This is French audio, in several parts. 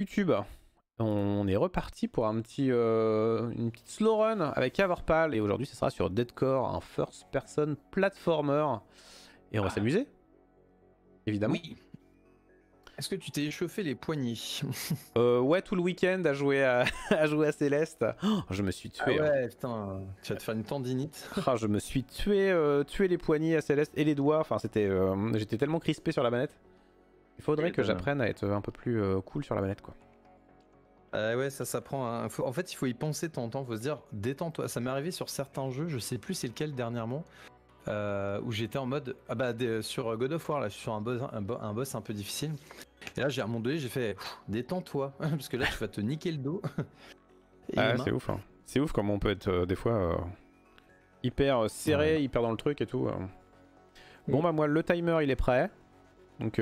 YouTube, on est reparti pour un petit, une petite slow run avec Avorpal et aujourd'hui ce sera sur Deadcore, un first person platformer et on va s'amuser, évidemment. Oui. Est-ce que tu t'es échauffé les poignets? Ouais, tout le week-end à jouer à, à jouer à Céleste. Oh, je me suis tué. Ah ouais, putain, tu vas te faire une tendinite. Oh, je me suis tué, tué les poignets à Céleste et les doigts. Enfin, c'était, j'étais tellement crispé sur la manette. Il faudrait que j'apprenne à être un peu plus cool sur la manette, quoi. Ouais, ça prend un... En fait, il faut y penser de temps en temps. Faut se dire, détends-toi. Ça m'est arrivé sur certains jeux, je sais plus c'est lequel dernièrement, où j'étais en mode, sur God of War, là, je suis sur un boss un peu difficile. Et là, à un moment donné, j'ai fait, détends-toi, parce que là, tu vas te niquer le dos. Et les Ah, mains. c'est ouf, hein. C'est ouf comment on peut être des fois hyper serré, hyper dans le truc et tout. Bon, bah, moi, le timer il est prêt. Donc,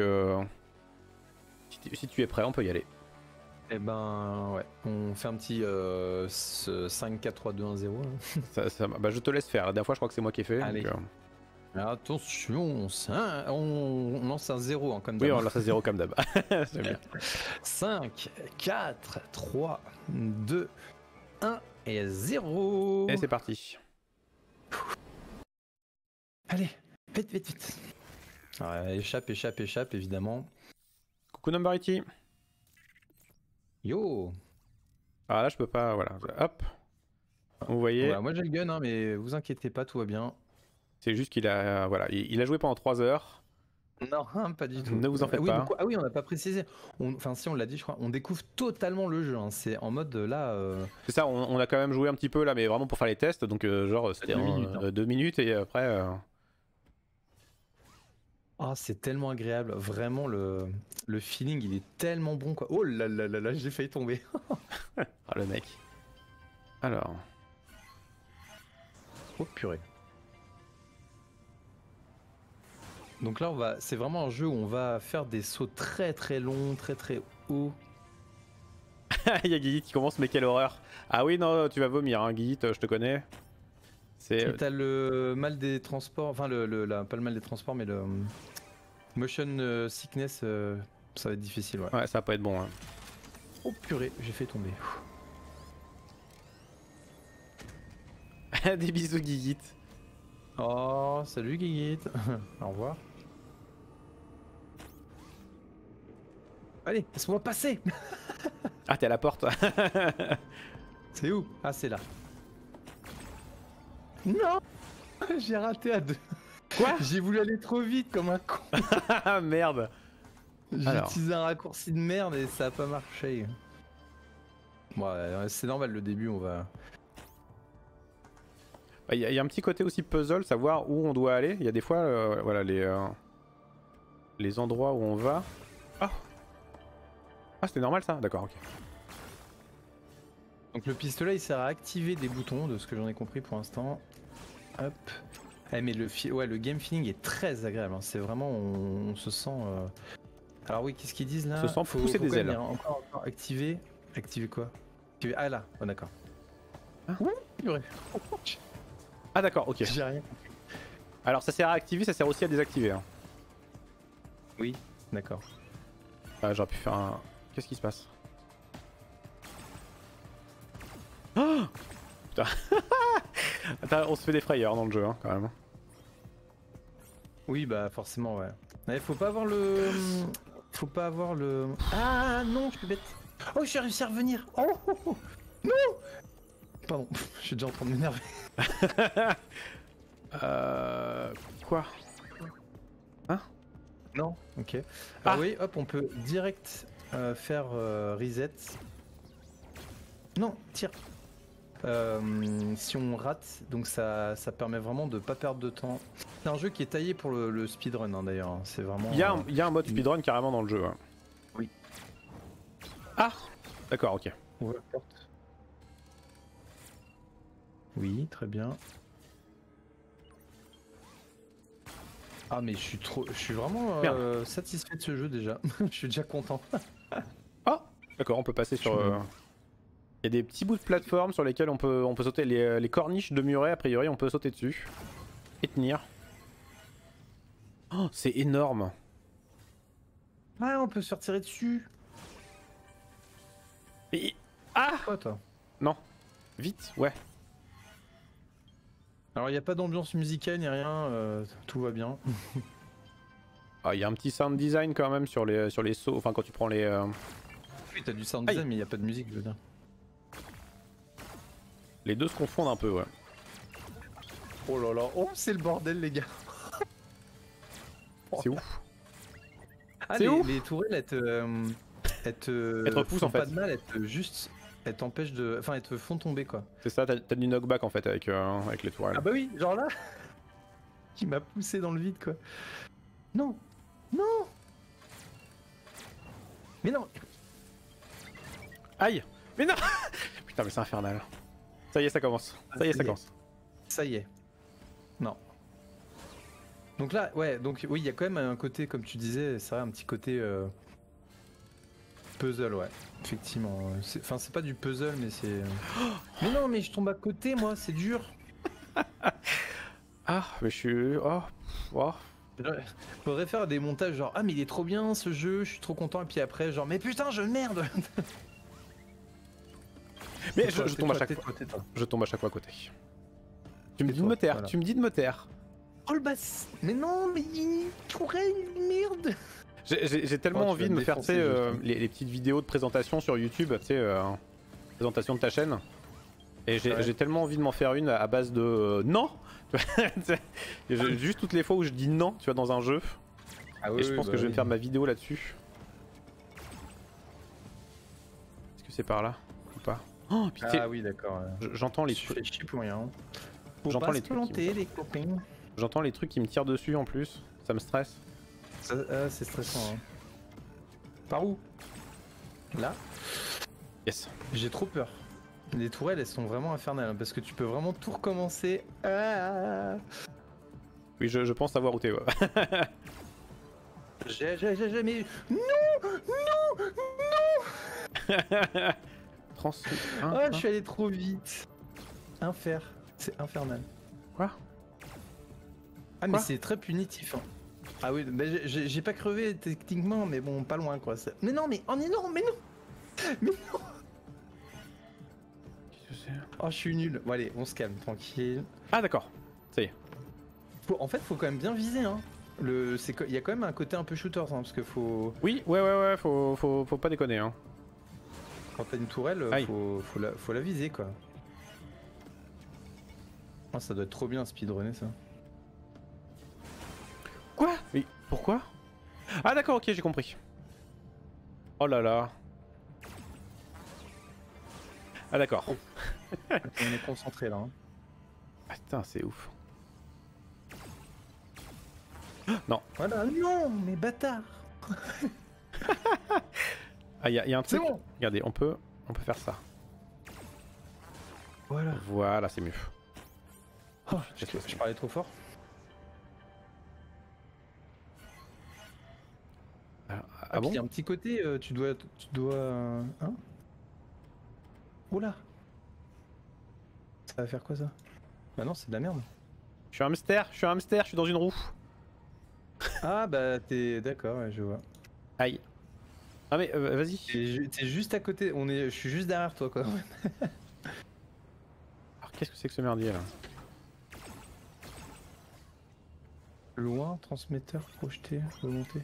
si tu es prêt, on peut y aller. Eh ben, ouais. On fait un petit 5, 4, 3, 2, 1, 0. Bah, je te laisse faire. La dernière fois, je crois que c'est moi qui ai fait. Allez. Donc, Alors, attention, on lance un 0 comme d'hab. oui, on lance à 0 comme d'hab. 5, 4, 3, 2, 1 et 0. Et c'est parti. Allez, vite. Ouais, échappe, évidemment. Coucou Numberity. Yo. Alors là, je peux pas. Voilà. Hop. Vous voyez. Voilà, moi j'ai le gun, hein, mais vous inquiétez pas, tout va bien. C'est juste qu'il a. Voilà. Il a joué pendant 3 heures. Non, pas du tout. Ne vous en faites pas. Ah oui, on n'a pas précisé. Enfin, si on l'a dit, je crois. On découvre totalement le jeu. Hein. C'est en mode là. C'est ça, on a quand même joué un petit peu là, mais vraiment pour faire les tests. Donc, genre, c'était 2 minutes et après. Ah, c'est tellement agréable. Vraiment, le feeling, il est tellement bon, quoi. Oh là là là là, j'ai failli tomber. Ah, le mec. Alors. Oh purée. Donc là, c'est vraiment un jeu où on va faire des sauts très très longs, très très hauts. Il y a Guigit qui commence, mais quelle horreur. Ah oui, non, tu vas vomir, hein, Guigit, je te connais. Et t'as le mal des transports, enfin pas le mal des transports, mais le motion sickness, ça va être difficile, ouais. Ouais, ça va pas être bon. Hein. Oh purée, j'ai fait tomber. Des bisous, Guigit. Oh, salut Guigit. Au revoir. Allez, laisse-moi passer. Ah, t'es à la porte. C'est où? Ah, c'est là. Non. J'ai raté à 2. Quoi? J'ai voulu aller trop vite comme un con. Ah, merde. J'ai utilisé un raccourci de merde et ça a pas marché. Ouais, c'est normal, le début, on va... Il y a un petit côté aussi puzzle, savoir où on doit aller. Il y a des fois, voilà, les endroits où on va. Oh. Ah, c'était normal ça? D'accord, ok. Donc le pistolet, il sert à activer des boutons, de ce que j'en ai compris pour l'instant. Hop. Eh, mais le game feeling est très agréable. Hein. C'est vraiment, on se sent... Alors oui, qu'est-ce qu'ils disent là? On se sent pousser des ailes. Encore, activer. Activer quoi? Ah là, oh, d'accord. Ah. Purée. Ah d'accord, ok. J'ai rien. Alors ça sert à activer, ça sert aussi à désactiver. Hein. Oui, d'accord. Ah, j'aurais pu faire un... Qu'est-ce qui se passe? Oh putain. Attends, on se fait des frayeurs dans le jeu, hein, quand même. Oui, bah forcément, ouais. Mais faut pas avoir le... Faut pas avoir le... Ah non, je suis bête. Oh, j'ai réussi à revenir. Oh, oh, oh. Non. Pardon, je suis déjà en train de m'énerver. Quoi? Hein? Non. Ok. Ah Oui, hop, on peut direct faire reset. Non, tire. Si on rate, donc ça permet vraiment de pas perdre de temps. C'est un jeu qui est taillé pour le speedrun, hein, d'ailleurs. C'est vraiment... Il y a un mode speedrun carrément dans le jeu. Hein. Oui. Ah d'accord, ok. Ouais, porte. Oui, très bien. Ah mais je suis vraiment satisfait de ce jeu déjà. Je suis déjà content. Ah d'accord, on peut passer sur... Il y a des petits bouts de plateforme sur lesquels on peut sauter. Les corniches de muret, a priori, on peut sauter dessus. Et tenir. Oh, c'est énorme. Ouais, on peut se faire tirer dessus. Mais... Ah Quoi toi? Non. Vite, ouais. Alors il n'y a pas d'ambiance musicale ni rien, tout va bien. Ah, il y a un petit sound design quand même sur les sauts, enfin quand tu prends les... Oui, t'as du sound Aïe. design, mais il n'y a pas de musique, je veux dire. Les deux se confondent un peu, ouais. Oh là là, oh c'est le bordel les gars. C'est ouf. Ah, C'est ouf. les tourelles, elles te Elles te repoussent, font en fait. pas de mal, elles t'empêchent de... Enfin, elles te font tomber quoi. C'est ça, t'as du knockback en fait avec les tourelles. Ah bah oui, genre là, qui m'a poussé dans le vide quoi. Non, non. Mais non. Aïe. Mais non. Putain, mais c'est infernal. Ça y est, ça commence. Ça y est, ça commence. Ça y est. Non. Donc là, ouais, donc oui, il y a quand même un côté, comme tu disais, c'est vrai, un petit côté puzzle, ouais. Effectivement. Enfin, c'est pas du puzzle, mais c'est... Mais non, mais je tombe à côté, moi, c'est dur. Ah, mais je suis... Oh. Oh. Faudrait faire des montages genre, ah mais il est trop bien ce jeu, je suis trop content, et puis après genre, mais putain, je merde. Mais je tombe à chaque fois. Je tombe à chaque fois à côté. Tu me dis de me taire, tu me dis de me taire. Oh le bass. Mais non, mais il pourrait une merde. J'ai tellement envie de me faire, tu sais, les petites vidéos de présentation sur YouTube, tu sais, présentation de ta chaîne. Et j'ai tellement envie de m'en faire une à base de non. Juste toutes les fois où je dis non, tu vois, dans un jeu. Ah oui, et je pense que je vais me faire ma vidéo là-dessus. Est-ce que c'est par là ou pas? Oh putain. Ah oui, d'accord. J'entends les trucs. J'entends les trucs. Les copains. J'entends les trucs qui me tirent dessus en plus. Ça me stresse. C'est stressant. Hein. Par où? Là? Yes. J'ai trop peur. Les tourelles, elles sont vraiment infernales hein, parce que tu peux vraiment tout recommencer. Ah. Oui, je pense savoir où t'es. Ouais. Mais non, non, non. Je suis allé trop vite. C'est infernal. Quoi? Ah mais c'est très punitif. Hein. Ah oui, bah, j'ai pas crevé techniquement, mais bon, pas loin quoi. Mais non, mais non, mais non, mais non. Oh, je suis nul. Bon allez, on se calme, tranquille. Ah d'accord, ça y est. En fait, faut quand même bien viser. Hein. Il y a quand même un côté un peu shooter, hein, parce que faut. Oui, ouais, faut pas déconner. Hein. Quand t'as une tourelle, faut la viser quoi. Oh, ça doit être trop bien speedrunner ça. Quoi? Mais pourquoi? Ah d'accord, ok, j'ai compris. Oh là là. Ah d'accord. Oh. On est concentré là. Hein. Ah, putain, c'est ouf. Non. Voilà, non, mais bâtard. Ah, y a un truc. Bon. Regardez, on peut faire ça. Voilà. Voilà, c'est mieux. Oh, je parlais trop fort. Ah bon? Il y a un petit côté, tu dois, hein? Oula. Ça va faire quoi ça? Bah non, c'est de la merde. Je suis un hamster, je suis dans une roue. Ah bah t'es d'accord, ouais, je vois. Aïe. Ah mais vas-y. T'es juste à côté, je suis juste derrière toi quoi. Alors qu'est-ce que c'est que ce merdier là? Loin, transmetteur, projeté, remonté.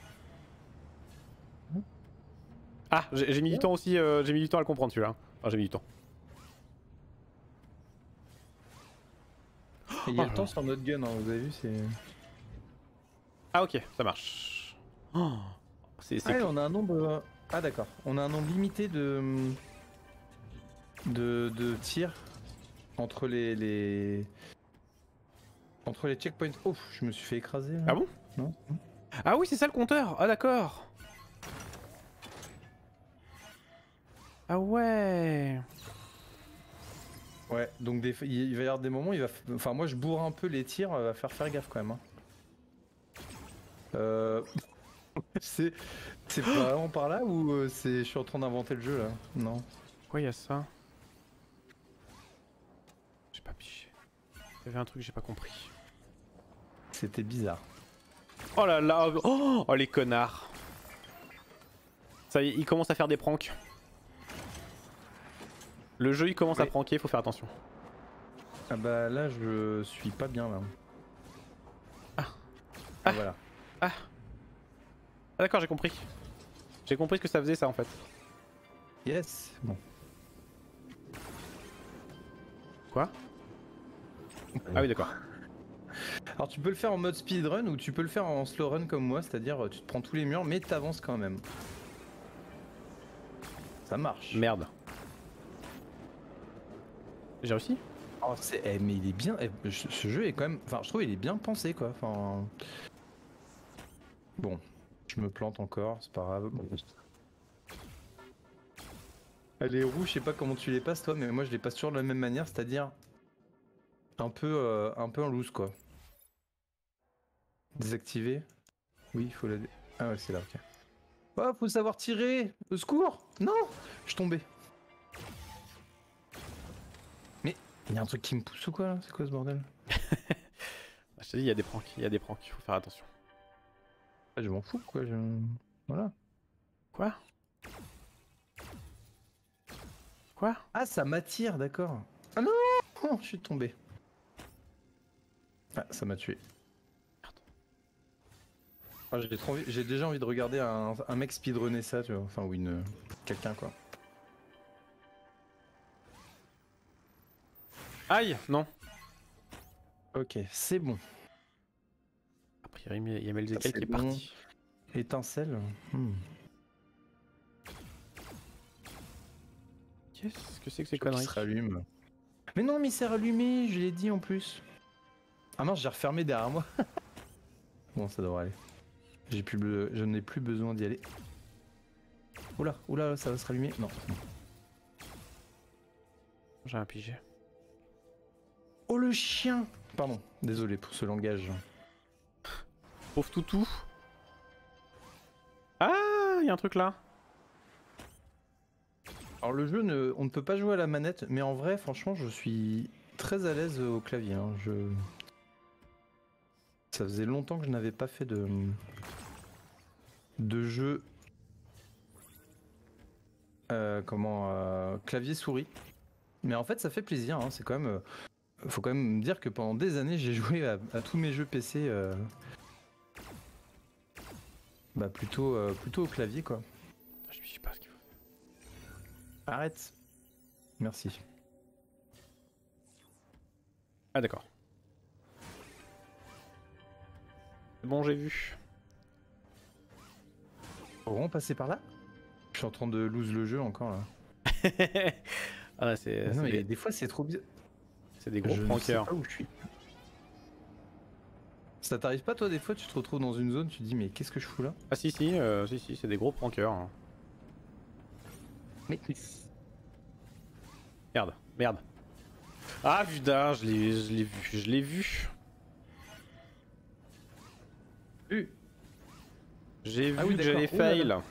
Ah, j'ai mis du temps aussi, j'ai mis du temps à le comprendre celui-là. Enfin, j'ai mis du temps. Il y a le temps sur notre gun, hein, vous avez vu, c'est... Ah ok, ça marche. Oh, on a un nombre... Ah d'accord, on a un nombre limité de tirs entre les checkpoints. Oh, je me suis fait écraser. Là. Ah bon? Non. Ah oui, c'est ça le compteur. Ah d'accord. Ah ouais. Ouais, donc il va y avoir des moments, enfin moi je bourre un peu les tirs, va faire gaffe quand même. Hein. C'est pas vraiment par là ou je suis en train d'inventer le jeu là? Non. Pourquoi il y a ça? J'ai pas piché. Il y avait un truc que j'ai pas compris. C'était bizarre. Oh là là. Oh les connards. Ça y est, ils commencent à faire des pranks. Le jeu il commence à Oui. pranker, faut faire attention. Ah bah là je suis pas bien là. Ah. Ah voilà. Ah d'accord, j'ai compris. J'ai compris ce que ça faisait ça en fait. Yes. Bon. Quoi? Ah oui d'accord. Alors tu peux le faire en mode speedrun ou tu peux le faire en slow run comme moi, c'est-à-dire tu te prends tous les murs mais t'avances quand même. Ça marche. Merde. J'ai réussi? Oh, mais il est bien. Ce jeu est quand même. Enfin, je trouve il est bien pensé quoi. Enfin. Bon, je me plante encore, c'est pas grave. Les roues, je sais pas comment tu les passes toi, mais moi je les passe toujours de la même manière, c'est-à-dire un peu en loose quoi. Désactiver. Oui, il faut la. Ah ouais, c'est là, ok. Oh, faut savoir tirer. Au secours. Non, je suis tombé. Mais il y a un truc qui me pousse ou quoi là? C'est quoi ce bordel? Je t'ai dit, il y a des pranks, il y a des pranks, faut faire attention. Ah, je m'en fous quoi. Voilà. Quoi? Quoi? Ah, ça m'attire, d'accord. Ah non, oh, je suis tombé. Ah, ça m'a tué. Ah, j'ai déjà envie de regarder un mec speedrunner ça, tu vois. Enfin, ou quelqu'un quoi. Aïe! Non. Ok, c'est bon. A priori, il y a Melzekel C'est qui est bon. parti. Étincelle. Qu'est-ce que c'est que ces Il conneries? se rallume. Mais non, mais il s'est rallumé, je l'ai dit en plus. Ah mince, j'ai refermé derrière moi. Bon, ça devrait aller. Je n'ai plus besoin d'y aller. Oula, oula, ça va se rallumer. Non. J'ai un pigé. Oh le chien! Pardon, désolé pour ce langage. Pauvre toutou. Ah, il y a un truc là. Alors le jeu, on ne peut pas jouer à la manette, mais en vrai, franchement, je suis très à l'aise au clavier. Hein. Ça faisait longtemps que je n'avais pas fait de jeu clavier-souris. Mais en fait, ça fait plaisir. Hein. C'est quand même, faut quand même dire que pendant des années, j'ai joué à tous mes jeux PC, plutôt au clavier, quoi. Je me sais pas ce qu'il faut. Arrête. Merci. Ah d'accord. C'est bon, j'ai vu. Faut vraiment passer par là? Je suis en train de lose le jeu encore là. Ah ouais, c'est Non, mais des, des fois, c'est trop bizarre. c'est des gros Je ne sais prankers. pas où je suis. Ça t'arrive pas toi des fois tu te retrouves dans une zone, tu te dis mais qu'est-ce que je fous là? Ah si, c'est des gros prankers. Hein. Mais Merde, merde. Ah putain, je l'ai vu, je l'ai vu. J'ai vu Ah oui, que j'allais d'accord. Oh là fail. là.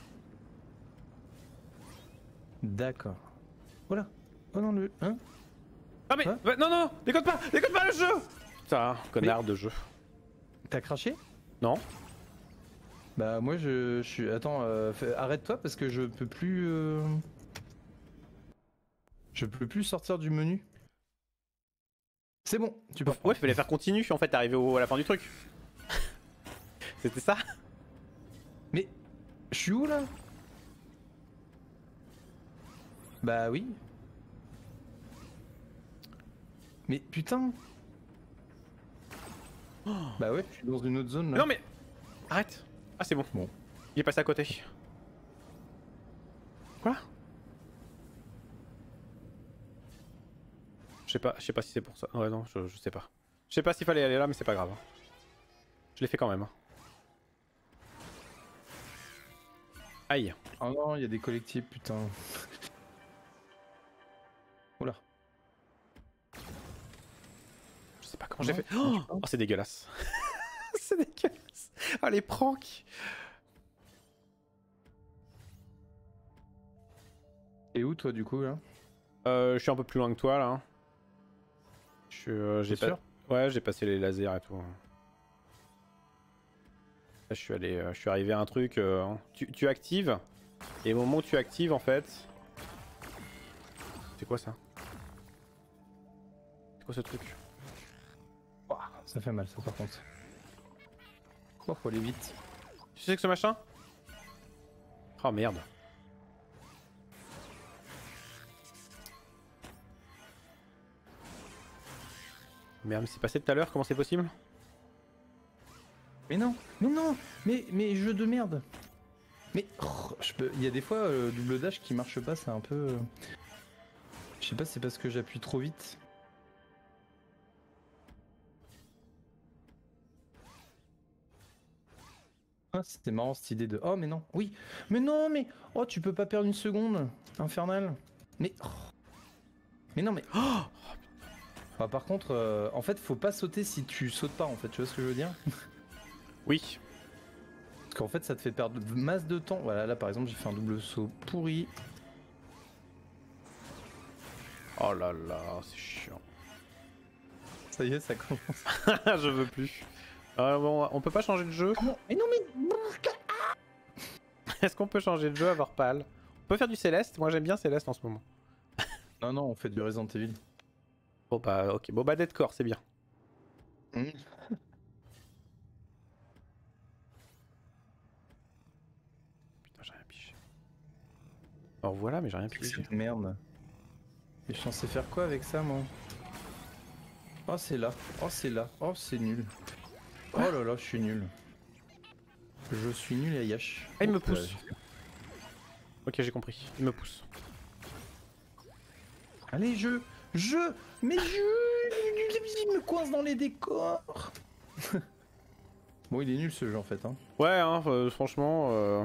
D'accord. Voilà. Oh non le. Hein? Ah mais, Hein non non, déconne pas le jeu. Putain, connard de jeu. T'as craché? Non. Bah moi je suis. Attends, arrête-toi parce que je peux plus. Je peux plus sortir du menu. C'est bon, tu peux. Ouais, fallait faire continue. En fait, t'es arrivé à la fin du truc. C'était ça. Mais je suis où là? Bah oui. Mais putain. Bah ouais, je suis dans une autre zone là. Non mais, arrête. Ah c'est bon. Bon. Il est passé à côté. Quoi? Je sais pas si c'est pour ça. Ouais non, je sais pas. Je sais pas s'il fallait aller là, mais c'est pas grave. Je l'ai fait quand même. Aïe. Oh non, il y a des collectifs, putain. Oula. Je sais pas comment j'ai fait. Oh, c'est dégueulasse. C'est dégueulasse. Ah les pranks. Et où toi du coup là? Je suis un peu plus loin que toi là. J'ai T'es sûr? Ouais, j'ai passé les lasers et tout. Là, je suis arrivé à un truc. Tu actives et au moment où tu actives en fait, C'est quoi ça? C'est quoi ce truc? Ouah, ça fait mal ça par contre. Oh, faut aller vite. Tu sais que ce machin? Oh merde. Merde, mais c'est passé tout à l'heure, comment c'est possible? Mais non, mais jeu de merde. Mais oh, il y a des fois double dash qui marche pas, c'est un peu. Je sais pas, c'est parce que j'appuie trop vite. Ah, c'était marrant cette idée de. Oh mais non, oui, mais non, mais oh tu peux pas perdre une seconde, infernal. Mais oh. Mais non mais. Oh bah, par contre, en fait, faut pas sauter si tu sautes pas en fait. Tu vois ce que je veux dire? Oui. Parce qu'en fait, ça te fait perdre masse de temps. Voilà, là par exemple, j'ai fait un double saut pourri. Oh là là, c'est chiant. Ça y est, ça commence. Je veux plus. Bon, on peut pas changer de jeu. Mais non, mais. Est-ce qu'on peut changer de jeu à Vorpal? On peut faire du Céleste, moi j'aime bien Céleste en ce moment. Non, non, on fait du Resident Evil. Bon bah ok, bon bah Deadcore c'est bien. Mmh. Putain j'ai rien pigé. Alors voilà mais j'ai rien pigé. Merde. Et je suis censé faire quoi avec ça moi? Oh c'est là, oh c'est là, oh c'est nul. Oh là là, je suis nul. Je suis nul à Yash. Ah il me pousse. Ok j'ai compris, il me pousse. Allez mais il me coince dans les décors. Bon il est nul ce jeu en fait hein. Ouais hein, franchement...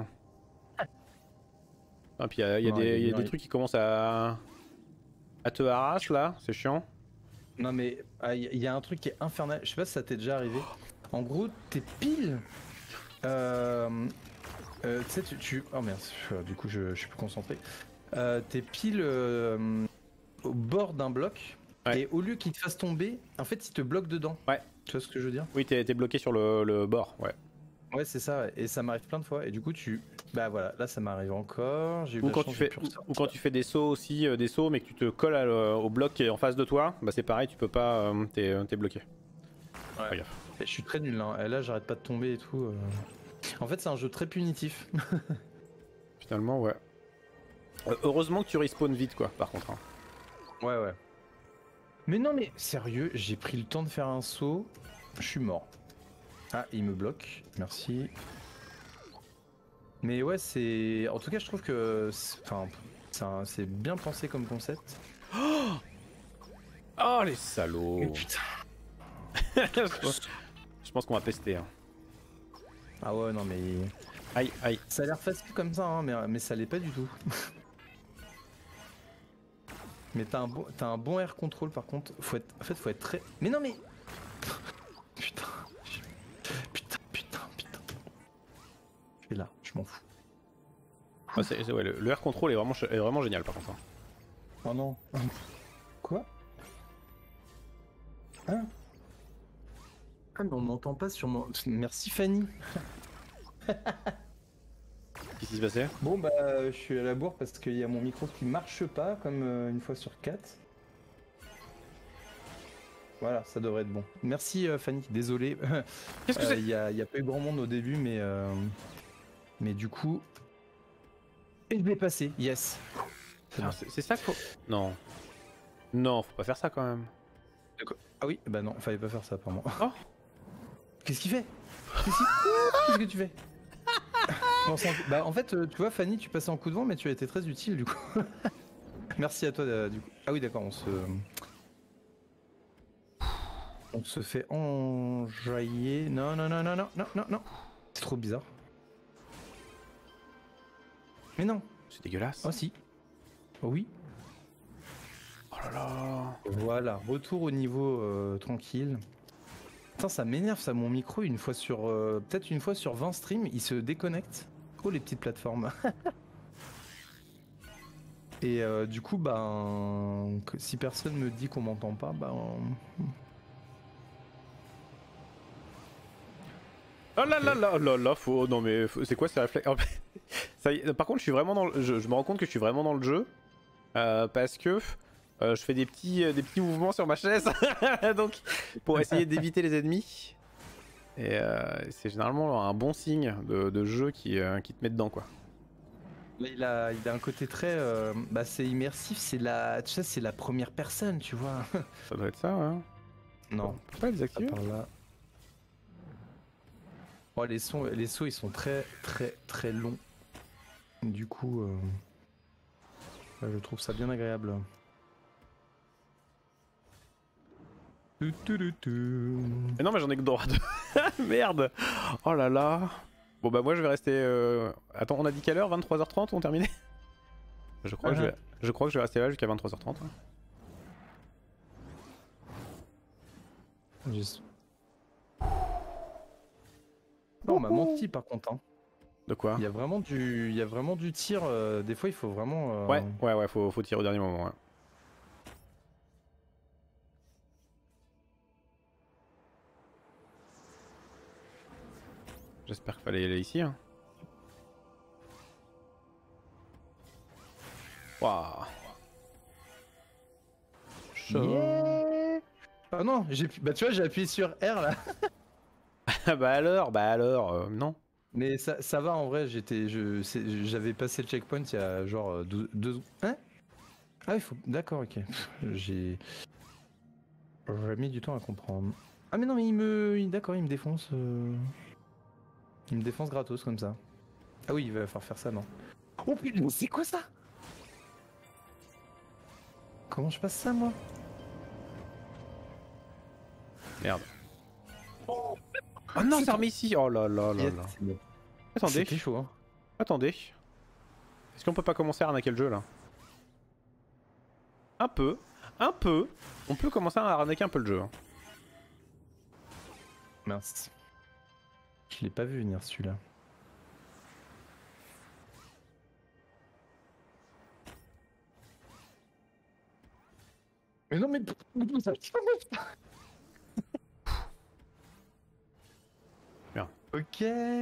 Ah puis il y a des trucs qui commencent à te harasser là, c'est chiant. Non mais il y a un truc qui est infernal, je sais pas si ça t'est déjà arrivé. En gros t'es pile... tu sais oh merde, du coup je suis plus concentré. T'es pile au bord d'un bloc, ouais. Et au lieu qu'il te fasse tomber, en fait il te bloque dedans. Ouais. Tu vois ce que je veux dire? Oui t'es bloqué sur le bord, ouais. Ouais c'est ça, et ça m'arrive plein de fois, et du coup tu... Bah voilà, là ça m'arrive encore, j'ai eu Ou la quand, chance quand tu fais des sauts aussi, des sauts mais que tu te colles au bloc qui est en face de toi, bah c'est pareil, tu peux pas, t'es bloqué. Ouais. Regarde. Et je suis très nul là, et là j'arrête pas de tomber et tout. En fait c'est un jeu très punitif. Finalement ouais. Heureusement que tu respawns vite quoi par contre. Hein. Ouais. Mais non mais sérieux, j'ai pris le temps de faire un saut, je suis mort. Ah il me bloque, merci. Mais ouais c'est... En tout cas je trouve que... Enfin, c'est bien pensé comme concept. Oh les salauds. Oh, putain. Je pense qu'on va tester. Hein. Ah ouais non mais... Aïe aïe. Ça a l'air facile comme ça hein, mais ça l'est pas du tout. Mais t'as un bon air control par contre, faut être très... Mais non mais... Putain. Je suis là, je m'en fous. Ah, ouais, le air control est vraiment génial par contre. Hein. Oh non. Quoi? Hein? Ah mais on m'entend pas sur mon... Merci Fanny. Qu'est-ce qui se passait? Bon bah je suis à la bourre parce qu'il y a mon micro qui marche pas comme une fois sur 4. Voilà, ça devrait être bon. Merci Fanny, désolé. Qu'est-ce que c'est? Il y a pas eu grand monde au début mais du coup... Et je l'ai passé, yes. C'est ça qu'il faut... Non. Non, faut pas faire ça quand même. Ah oui, bah non, fallait pas faire ça pour moi. Oh. Qu'est-ce qu'il fait? Qu'est-ce que tu fais? Bah en fait, tu vois Fanny, tu passais en coup de vent, mais tu as été très utile du coup. Merci à toi du coup. Ah oui d'accord, on se fait enjailler. Non. C'est trop bizarre. Mais non. C'est dégueulasse. Oh si. Oh oui. Oh là là. Voilà, retour au niveau tranquille. Putain, ça m'énerve ça, mon micro, peut-être une fois sur 20 streams, il se déconnecte. Oh les petites plateformes. Et du coup, si personne me dit qu'on m'entend pas, Oh là là là, faut... Non mais c'est quoi ces réflexes? Ça y est, par contre je suis vraiment dans le... je me rends compte que je suis vraiment dans le jeu. Parce que Je fais des petits mouvements sur ma chaise, donc pour essayer d'éviter les ennemis. Et c'est généralement un bon signe de jeu qui te met dedans, quoi. Mais il a un côté très, bah c'est immersif, tu sais, c'est la première personne, tu vois. Ça doit être ça, hein. Non, On peut pas les pas désactiver. par là. Oh, les sauts ils sont très très très longs. Du coup, ouais, je trouve ça bien agréable. Mais non, mais j'en ai que droit de. Merde. Oh là là. Bon bah moi je vais rester... Attends, on a dit quelle heure? 23h30 on terminé? Je crois que je vais rester là jusqu'à 23h30. Juste. Non, on m'a menti par contre. Hein. De quoi? Il y a vraiment du tir. Des fois, il faut vraiment. Ouais, faut tirer au dernier moment. Ouais. J'espère qu'il fallait aller ici. Hein. Waouh. Yeah. Ah non, bah tu vois, j'ai appuyé sur R là. Bah alors, non. Mais ça va en vrai, j'avais passé le checkpoint il y a genre 2 hein. Ah il faut. D'accord, ok. J'ai mis du temps à comprendre. Ah mais non, mais d'accord, il me défonce. Il me défonce gratos comme ça. Ah oui, il va falloir faire ça, non? Oh putain, mais c'est quoi ça? Comment je passe ça, moi? Merde. Oh non, ça remet ici. Oh là là là Yes, là. c'est bon. Attendez. C'était chaud, hein. Attendez. Est-ce qu'on peut pas commencer à arnaquer le jeu là? Un peu. On peut commencer à arnaquer un peu le jeu. Hein. Mince. Je l'ai pas vu venir celui-là. Mais non, mais. Bien. Ok.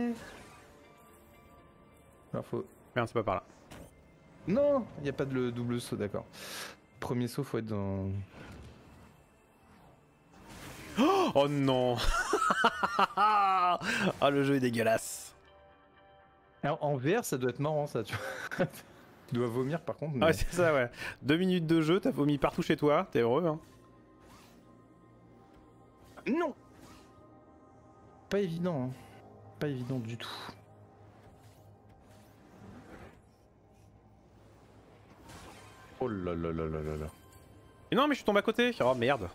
Alors faut. Merde, c'est pas par là. Non, il n'y a pas de double saut, d'accord. Premier saut, faut être dans. Oh non. Ah, le jeu est dégueulasse. Alors, en VR, ça doit être marrant, ça, tu vois. Tu dois vomir par contre. Mais... Ah ouais, c'est ça, ouais. 2 minutes de jeu, t'as vomi partout chez toi, t'es heureux, hein. Non. Pas évident, hein. Pas évident du tout. Oh là là là là là là. Et non, mais je suis tombé à côté. Oh merde.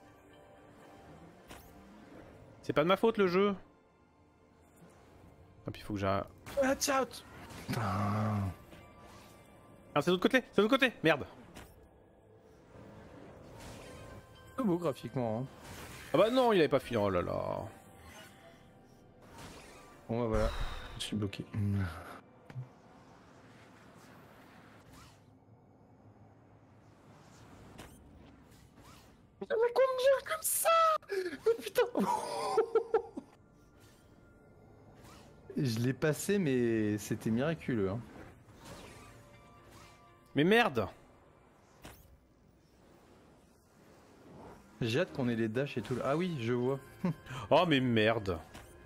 C'est pas de ma faute le jeu. Ah, puis il faut que j'ai. Watch out. Putain. Ah, c'est de l'autre côté, c'est de l'autre côté. Merde. C'est beau graphiquement, hein. Ah bah non, il avait pas fini. Oh là là. Bon bah voilà, je suis bloqué. Mais conduire comme ça. Oh putain. Je l'ai passé mais c'était miraculeux, hein. Mais merde. J'ai hâte qu'on ait les dashs et tout. Ah oui, je vois. Oh mais merde.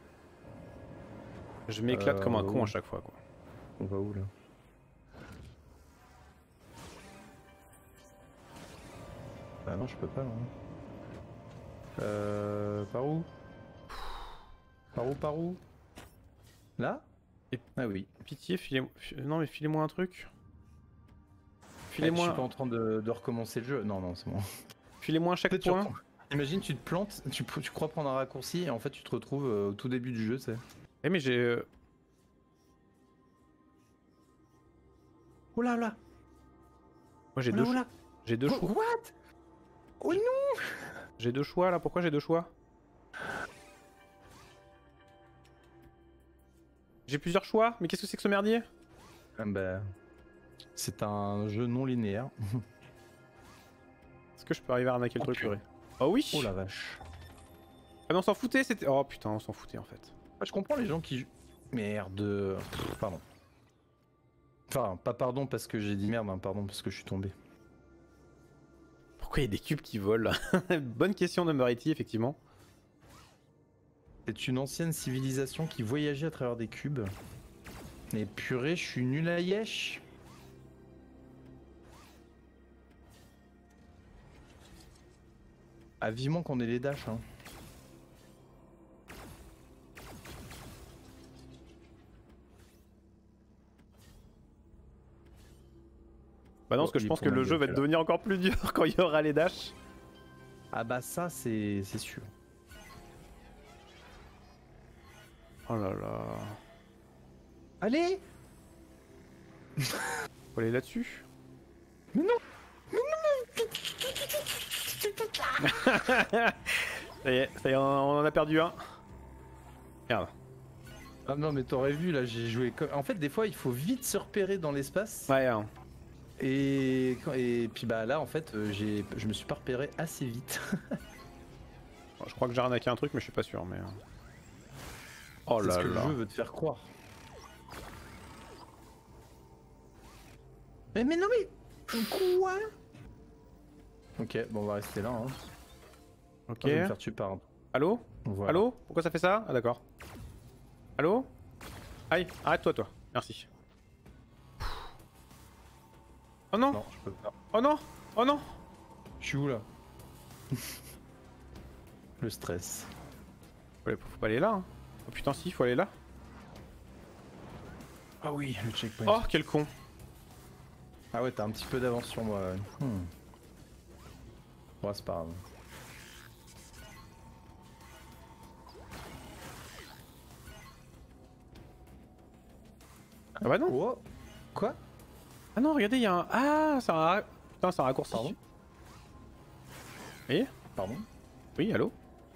Je m'éclate comme un con ouais. à chaque fois, quoi. On va où là? Bah non, je peux pas là. Par où? Par où? Là? Ah oui. Pitié, non mais filez-moi un truc. Je Filez-moi. suis pas en train de recommencer le jeu. Non, non, c'est bon. Filez-moi un chaque Peut-être point. Imagine, tu te plantes, tu crois prendre un raccourci et en fait tu te retrouves au tout début du jeu, tu sais. Eh mais j'ai. Oh là là! Moi j'ai Oh deux. là là! J'ai deux choix. What? Oh non! J'ai deux choix là. Pourquoi j'ai deux choix? J'ai plusieurs choix. Mais qu'est-ce que c'est que ce merdier? Ah bah, c'est un jeu non linéaire. Est-ce que je peux arriver à arnaquer le truc? purée. Oh oui. Oh la vache. Ah mais on s'en foutait, c'était... Oh putain, on s'en foutait en fait. Ah, je comprends les gens qui... Merde. Pff, pardon. Enfin, pas pardon parce que j'ai dit merde, hein, pardon parce que je suis tombé. Pourquoi il y a des cubes qui volent? Bonne question de Murity, effectivement. C'est une ancienne civilisation qui voyageait à travers des cubes. Mais purée, je suis nul à yesh. Ah, vivement qu'on ait les dashs, hein. Bah non, parce que je pense que le jeu va devenir encore plus dur quand il y aura les dashs. Ah bah ça, c'est sûr. Oh là là. Allez! Faut aller là-dessus. Mais non! Ça y est, on en a perdu un. Merde. Ah non, mais t'aurais vu, là, j'ai joué comme... En fait, des fois, il faut vite se repérer dans l'espace. Ouais, hein. Et puis bah là, en fait, je me suis pas repéré assez vite. Bon, je crois que j'ai arnaqué un truc, mais je suis pas sûr. Mais... Oh C'est là ce que là. le jeu veut te faire croire. Mais non, mais... Quoi? Ok, bon, on va rester là, hein. Ok. Je vais me faire tuer par un... Allô? Voilà. Allô? Pourquoi ça fait ça? Ah d'accord. Allô? Aïe, arrête-toi, toi. Merci. Oh non! Non, je peux pas. Oh non! Oh non! Je suis où, là? Le stress. Faut pas aller là. Hein. Oh putain, si, faut aller là. Ah oui, le checkpoint. Oh, quel con! Ah ouais, t'as un petit peu d'avance sur moi. Ouais. Bon, c'est pas grave. Ah bah non! Oh. Quoi? Ah non, regardez, il y a un. Ah, c'est un. Putain, c'est un raccourci. Pardon? Et Pardon? oui, allô?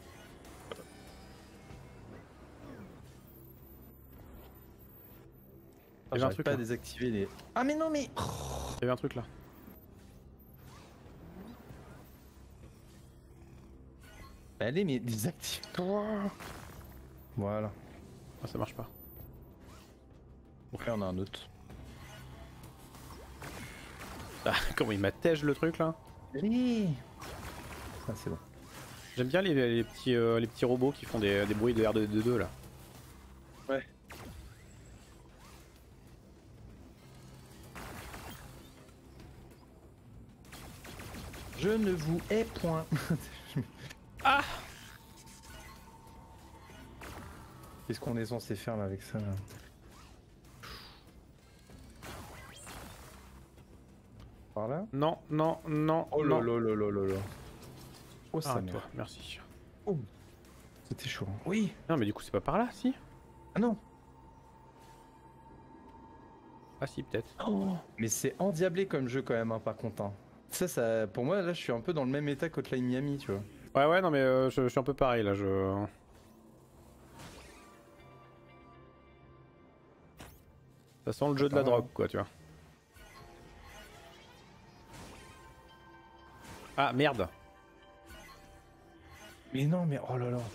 Il y avait un J'arrive truc pas là. à désactiver les... Ah mais non mais... Il y avait un truc là. Allez mais désactive-toi. Voilà. Ah, ça marche pas. Donc là on a un autre. Ah, comment il m'attège le truc là? Allez. Ah c'est bon. J'aime bien les petits robots qui font des bruits de R2D2 là. Ouais. Je ne vous hais point. Ah! Qu'est-ce qu'on est censé faire là avec ça là? Par là? Non, non, non. Oh non. là là là là là. Oh ça Ah, merde. toi, merci. Oh. C'était chaud. Hein. Oui. Non, mais du coup, c'est pas par là, si? Ah non. Ah, si, peut-être. Oh. Mais c'est endiablé comme jeu quand même, hein, par contre. Hein. Ça, pour moi, là, je suis un peu dans le même état qu'Hotline Miami, tu vois. Ouais, ouais, non, mais je suis un peu pareil là. Ça sent le jeu de la drogue, quoi, tu vois. Ah, merde. Mais non, mais oh là là.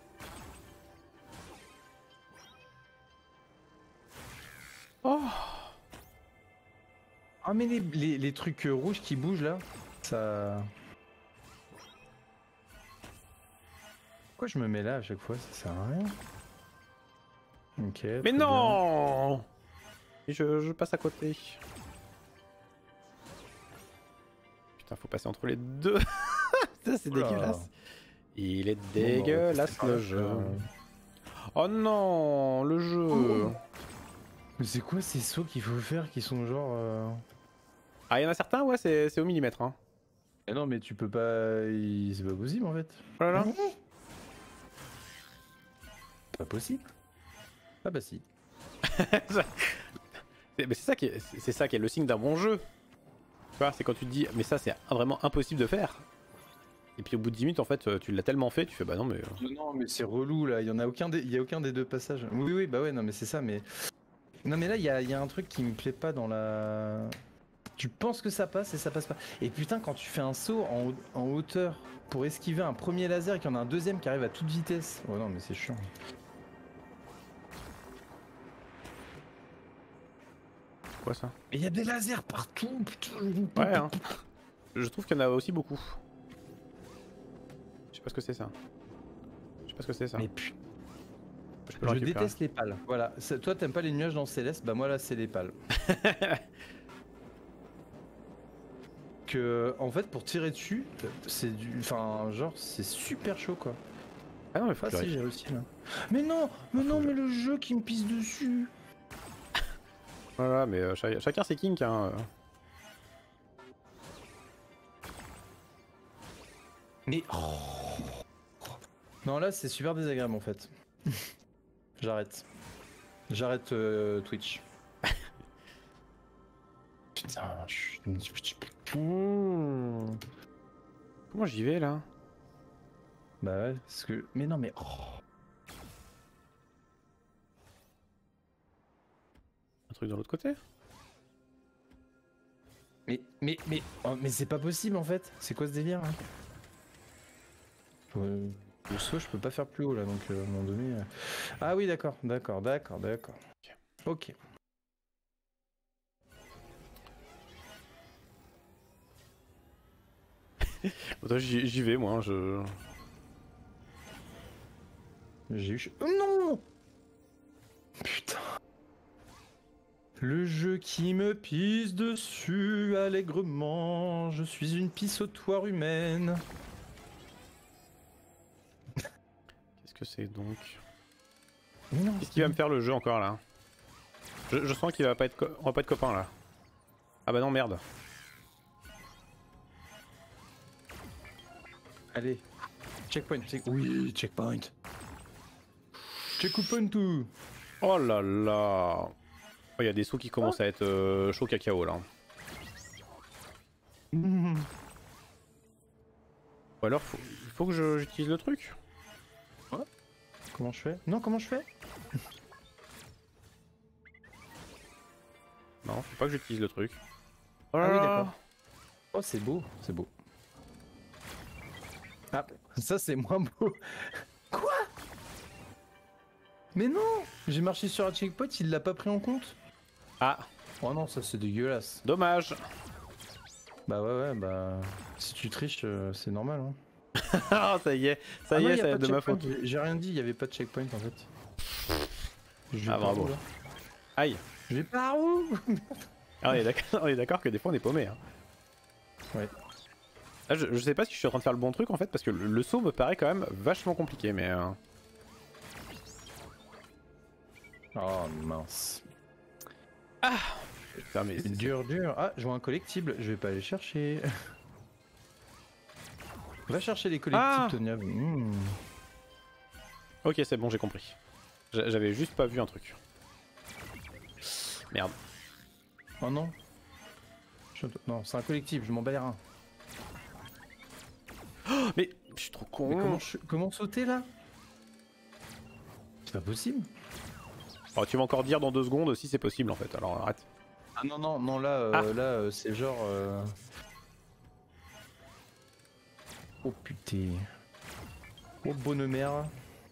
Oh! Ah mais les trucs rouges qui bougent là, ça... Pourquoi je me mets là à chaque fois? Ça sert à rien. Ok. Mais très non! Et je passe à côté. Putain, faut passer entre les deux. Ça, c'est Oula. dégueulasse. Il est Bon, bah, dégueulasse on va le tester jeu. par là. Oh non, le jeu. Oh. Mais c'est quoi ces sauts qu'il faut faire qui sont genre... Ah, il y en a certains, ouais, c'est au millimètre. Hein. Eh non mais tu peux pas... C'est pas possible en fait. Oh là là. Pas possible. Ah bah si. Mais c'est ça qui est le signe d'un bon jeu. Tu vois, c'est quand tu te dis, mais ça c'est vraiment impossible de faire. Et puis au bout de 10 minutes, en fait, tu l'as tellement fait, tu fais bah non, mais. Non mais c'est relou là, il y en a aucun des... il y a aucun des deux passages. Oui oui bah ouais non mais c'est ça mais... Non mais là il y a un truc qui me plaît pas dans la... Tu penses que ça passe et ça passe pas. Et putain quand tu fais un saut en hauteur pour esquiver un premier laser et qu'il y en a un deuxième qui arrive à toute vitesse. Oh non mais c'est chiant. Quoi ça? Mais il y a des lasers partout putain. Ouais, hein. Je trouve qu'il y en a aussi beaucoup. Je sais pas ce que c'est ça. Je sais pas ce que c'est ça. Mais putain, Je peux le je récupérer. déteste les pales. Voilà, toi t'aimes pas les nuages dans Céleste, bah moi là c'est les pales. Que en fait pour tirer dessus, c'est du. Enfin genre c'est super chaud quoi. Ah non mais faut Ah que je si le j'ai réussi là. Mais non, mais non, faut que mais le jeu qui me pisse dessus. Voilà, mais chacun ses kinks hein. Mais non là c'est super désagréable en fait. J'arrête. J'arrête Twitch. Putain, Comment j'y vais là? Bah ouais, parce que. Mais non, mais. Un truc de l'autre côté? Mais c'est pas possible en fait. C'est quoi ce délire là Le saut, je peux pas faire plus haut là, donc à un moment donné. Ah oui, d'accord. Ok. Attends, j'y vais moi, J'ai eu. Oh non. Putain. Le jeu qui me pisse dessus allègrement. Je suis une pissotoire humaine. Qu'est-ce que c'est donc? Mais non. Qu'est-ce qu'il va me faire le jeu encore là? Je sens qu'il va pas être on va pas être copains là. Ah bah non merde. Allez. Checkpoint. Oui, checkpoint. Checkpoint tout. Oh là là. Oh, il y a des sauts qui commencent à être chaud cacao là. Mmh. Ou alors il faut que j'utilise le truc. Comment je fais? Non, comment je fais? Non, faut pas que j'utilise le truc. Oh Ah là oui, là. d'accord. Oh, c'est beau, c'est beau. Ah, ça c'est moins beau. Quoi? Mais non! J'ai marché sur un checkpoint, il l'a pas pris en compte. Ah, Oh non, ça c'est dégueulasse. dommage. Bah ouais, bah. Si tu triches, c'est normal. Hein. Ah ça y est, Ah non, y a ça pas va être de ma checkpoint, faute. J'ai rien dit, il y avait pas de checkpoint en fait. Je vais Ah par bravo. où, là Aïe. Je vais par où? Ah, on est d'accord que des fois on est paumé. Hein. Ouais. Ah, je sais pas si je suis en train de faire le bon truc en fait parce que le saut me paraît quand même vachement compliqué mais Oh mince. Putain, mais C'est dur. Ah, je vois un collectible, je vais pas aller chercher. Va chercher les collectibles, Ah Tonia. Mmh. Ok c'est bon j'ai compris. J'avais juste pas vu un truc. Merde. Oh non. Non, c'est un collectif, je m'en bats les reins. Oh, mais je suis trop con. Mais comment sauter là? C'est pas possible. Oh, tu vas encore dire dans 2 secondes si c'est possible en fait, alors arrête. Ah non, là, c'est genre. Oh putain. Oh bonne mère.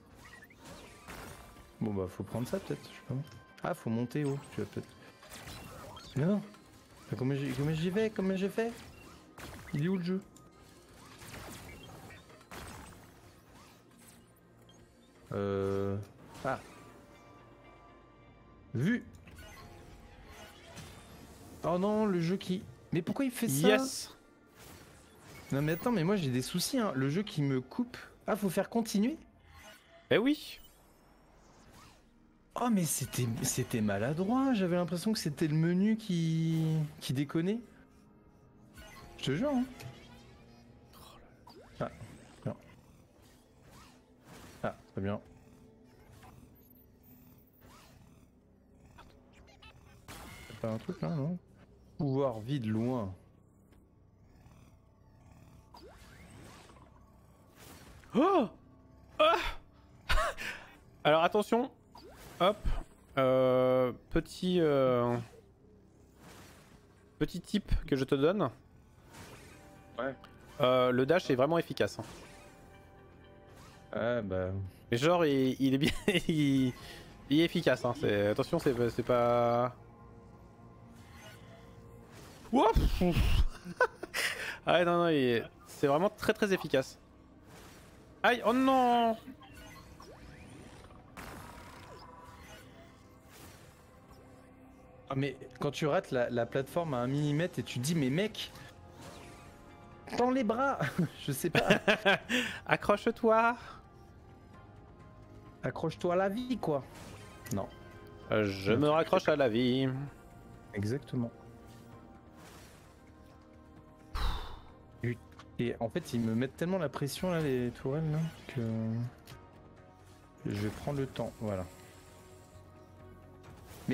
Bon bah faut prendre ça peut-être, je sais pas. Ah faut monter haut, tu vas peut-être. Mais non. Comment j'y vais? Comment j'ai fait? Il est où le jeu? Ah. Vu. Oh non, le jeu qui... Mais pourquoi il fait ça? Yes. Non mais attends, mais moi j'ai des soucis, hein. Le jeu qui me coupe. Ah, faut faire continuer? Eh oui. Oh mais c'était maladroit, j'avais l'impression que c'était le menu qui déconnait. Je te jure, hein. Ah, non. Ah, très bien. C'est pas un truc là, non? Pouvoir vide loin. Oh ah. Alors attention. Hop. Petit tip que je te donne. Ouais. Le dash est vraiment efficace. Hein. Ah bah... Mais genre il est bien... il est efficace. Hein. Attention c'est pas... Ouah. Ah ouais, non, non, c'est vraiment très très efficace. Aïe, oh non. Ah, mais quand tu rates la plateforme à 1 millimètre et tu dis mais mec, tends les bras. Je sais pas. Accroche-toi. Accroche-toi à la vie quoi. Non. Je me raccroche à la vie. Exactement. Et en fait, ils me mettent tellement la pression là, les tourelles, là, que je vais prendre le temps. Voilà. Mais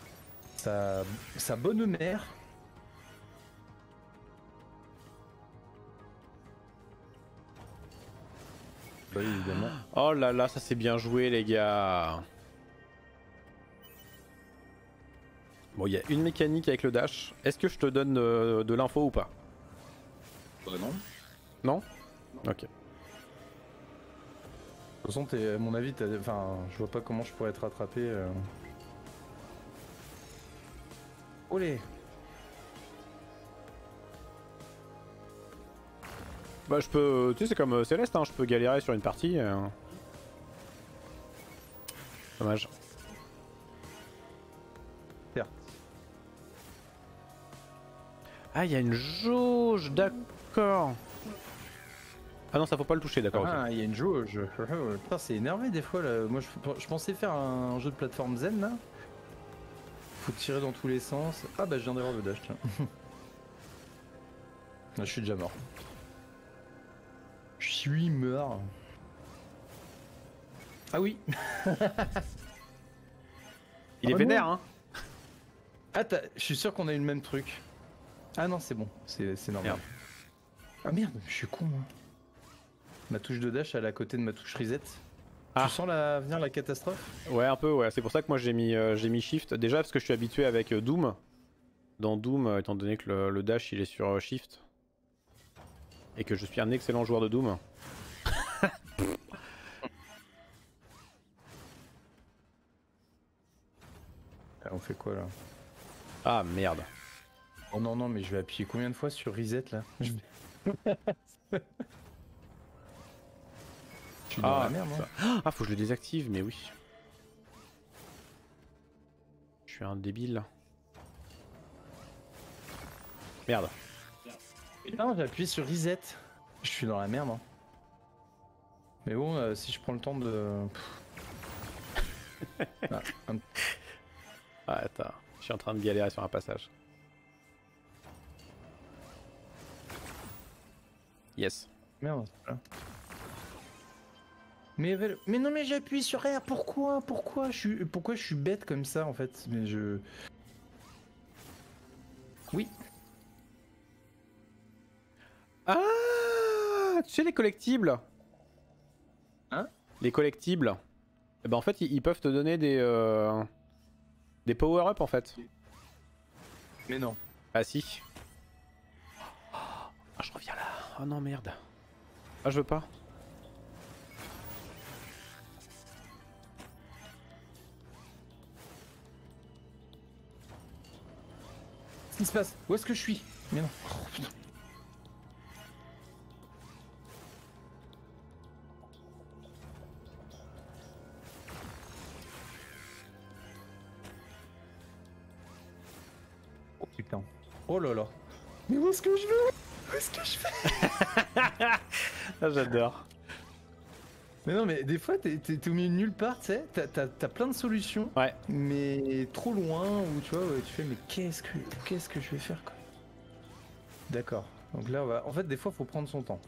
sa bonne mère. Bah oui, évidemment. Oh là là, ça c'est bien joué les gars. Bon, il y a une mécanique avec le dash. Est-ce que je te donne de l'info ou pas? Bah non. Non? Ok. De toute façon, à mon avis, enfin, je vois pas comment je pourrais être rattrapé. Olé. Bah je peux, tu sais c'est comme Céleste, hein, je peux galérer sur une partie. Dommage. Certes. Ah il y a une jauge, d'accord. Ah non ça faut pas le toucher, d'accord. Ah, il y a une jauge. Putain, c'est énervé des fois là. Moi, je pensais faire un jeu de plateforme zen là. Faut tirer dans tous les sens. Ah bah je viens d'avoir le dash, tiens. Ah, je suis déjà mort. Je suis mort. Ah oui. Il est Ah vénère non. hein. Ah, je suis sûr qu'on a eu le même truc. Ah non, c'est bon, c'est normal. Merde. Ah merde, je suis con moi. Ma touche de dash elle est à côté de ma touche reset. Ah. Tu sens venir la catastrophe? Ouais un peu ouais, c'est pour ça que moi j'ai mis shift. Déjà parce que je suis habitué avec Doom. Dans Doom, étant donné que le dash il est sur shift. Et que je suis un excellent joueur de Doom. Ah, on fait quoi là? Ah merde. Oh non non mais je vais appuyer combien de fois sur reset là? Je suis dans la merde hein. Ah faut que je le désactive mais oui. Je suis un débile. Merde. Putain j'appuie sur reset. Je suis dans la merde hein. Mais bon si je prends le temps de... Ah attends, je suis en train de galérer sur un passage. Yes. Merde. Voilà. Mais non mais j'appuie sur R, pourquoi je suis bête comme ça en fait? Mais je... Oui. Ah, tu sais les collectibles? Hein? Les collectibles. Eh ben en fait ils peuvent te donner des power-up en fait. Mais non. Ah si. Ah je reviens là. Oh non merde. Ah je veux pas. Qu'est-ce qui se passe? Où est-ce que je suis? Mais non. Oh, putain. Oh putain. Oh là là. Mais où est-ce que je vais? Où est-ce que je vais? Ah j'adore. Mais non mais des fois t'es au milieu de nulle part, tu sais, t'as plein de solutions. Ouais. Mais trop loin où tu vois, tu fais mais qu'est-ce que je vais faire quoi? D'accord. Donc là on va... En fait des fois faut prendre son temps.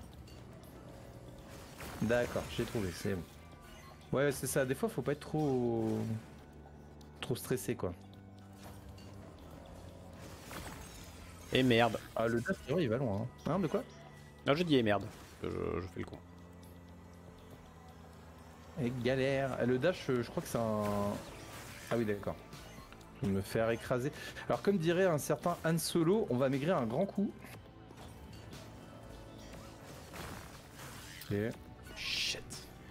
D'accord, j'ai trouvé, c'est bon. Ouais c'est ça, des fois faut pas être trop stressé quoi. Et merde. Ah le dash il va loin hein. Hein de quoi? Non j'ai dit et merde. Je fais le con. Et galère. Le dash je crois que c'est un... Ah oui d'accord. Je vais me faire écraser. Alors comme dirait un certain Han Solo, on va maigrir un grand coup. Et... Shit.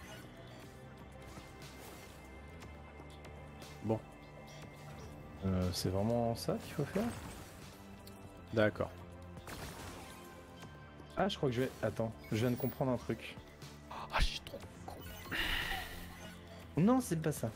Bon. c'est vraiment ça qu'il faut faire? D'accord. Ah, je crois que je vais. Attends, je viens de comprendre un truc. Ah, je suis trop con. Non, c'est pas ça.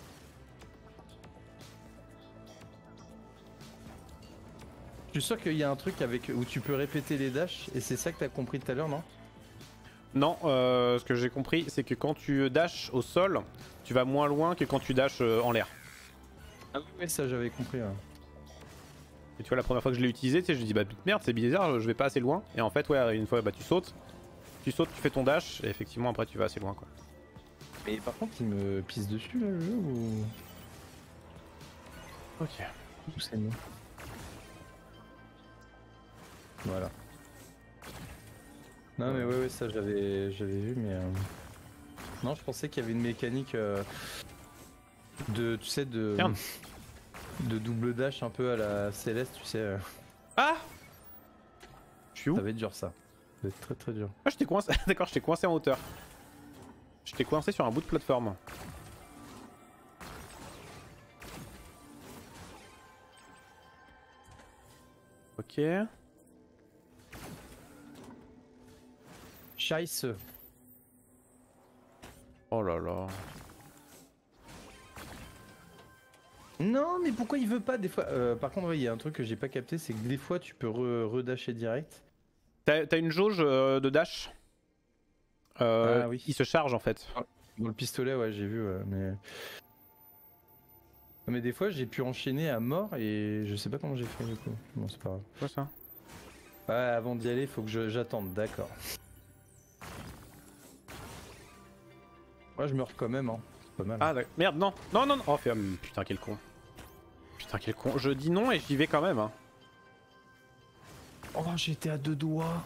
Je suis sûr qu'il y a un truc avec où tu peux répéter les dashs et c'est ça que t'as compris tout à l'heure, non? Non, ce que j'ai compris, c'est que quand tu dashes au sol, tu vas moins loin que quand tu dashes en l'air. Ah oui, ça j'avais compris. Ouais. Et tu vois, la première fois que je l'ai utilisé, tu sais, je me dis bah merde, c'est bizarre, je vais pas assez loin. Et en fait, ouais, une fois, bah tu sautes, tu fais ton dash, et effectivement, après, tu vas assez loin, quoi. Mais par contre, il me pisse dessus là, le jeu ou. Ok. Ou c'est nous? Voilà. Non mais ouais, ça j'avais vu mais non, je pensais qu'il y avait une mécanique de tu sais de double dash un peu à la Céleste, tu sais. Ah, je suis où? Ça va être dur ça. Ça va être très très dur. Ah, je t'ai coincé. D'accord, je t'ai coincé en hauteur. Je t'ai coincé sur un bout de plateforme. Ok. Scheisse. Oh là là. Non mais pourquoi il veut pas des fois par contre il y a un truc que j'ai pas capté, c'est que des fois tu peux redasher direct. T'as une jauge de dash. Ah oui. Il se charge en fait. Dans le pistolet ouais j'ai vu mais des fois j'ai pu enchaîner à mort et je sais pas comment j'ai fait du coup. Bon c'est pas grave. Quoi ça? Ouais avant d'y aller faut que j'attende, d'accord. Moi je meurs quand même hein. C'est pas mal. Ah d'accord. Merde, non. Non, non, non. Oh putain, quel con. Putain, quel con. Je dis non et j'y vais quand même. Hein. Oh j'étais à deux doigts.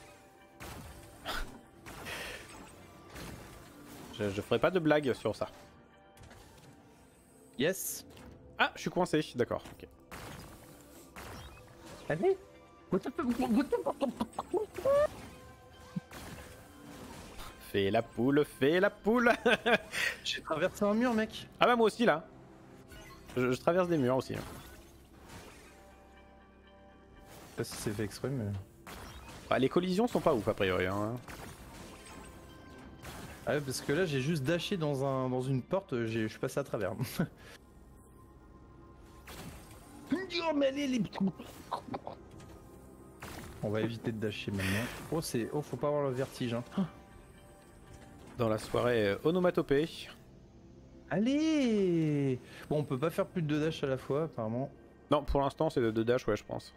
Je ferai pas de blague sur ça. Yes. Ah, je suis coincé. D'accord, ok. Allez. Fais la poule, fais la poule. J'ai traversé un mur mec. Ah bah moi aussi là. Je traverse des murs aussi. Je sais pas si c'est fait exprès mais... Bah, les collisions sont pas ouf a priori. Hein. Ah ouais, parce que là j'ai juste dashé dans une porte, je suis passé à travers. Oh, mais allez, on va éviter de dasher maintenant. Oh faut pas avoir le vertige hein. Dans la soirée onomatopée. Allez. Bon on peut pas faire plus de 2 dash à la fois apparemment. Non, pour l'instant c'est de dash, ouais, je pense.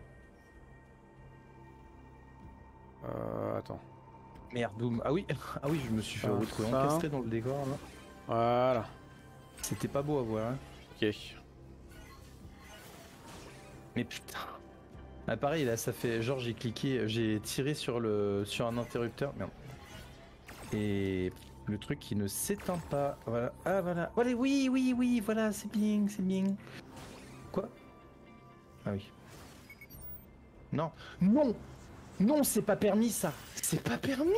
Attends. Merde, boum. Ah oui, ah oui, je me suis fait retrouver encastré dans le décor là. Voilà. C'était pas beau à voir. Hein. Ok. Mais putain. Ah pareil là, ça fait genre j'ai cliqué, j'ai tiré sur un interrupteur. Merde. Et le truc qui ne s'éteint pas. Voilà. Ah voilà. Allez, oui, voilà, c'est bien, c'est bien. Quoi? Ah oui. Non, non, non, c'est pas permis ça. C'est pas permis.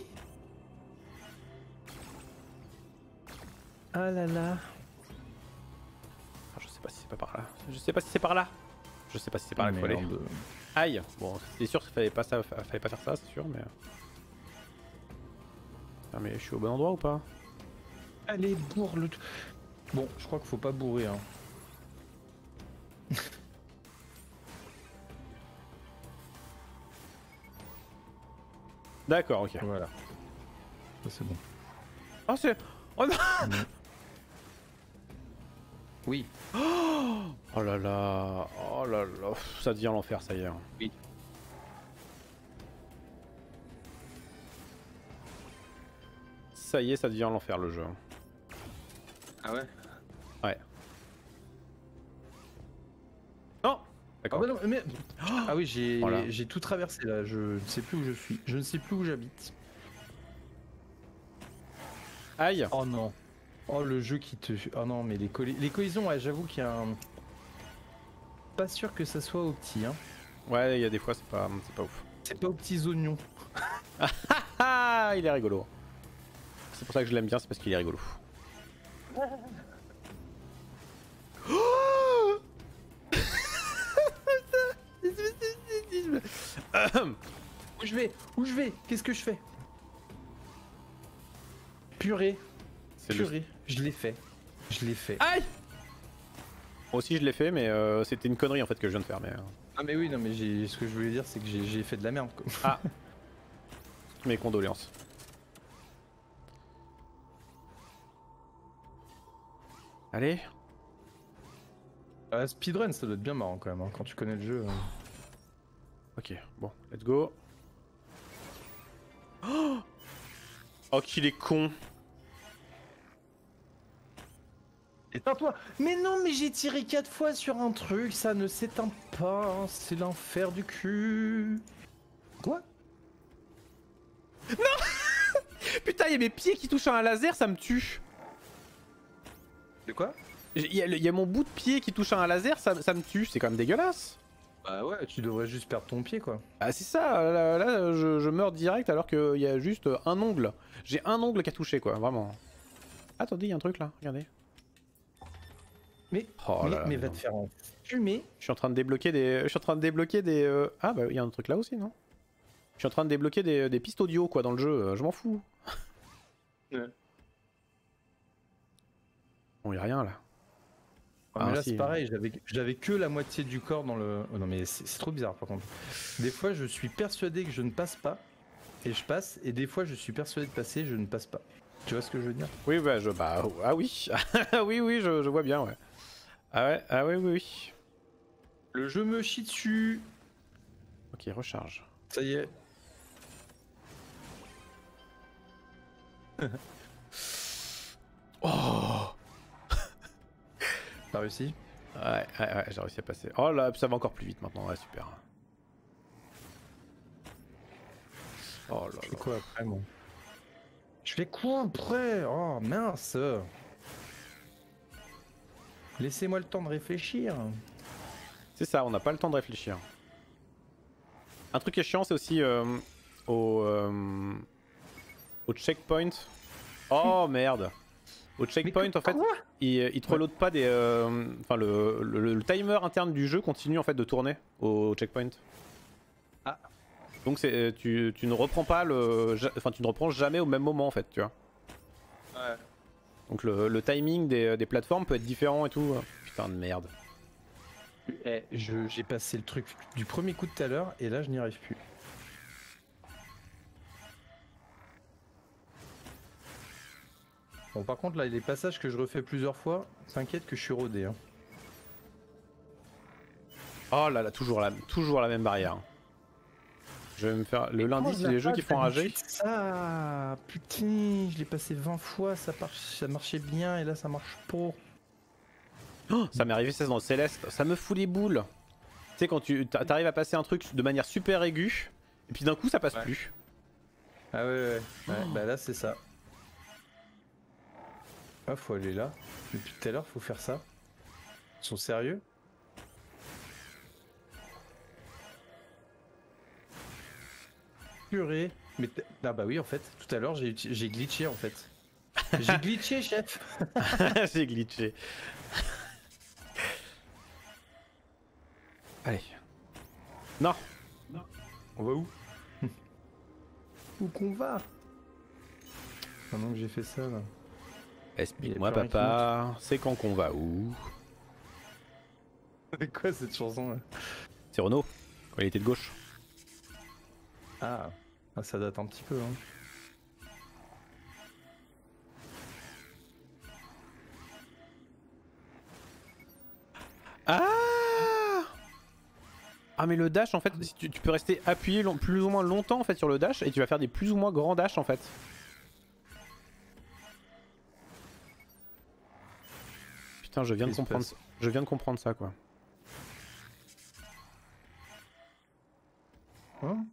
Ah là là. Ah, je sais pas si c'est pas par là. Je sais pas si c'est par là. Je sais pas si c'est par là qu'il faut aller. Aïe. Bon, c'est sûr qu'il fallait pas ça, fallait pas faire ça, c'est sûr, mais. Ah mais je suis au bon endroit ou pas? Allez, bourre le. Bon, je crois qu'il faut pas bourrer. Hein. D'accord, ok. Voilà. Ça c'est bon. Oh c'est. Oh non. Oui. Oh là là. Oh là là. Ça devient l'enfer, ça y est. Oui. Ça y est, ça devient l'enfer le jeu. Ah ouais. Ouais. Non. D'accord. Ah bah non, mais... Ah oui, j'ai Voilà. tout traversé là, je ne sais plus où je suis. Je ne sais plus où j'habite. Aïe. Oh non. Oh le jeu qui te... Oh non mais les collisions, ouais, j'avoue qu'il y a un... Pas sûr que ça soit au petit, hein. Ouais, il y a des fois c'est pas ouf. C'est pas aux petits oignons. Ah, il est rigolo. C'est pour ça que je l'aime bien, c'est parce qu'il est rigolo. Où je vais? Où je vais? Qu'est-ce que je fais? Purée. Purée. Je l'ai fait. Je l'ai fait. Aïe! Moi aussi je l'ai fait, mais c'était une connerie en fait que je viens de faire. Mais, Ah mais oui, non mais ce que je voulais dire c'est que j'ai fait de la merde quoi. Ah! Mes condoléances. Allez. Speedrun ça doit être bien marrant quand même, hein, quand tu connais le jeu. Ok, bon, let's go. Oh qu'il est con. Éteins-toi! Mais non, mais j'ai tiré 4 fois sur un truc, ça ne s'éteint pas, c'est l'enfer du cul. Quoi? Putain, il y a mes pieds qui touchent à un laser, ça me tue. De quoi? Il y a mon bout de pied qui touche à un laser, ça me tue, c'est quand même dégueulasse. Bah ouais, tu devrais juste perdre ton pied quoi. Ah c'est ça, là, je meurs direct alors qu'il y a juste un ongle. J'ai un ongle qui a touché quoi, vraiment. Attendez, il y a un truc là, regardez. Mais, Oh là là, mais va te faire fumer. Je suis en train de débloquer des... Ah bah il y a un truc là aussi, non? Je suis en train de débloquer des pistes audio quoi dans le jeu, je m'en fous. Ouais. Bon, y a rien là. Ah, mais là si. c'est pareil, j'avais que la moitié du corps dans le... Oh non mais c'est trop bizarre par contre. Des fois je suis persuadé que je ne passe pas, et je passe, et des fois je suis persuadé de passer, je ne passe pas. Tu vois ce que je veux dire? Oui bah ah oui. oui je vois bien ouais. Ah ouais, ah oui. Le jeu me chie dessus. Ok, recharge. Ça y est. Oh. T'as réussi? Ouais, j'ai réussi à passer. Oh là, ça va encore plus vite maintenant, ouais, super. Oh là Je fais là. quoi après moi? Je fais quoi après? Oh mince! Laissez-moi le temps de réfléchir. C'est ça, on n'a pas le temps de réfléchir. Un truc qui est chiant, c'est aussi au checkpoint. Oh merde! Au checkpoint, en fait, il te reload pas des. Enfin, le timer interne du jeu continue en fait de tourner au checkpoint. Ah. Donc tu ne reprends pas le. Enfin, tu ne reprends jamais au même moment en fait, tu vois. Ouais. Donc le timing des plateformes peut être différent et tout. Putain de merde. Eh, j'ai passé le truc du premier coup de tout à l'heure et là je n'y arrive plus. Bon par contre là les passages que je refais plusieurs fois, t'inquiète que je suis rodé. Hein. Oh là là, toujours la même barrière. Je vais me faire. Le lundi, c'est les jeux qui font rager. Ça, putain, je l'ai passé 20 fois, ça marchait bien et là ça marche pas. Oh, ça m'est arrivé ça dans le Céleste, ça me fout les boules. Tu sais, quand t'arrives à passer un truc de manière super aiguë, et puis d'un coup ça passe plus. Ah ouais, bah là c'est ça. Ah, faut aller là. Depuis tout à l'heure, faut faire ça. Ils sont sérieux? Purée. Mais ah bah oui, en fait, tout à l'heure j'ai glitché en fait. J'ai glitché, chef. J'ai glitché. Allez. Non. On va où? Où qu'on va? Pendant que j'ai fait ça là. Explique-moi papa, c'est quand qu'on va où? C'est quoi cette chanson là? C'est Renault, quand il était de gauche. Ah, ça date un petit peu hein. Ah mais le dash en fait, si tu peux rester appuyé plus ou moins longtemps en fait sur le dash et tu vas faire des plus ou moins grands dash en fait. Putain, je viens de comprendre ça quoi. Hein?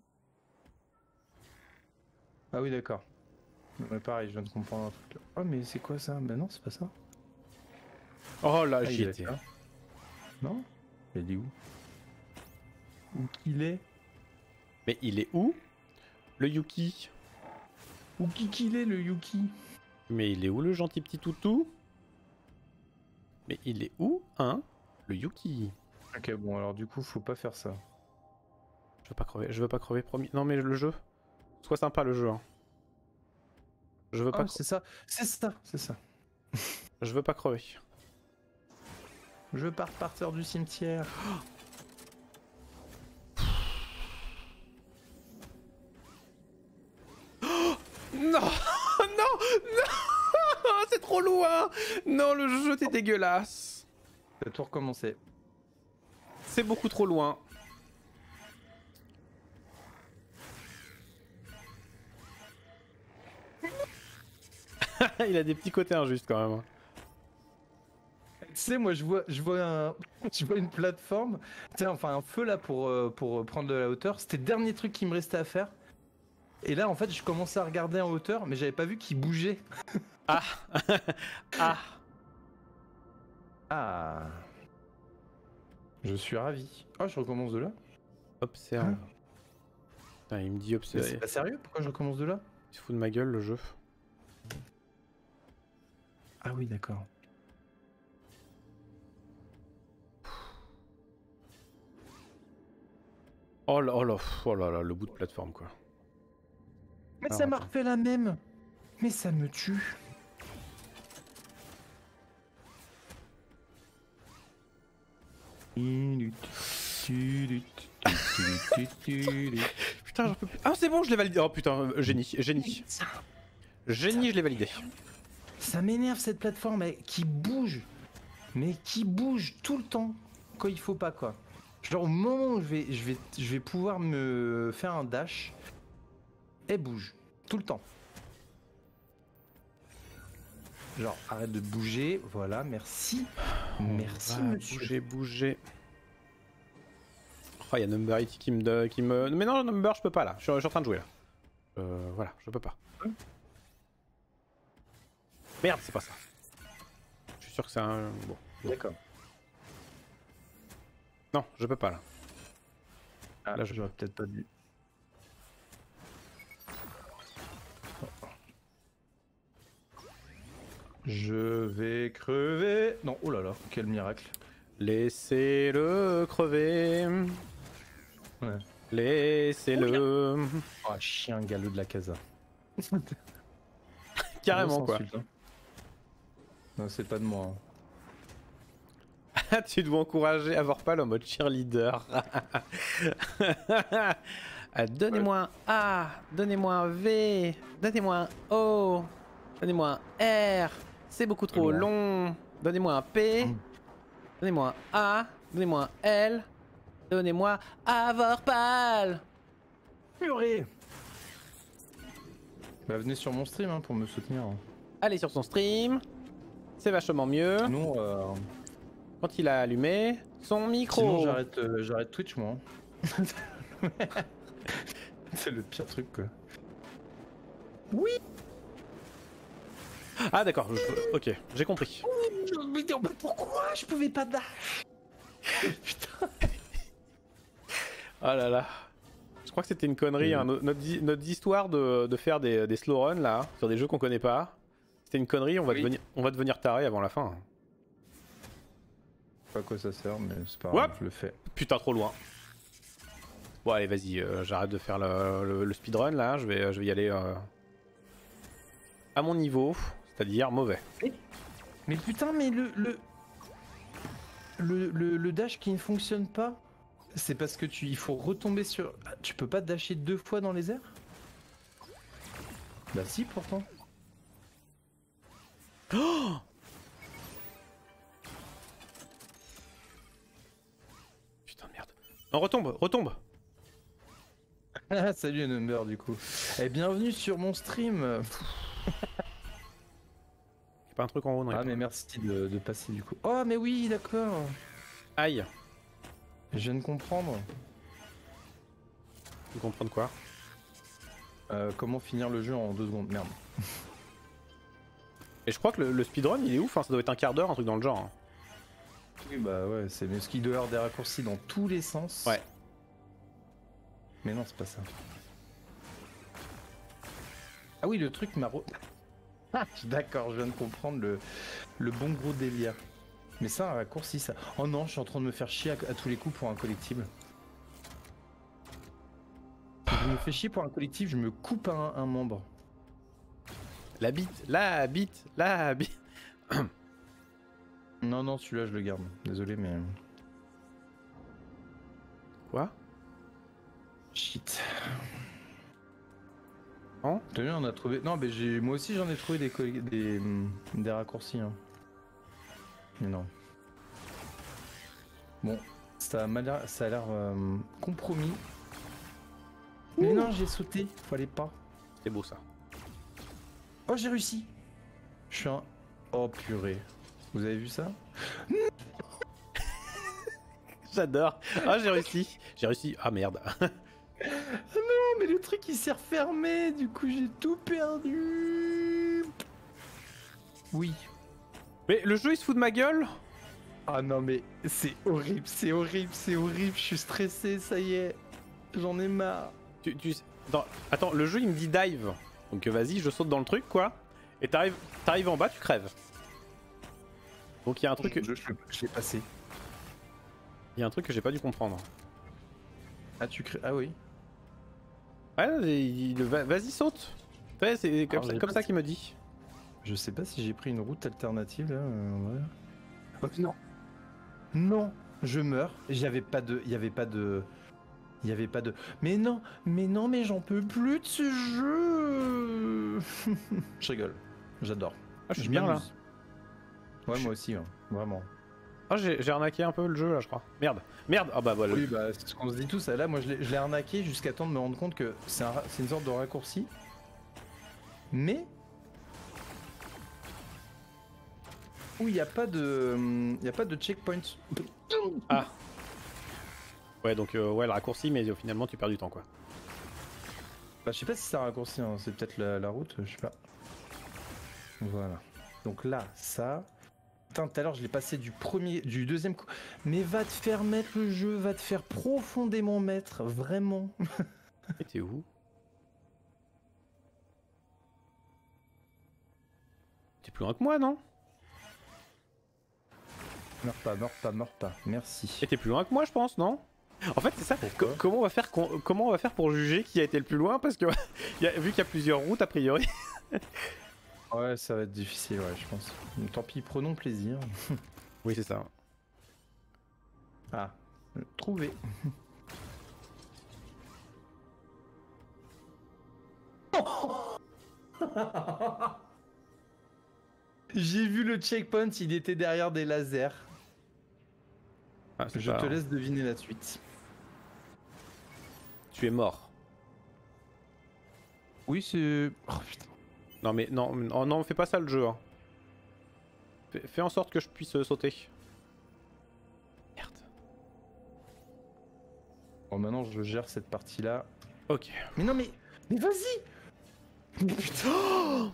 Ah oui d'accord. Ouais, pareil, je viens de comprendre un truc là. Oh mais c'est quoi ça? Bah non, c'est pas ça. Oh là, j'y étais. Non? Il est où? Où qu'il est? Mais il est où? Le Yuki? Où qu'il est le Yuki? Mais il est où le gentil petit toutou? Mais il est où, hein? Le Yuki? Ok, bon alors du coup, faut pas faire ça. Je veux pas crever, je veux pas crever, promis. Non mais le jeu, sois sympa le jeu. Hein. Je veux pas. C'est ça, c'est ça, c'est ça. Je veux pas crever. Je veux pas repartir du cimetière. Non, non, non, c'est trop loin. Non, le jeu t'es dégueulasse. Je vais tout recommencer. C'est beaucoup trop loin. Il a des petits côtés injustes quand même. Tu sais, moi je vois une plateforme, tu sais, enfin un feu là pour prendre de la hauteur. C'était le dernier truc qui me restait à faire. Et là en fait je commençais à regarder en hauteur, mais j'avais pas vu qu'il bougeait. Ah. Ah. Ah. Je suis ravi. Oh, je recommence de là. Observe. Putain, il me dit Mais observe. c'est pas sérieux? Pourquoi je recommence de là? Il se fout de ma gueule le jeu. Ah oui, d'accord. Oh là, oh là, oh là là, le bout de plateforme quoi. Mais Alors, ça m'a attends. refait la même. Mais ça me tue. Putain, j'en peux plus. Ah, c'est bon, je l'ai validé. Oh putain, génie, génie. Génie, je l'ai validé. Ça m'énerve cette plateforme qui bouge. Mais qui bouge tout le temps quand il faut pas quoi. Genre au moment où je vais pouvoir me faire un dash, elle bouge tout le temps. Genre arrête de bouger, voilà, merci. Merci monsieur. Bouger, bouger. Oh, il y a Number It qui me... Mais non, Number, je peux pas là. Je suis en train de jouer là. Voilà, je peux pas. Merde, c'est pas ça. Je suis sûr que c'est un... Bon. D'accord. Non, je peux pas là. Ah, Là, j'aurais peut-être pas dû. Je vais crever. Non, oh là là, quel miracle. Laissez-le crever. Ouais. Laissez-le. Oh, chien galeux de la casa. Carrément On quoi. s'insulte, hein. Non, c'est pas de moi. Tu dois encourager Avorpal en mode cheerleader. Donnez-moi un A, donnez-moi un V, donnez-moi un O, donnez-moi un R, c'est beaucoup trop long. Donnez-moi un P, donnez-moi un A, donnez-moi un L, donnez-moi Avorpal. Purée. Bah venez sur mon stream hein, pour me soutenir. Allez sur son stream, c'est vachement mieux. Sinon, Quand il a allumé son micro. sinon j'arrête Twitch moi. Hein. C'est le pire truc quoi. Oui. Ah d'accord, ok, j'ai compris. Mais pourquoi je pouvais pas dash? Putain. Oh là là. Je crois que c'était une connerie, hein. Notre histoire de faire des slow runs là, sur des jeux qu'on connaît pas. C'était une connerie, on va devenir taré avant la fin. Pas à quoi ça sert, mais c'est pas grave, grave, je le fais. Putain, trop loin. Bon allez, vas-y, j'arrête de faire le speedrun là, je vais y aller à mon niveau, c'est-à-dire mauvais. Mais putain, mais le dash qui ne fonctionne pas, c'est parce que il faut retomber sur... Tu peux pas dasher 2 fois dans les airs? Bah si, pourtant. Oh putain de merde. Non, retombe. Ah, salut Number du coup. Et bienvenue sur mon stream. Y'a pas un truc en haut, non? Ah mais merci de passer du coup. Oh mais oui, d'accord. Aïe. Je viens de comprendre. Tu comprends quoi? Comment finir le jeu en 2 secondes. Merde. Et je crois que le speedrun il est ouf, hein, ça doit être un quart d'heure, un truc dans le genre. Hein. Oui bah ouais, c'est mais ce qui doit y avoir des raccourcis dans tous les sens. Ouais. Mais non, c'est pas ça. Ah oui, le truc m'a... D'accord, je viens de comprendre le bon gros délire. Mais ça, un raccourci, ça... Oh non, je suis en train de me faire chier à tous les coups pour un collectible. me fais chier pour un collectif, je me coupe un membre. La bite, la bite, la bite. Non, non, celui-là, je le garde. Désolé, mais... Quoi? Shit. Non? T'as vu, on a trouvé... Non, mais moi aussi, j'en ai trouvé des raccourcis. Hein. Mais non. Bon, ça a l'air compromis. Mais non, j'ai sauté. Fallait pas. C'était beau ça. Oh, j'ai réussi. Je suis un... Oh, purée. Vous avez vu ça? J'adore. Ah, j'ai réussi. J'ai réussi. Ah merde. Non, mais le truc il s'est refermé, du coup j'ai tout perdu. Oui. Mais le jeu il se fout de ma gueule? Ah non, mais c'est horrible, c'est horrible, c'est horrible. Je suis stressé, ça y est. J'en ai marre. Attends, le jeu il me dit dive. Donc vas-y, je saute dans le truc quoi. Et t'arrives en bas, tu crèves. Donc il y a un truc. Je l'ai passé. Il y a un truc que j'ai pas dû comprendre. Ah, tu crèves. Ah oui. Ouais, vas-y saute. Ouais, c'est comme ça qu'il me dit. Je sais pas si j'ai pris une route alternative là. Ouais. Oh, non. Non, je meurs. J'avais pas de. Il y avait pas de. Mais non, mais j'en peux plus de ce jeu. Je rigole. J'adore. Ah, je suis bien là. m'amuse. Ouais, moi aussi, hein. Vraiment. Ah, j'ai arnaqué un peu le jeu là, je crois. Merde. Ah bah voilà. Oui, bah c'est ce qu'on se dit tous. Là, moi, je l'ai arnaqué jusqu'à temps de me rendre compte que c'est une sorte de raccourci. Mais où il n'y a pas de checkpoint. Ah. Ouais, donc ouais, le raccourci, mais finalement tu perds du temps quoi. Bah, je sais pas si c'est un raccourci, hein. C'est peut-être la route, je sais pas. Voilà. Donc là, ça. Putain, tout à l'heure je l'ai passé du deuxième coup. Mais va te faire mettre le jeu, va te faire profondément mettre, vraiment. Et t'es où? T'es plus loin que moi, non? Meurs pas, merci. Et t'es plus loin que moi, je pense, non? En fait, c'est ça. Comment on va faire pour juger qui a été le plus loin? Parce que vu qu'il y a plusieurs routes, a priori. Ouais, ça va être difficile, ouais, je pense. Donc, tant pis, prenons plaisir. Oui, c'est ça. Ah, trouvé. J'ai vu le checkpoint, il était derrière des lasers. Ah, Je te laisse deviner la suite. Tu es mort. Oui, c'est... Oh putain. Non mais non, fais pas ça le jeu. Hein. Fais en sorte que je puisse sauter. Merde. Bon, maintenant je gère cette partie-là. Ok. Mais non, mais vas-y. Mais putain.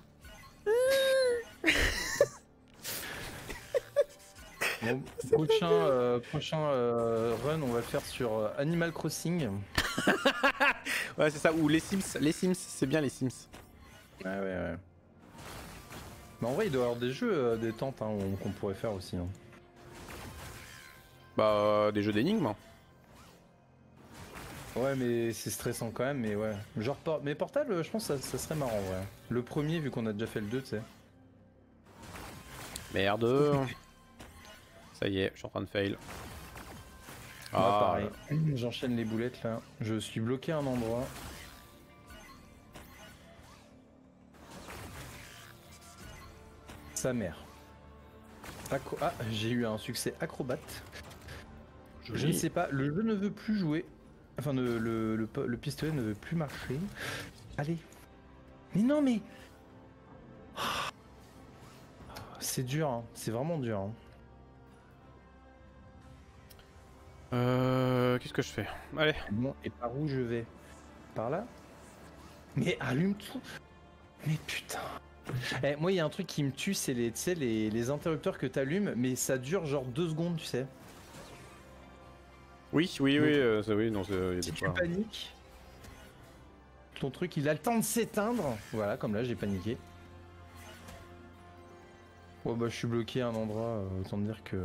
Bon, prochain run, on va le faire sur Animal Crossing. Ouais, c'est ça. Ou les Sims. Les Sims, c'est bien les Sims. Ouais. Mais en vrai, il doit y avoir des jeux détente hein, qu'on pourrait faire aussi. Hein. Bah, des jeux d'énigmes. Hein. Ouais, mais c'est stressant quand même, mais ouais. Genre, mais Portal, je pense que ça serait marrant, ouais. Le premier, vu qu'on a déjà fait le 2, tu sais. Merde. Ça y est, je suis en train de fail. Ah, pareil. J'enchaîne les boulettes là. Je suis bloqué à un endroit. Sa mère. Ah, j'ai eu un succès acrobate. Je ne sais pas, le jeu ne veut plus jouer. Enfin, le pistolet ne veut plus marcher. Allez. Mais non, mais... C'est dur, hein. C'est vraiment dur. Hein. Qu'est-ce que je fais? Allez. Bon, et par où je vais? Par là? Mais allume tout. Mais putain. Eh, moi, il y a un truc qui me tue, c'est les interrupteurs que t'allumes, mais ça dure genre 2 secondes, tu sais. Oui, non, Si tu paniques, ton truc il a le temps de s'éteindre. Voilà, comme là j'ai paniqué. Oh bah je suis bloqué à un endroit, autant dire que...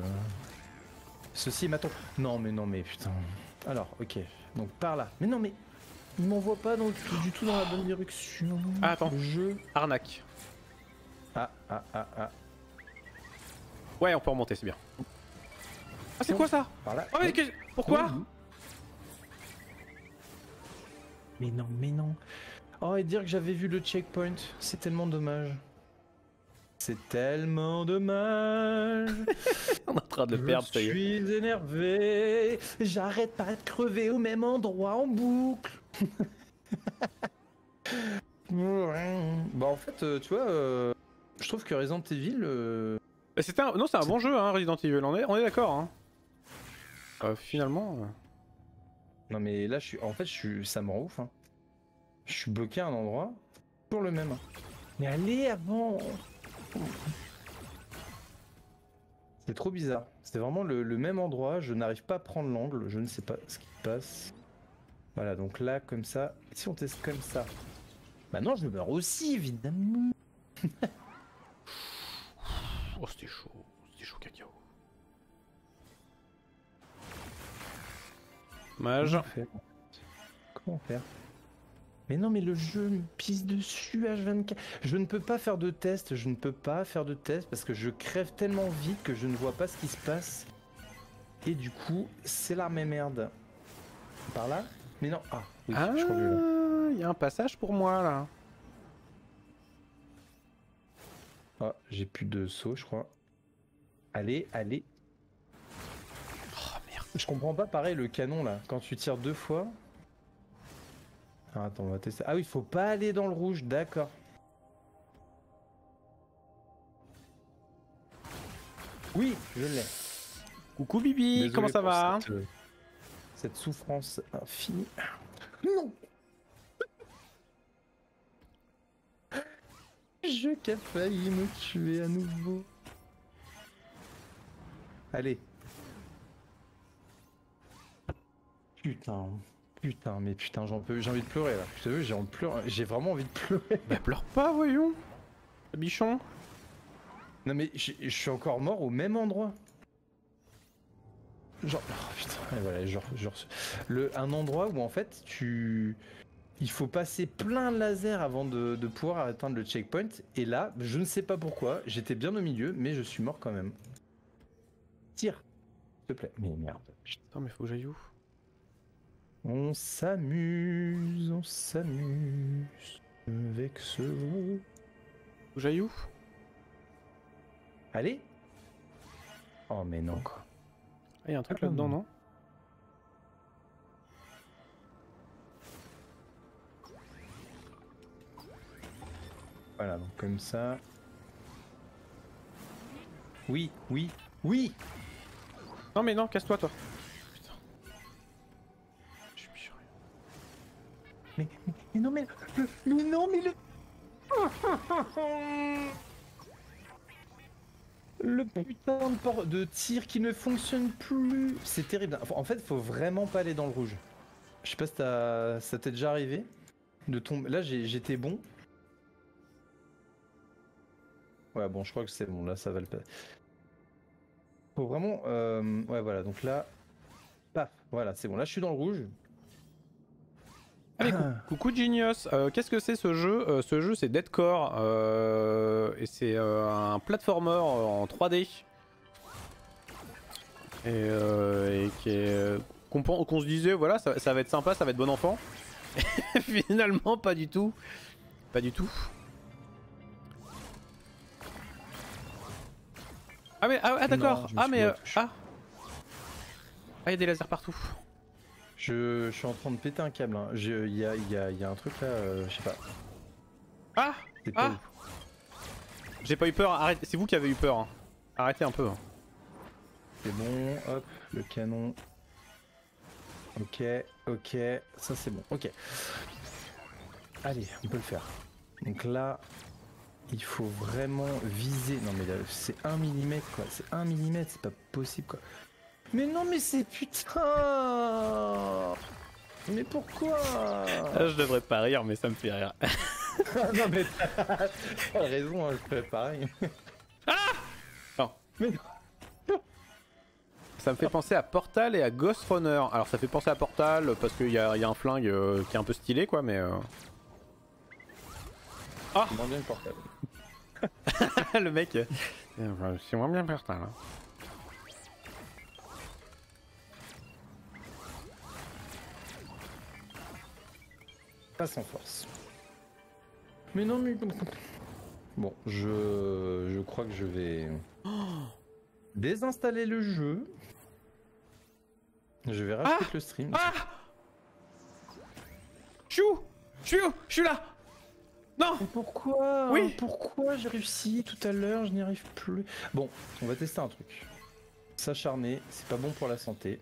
Ceci est ma tombe. Non mais putain. Alors, ok. Donc par là. Mais non mais Il m'envoie pas du tout dans la bonne direction. Ah, attends. Le jeu. Arnaque. Ah. Ouais, on peut remonter, c'est bien. Ah, c'est quoi ça? Par là. Oh, mais pourquoi? Mais non. Oh, et dire que j'avais vu le checkpoint, c'est tellement dommage. C'est tellement dommage. On est en train de le perdre, ça y Je est. suis énervé. J'arrête pas de crever au même endroit en boucle. Bah en fait, tu vois, je trouve que Resident Evil... Non, c'est un bon jeu, hein, Resident Evil, on est d'accord. Hein. Finalement... Non mais là, ça me rend ouf. Hein. Je suis bloqué à un endroit, toujours le même. Mais allez avant. C'est trop bizarre. C'est vraiment le même endroit, je n'arrive pas à prendre l'angle, je ne sais pas ce qui se passe. Voilà, donc là, comme ça, si on teste comme ça... Bah non, je meurs aussi, évidemment. Oh, c'était chaud cacao. Dommage. Comment faire? Mais non, mais le jeu me pisse dessus H24. Je ne peux pas faire de test, parce que je crève tellement vite que je ne vois pas ce qui se passe. Et du coup, c'est la même merde. Par là? Mais non, oui, Ah, je crois que il y a un passage pour moi là. Ah, j'ai plus de saut, je crois. Allez. Oh merde. Je comprends pas, pareil, le canon là. Quand tu tires 2 fois. Ah, attends, on va tester. Ah oui, faut pas aller dans le rouge, d'accord. Oui, je l'ai. Coucou Bibi, Désolé comment ça pour va? cette souffrance infinie. Non. Je qui a failli me tuer à nouveau. Allez. Putain, j'ai envie de pleurer là. Je te veux, j'ai vraiment envie de pleurer. Bah pleure pas, voyons. Le bichon. Non mais je suis encore mort au même endroit. Genre, oh putain, et voilà, un endroit où en fait il faut passer plein de lasers avant de pouvoir atteindre le checkpoint. Et là, je ne sais pas pourquoi, j'étais bien au milieu, mais je suis mort quand même. Tire, s'il te plaît. Mais merde. Putain, mais faut que j'aille où? On s'amuse avec ce jeu. Faut que j'aille où? Allez. Oh mais non quoi. Ah, y a un truc là-dedans, non? Voilà, donc comme ça. Oui. Non mais non, casse-toi toi. Putain. Je suis piché. Mais non mais le le putain de tir qui ne fonctionne plus. C'est terrible. En fait, faut vraiment pas aller dans le rouge. Je sais pas si ça t'est déjà arrivé de tomber. Là, j'étais bon. Ouais, bon, je crois que c'est bon. Là, ça va le faire. Faut vraiment. Ouais, voilà. Donc là, paf. Voilà, c'est bon. Là, je suis dans le rouge. Allez, coucou Genius. Qu'est-ce que c'est ce jeu? Ce jeu, c'est Deadcore. Et c'est un platformer en 3D. Et qu'on se disait, voilà, ça va être sympa, ça va être bon enfant. Finalement, pas du tout. Pas du tout. Ah mais d'accord. Ah mais ah, il y a des lasers partout. Je suis en train de péter un câble. Hein. Il y a un truc là, je sais pas. Ah. J'ai pas eu peur. Arrête. C'est vous qui avez eu peur. Hein. Arrêtez un peu. Hein. C'est bon. Hop, le canon. Ok. Ça c'est bon. Ok. Allez, on peut le faire. Donc là, il faut vraiment viser. Non mais là, c'est 1 mm quoi. C'est 1 mm, c'est pas possible quoi. Mais non mais c'est putain. Mais pourquoi? Je devrais pas rire mais ça me fait rire. Non mais t'as raison, hein, je ferais pareil. Ah non. Mais non. Ça me fait penser à Portal et à Ghost Runner. Alors ça fait penser à Portal parce qu'il y a un flingue qui est un peu stylé quoi, mais... Ah, moins bien le Portal. Le mec... c'est moins bien Portal. Hein. Pas sans force. Mais non, mais... Bon, je crois que je vais désinstaller le jeu. Je vais racheter le stream. Ah, Chou, je suis là. Non. Mais pourquoi? Oui. Pourquoi j'ai réussi tout à l'heure? Je n'y arrive plus. Bon, on va tester un truc. S'acharner, c'est pas bon pour la santé.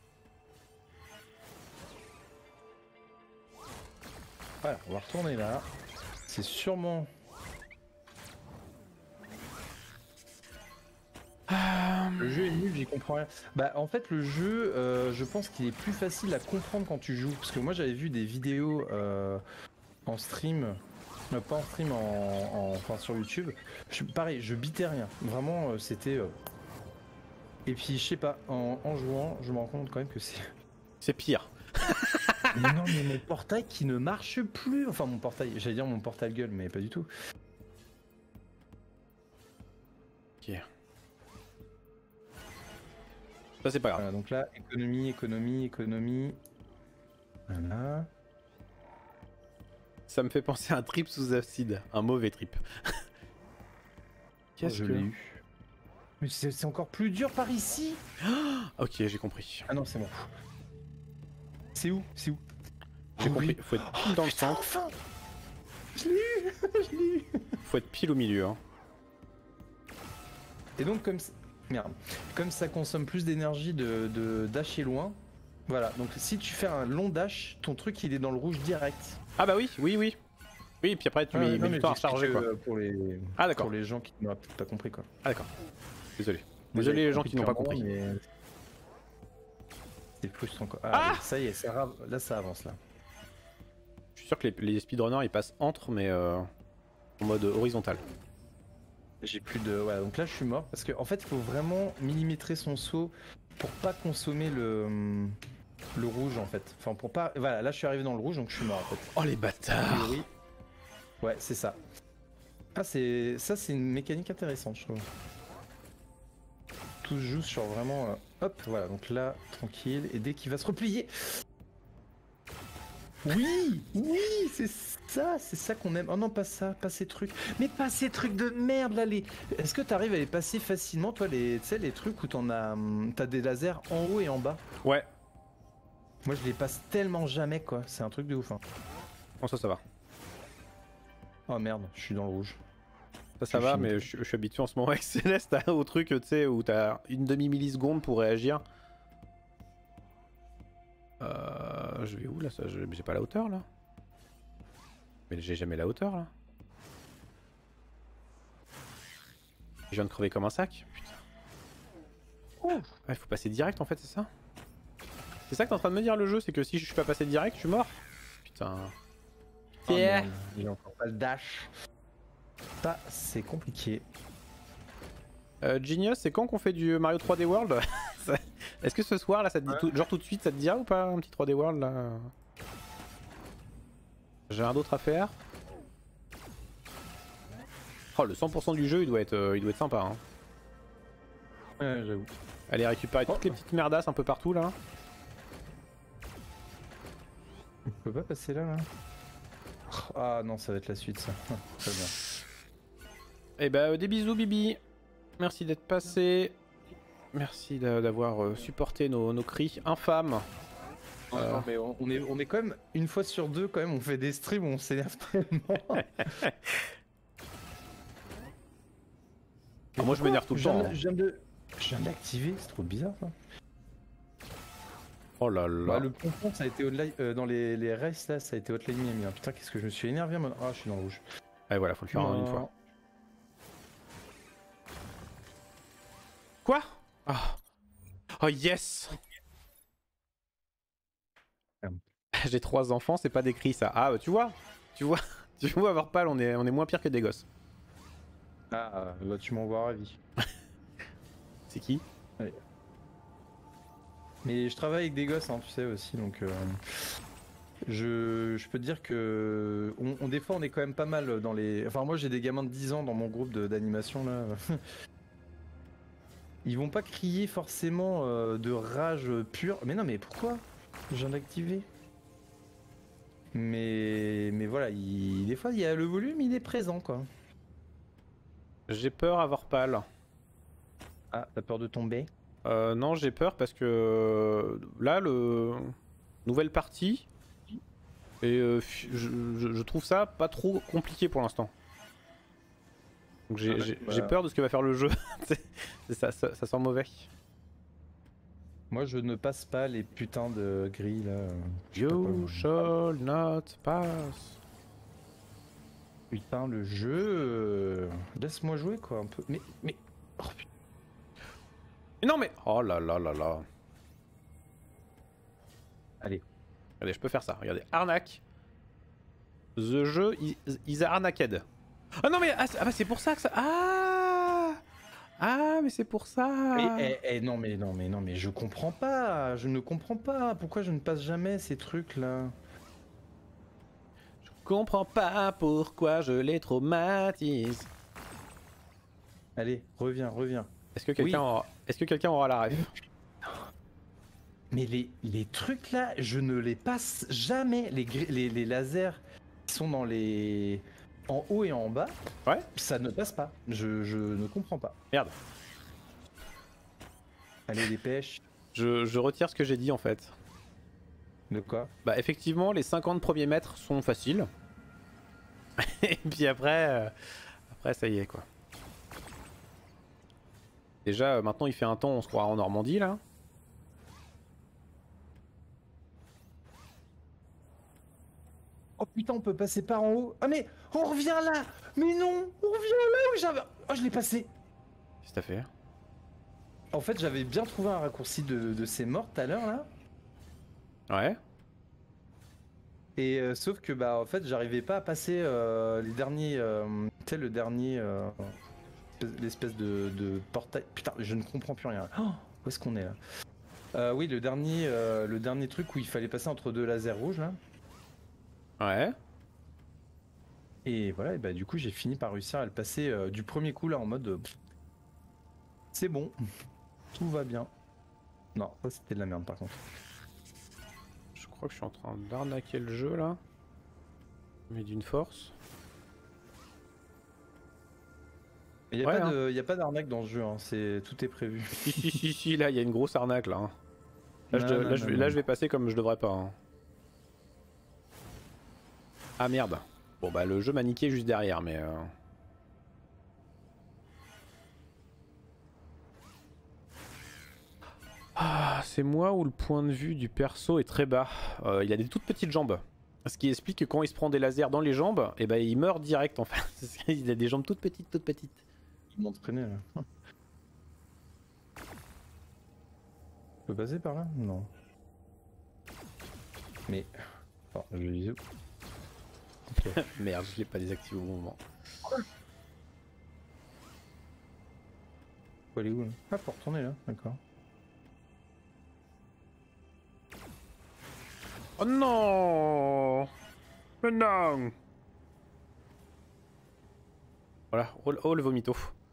Voilà, on va retourner là. C'est sûrement... Le jeu est nul, j'y comprends rien. Bah en fait le jeu, je pense qu'il est plus facile à comprendre quand tu joues. Parce que moi j'avais vu des vidéos en stream, pas en stream, enfin sur YouTube. Pareil, je bitais rien. Vraiment c'était... Et puis je sais pas, en jouant, je me rends compte quand même que c'est... C'est pire. Mais non, mais mon portail qui ne marche plus. Enfin mon portail, j'allais dire mon portail gueule, mais pas du tout. Ok. Ça c'est pas grave. Voilà, donc là, économie. Voilà. Ça me fait penser à un trip sous acide. Un mauvais trip. Qu'est-ce Je que... l'ai eu. Mais c'est encore plus dur par ici. Ok, j'ai compris. Ah non, c'est bon. C'est où? J'ai Oh, compris. oui. Faut être pile dans le centre. Enfin. Je l'ai eu. Je l'ai eu. Faut être pile au milieu. Hein. Et donc comme ça consomme plus d'énergie de dasher loin. Voilà, donc si tu fais un long dash, ton truc il est dans le rouge direct. Ah bah oui. Oui, et puis après tu mets du temps à recharger quoi. Ah d'accord. Pour les gens qui n'auraient peut-être pas compris quoi. Ah d'accord. Désolé. Désolé les gens qui n'ont pas compris. Mais... C'est frustrant quoi. Ah oui, ça y est, là ça avance là. Je suis sûr que les speedrunners ils passent entre mais en mode horizontal. J'ai plus de... Ouais, donc là je suis mort parce qu'en fait il faut vraiment millimétrer son saut pour pas consommer le rouge en fait. Enfin pour pas... Voilà, là je suis arrivé dans le rouge donc je suis mort en fait. Oh les bâtards. Oui. Ouais, c'est ça. Ah c'est une mécanique intéressante je trouve. Tout se joue sur vraiment... Hop, voilà, donc là, tranquille. Et dès qu'il va se replier... Oui, c'est ça qu'on aime. Oh non, pas ça, pas ces trucs. Mais pas ces trucs de merde là. Est-ce que t'arrives à les passer facilement, toi, tu sais, les trucs où t'as des lasers en haut et en bas? Ouais. Moi, je les passe tellement jamais, quoi. C'est un truc de ouf. Hein. Bon ça va. Oh merde, je suis dans le rouge. Ça va, mais je suis habitué en ce moment avec Céleste au truc, tu sais, où t'as une demi-milliseconde pour réagir. Je vais où là? J'ai pas la hauteur là. Mais j'ai jamais la hauteur là. Je viens de crever comme un sac. Putain. Ah, il faut passer direct en fait, c'est ça? C'est ça que t'es en train de me dire le jeu, c'est que si je suis pas passé direct, je suis mort? Putain. Oh, merde, il a encore pas le dash. Ça, c'est compliqué. Genius, c'est quand qu'on fait du Mario 3D World? Est-ce que ce soir là, ça te dit genre tout de suite, ça te dira ou pas un petit 3D World là? J'ai rien d'autre à faire. Oh, le 100% du jeu, il doit être sympa. Hein. Ouais, j'avoue. Allez récupérer toutes les petites merdasses un peu partout là. On peut pas passer là. Ah non, ça va être la suite ça. Très bien. Et bah des bisous Bibi. Merci d'être passé. Merci d'avoir supporté nos cris infâmes. Non, mais on est quand même, une fois sur deux, quand même, on fait des streams où on s'énerve tellement. Moi je m'énerve tout le temps. Hein. Je viens de l'activer, c'est trop bizarre ça. Oh là là. Bah, le pompon ça a été dans les races là, ça a été hotline Miami. Hein. Putain, qu'est-ce que je me suis énervé. Ah, je suis dans le rouge. Ah voilà, faut le faire en une fois. Quoi? Oh yes. J'ai 3 enfants, c'est pas décrit ça. Ah bah tu vois, Varpal, on est moins pire que des gosses. Ah, bah tu m'envoies ravi. C'est qui? Allez. Mais je travaille avec des gosses, hein, tu sais aussi, donc je peux te dire que des fois on est quand même pas mal dans les. Enfin moi j'ai des gamins de 10 ans dans mon groupe d'animation là. Ils vont pas crier forcément de rage pure. Mais non mais pourquoi? Je viens d'activer. Mais voilà, des fois il y a le volume, il est présent quoi. J'ai peur avoir pâle. Ah, t'as peur de tomber? Non, j'ai peur parce que là, nouvelle partie, et je trouve ça pas trop compliqué pour l'instant. Donc j'ai peur de ce que va faire le jeu. Ça sent mauvais. Moi je ne passe pas les putains de grilles là. You shall not pass. Putain le jeu. Laisse-moi jouer quoi un peu. Mais. Oh putain. Non mais... Oh là là là là. Allez. Regardez, je peux faire ça. Regardez, arnaque. The jeu is arnaqued. Ah non mais... Ah bah c'est pour ça que ça... Ah mais c'est pour ça. Non mais je comprends pas. Je ne comprends pas. Pourquoi je ne passe jamais ces trucs là? Je comprends pas pourquoi je les traumatise. Allez, reviens. Est-ce que quelqu'un aura la ref? Mais les trucs là, je ne les passe jamais. Les lasers qui sont dans les... en haut et en bas, Ouais. ça ne passe pas. Je ne comprends pas. Merde. Allez, dépêche. Je retire ce que j'ai dit en fait. De quoi? Bah effectivement, les 50 premiers mètres sont faciles. Et puis après ça y est quoi. Déjà maintenant il fait un temps, on se croira en Normandie là. Oh putain, on peut passer par en haut. Ah mais on revient là. Mais non, on revient là où j'avais... Oh, je l'ai passé. Qu'est-ce que t'as fait? En fait, j'avais bien trouvé un raccourci de ces morts tout à l'heure là. Ouais. Et sauf que bah en fait, j'arrivais pas à passer les derniers... tu sais, le dernier... l'espèce de portail... Putain, je ne comprends plus rien. Oh, où est-ce qu'on est là? Oui, le dernier truc où il fallait passer entre deux lasers rouges là. Ouais. Et voilà, et bah du coup j'ai fini par réussir à le passer du premier coup là en mode c'est bon, tout va bien. Non, ça c'était de la merde par contre. Je crois que je suis en train d'arnaquer le jeu là. Mais d'une force. Il n'y a, y a pas d'arnaque dans ce jeu, hein. Tout est prévu. Si, là il y a une grosse arnaque là. Là, je vais passer comme je devrais pas. Hein. Ah merde. Bon bah le jeu m'a niqué juste derrière mais... Ah, c'est moi où le point de vue du perso est très bas. Il a des toutes petites jambes. Ce qui explique que quand il se prend des lasers dans les jambes, et ben il meurt direct en fait. Il a des jambes toutes petites. Je m'entraînais là. Je peux passer par là? Non. Mais... Oh, je vais... Okay. Merde, je l'ai pas désactivé au bon moment. Faut aller où là? Ah, faut retourner là, d'accord. Oh non! Mais non! Voilà, oh le vomito.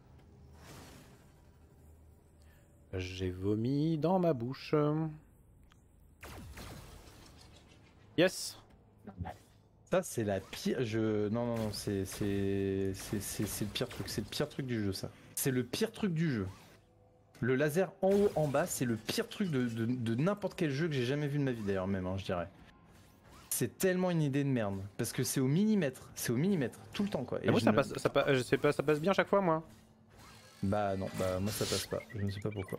J'ai vomi dans ma bouche. Yes! Ça c'est la pire... Non, c'est le pire truc. C'est le pire truc du jeu ça. C'est le pire truc du jeu. Le laser en haut, en bas, c'est le pire truc de n'importe quel jeu que j'ai jamais vu de ma vie d'ailleurs même, hein, je dirais. C'est tellement une idée de merde. Parce que c'est au millimètre. C'est au millimètre. Tout le temps quoi. Et moi je sais pas, ça passe bien chaque fois moi. Bah non, bah moi ça passe pas. Je ne sais pas pourquoi.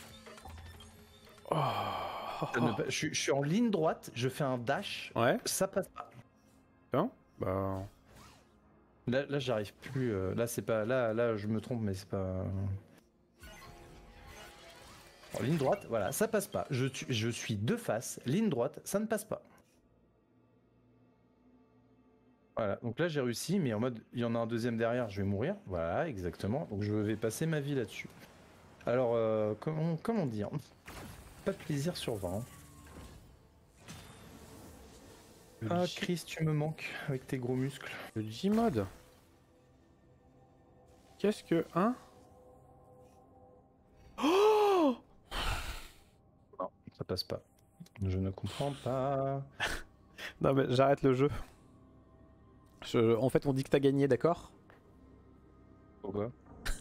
Je suis en ligne droite, je fais un dash. Ouais. Ça passe pas. Non bah... Là j'arrive plus. Là c'est pas. Là je me trompe mais c'est pas. En ligne droite, voilà, ça passe pas. Je suis de face, ligne droite, ça ne passe pas. Voilà, donc là j'ai réussi, mais en mode, il y en a un deuxième derrière, je vais mourir. Voilà, exactement. Donc je vais passer ma vie là-dessus. Alors, comment dire? pas de plaisir sur 20. Ah Chris, tu me manques avec tes gros muscles. Le Gmod. Qu'est-ce que... Hein? Oh! Non, ça passe pas. Je ne comprends pas. Non mais j'arrête le jeu. En fait on dit que t'as gagné, d'accord? Pourquoi?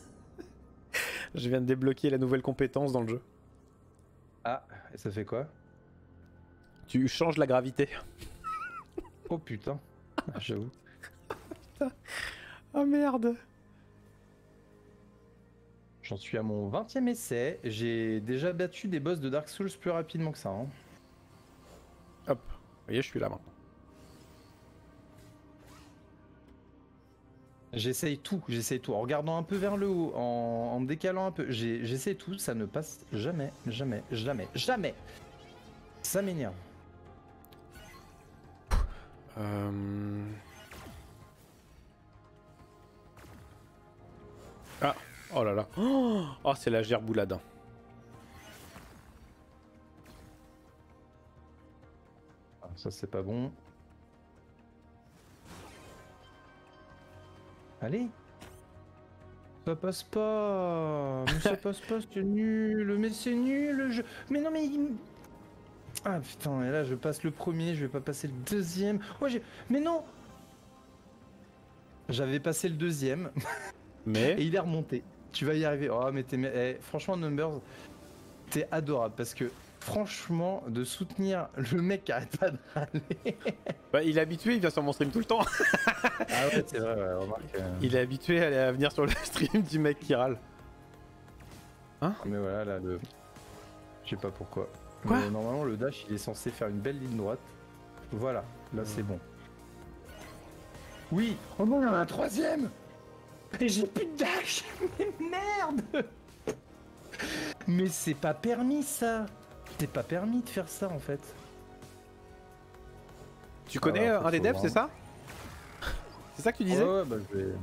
Je viens de débloquer la nouvelle compétence dans le jeu. Ah, et ça fait quoi? Tu changes la gravité. Oh putain, ah, j'avoue. Oh merde. J'en suis à mon 20e essai. J'ai déjà battu des boss de Dark Souls plus rapidement que ça. Hein. Hop, vous voyez, je suis là maintenant. J'essaye tout. En regardant un peu vers le haut, en me décalant un peu. J'essaie tout, ça ne passe jamais. Ça m'énerve. Ah, oh là là. Oh, c'est la gerboulade. Ah, ça c'est pas bon. Allez. Ça passe pas. Mais ça passe pas, c'est nul. Mais c'est nul le jeu. Mais non mais... Ah putain, et là je passe le premier, je vais pas passer le deuxième. Oh, mais non. J'avais passé le deuxième. Mais... Et il est remonté. Tu vas y arriver. Oh mais franchement Numbers, t'es adorable parce que franchement de soutenir le mec qui arrête pas de râler. Bah, il est habitué, il vient sur mon stream tout le temps. Ah ouais c'est vrai, ouais, remarque. Il est habitué à venir sur le stream du mec qui râle. Hein? Mais voilà là le... Je sais pas pourquoi. Quoi? Mais normalement le dash il est censé faire une belle ligne droite. Voilà, là c'est bon. Oui. Oh non, il y en a un troisième. Et j'ai plus de dash. Mais merde. Mais c'est pas permis ça. C'est pas permis de faire ça en fait. Tu connais Alors, un des devs, voir. c'est ça? C'est ça que tu disais? Ouais, bah je vais...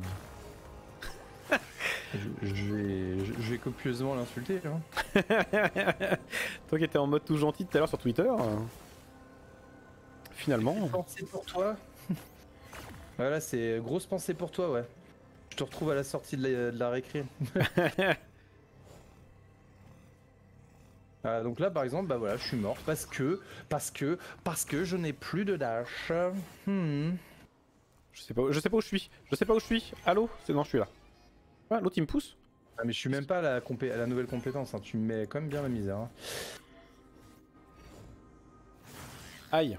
je vais copieusement l'insulter. Hein. Toi qui étais en mode tout gentil tout à l'heure sur Twitter. Finalement. Pensée pour toi. Voilà, c'est grosse pensée pour toi, ouais. Je te retrouve à la sortie de la récré. Donc là, par exemple, bah voilà, je suis mort parce que je n'ai plus de dash. Je sais pas où je suis. Allô? Non, je suis là. Ah, l'autre il me pousse. Ah, mais je suis même pas à la nouvelle compétence. Hein. Tu me mets quand même bien la misère. Hein. Aïe.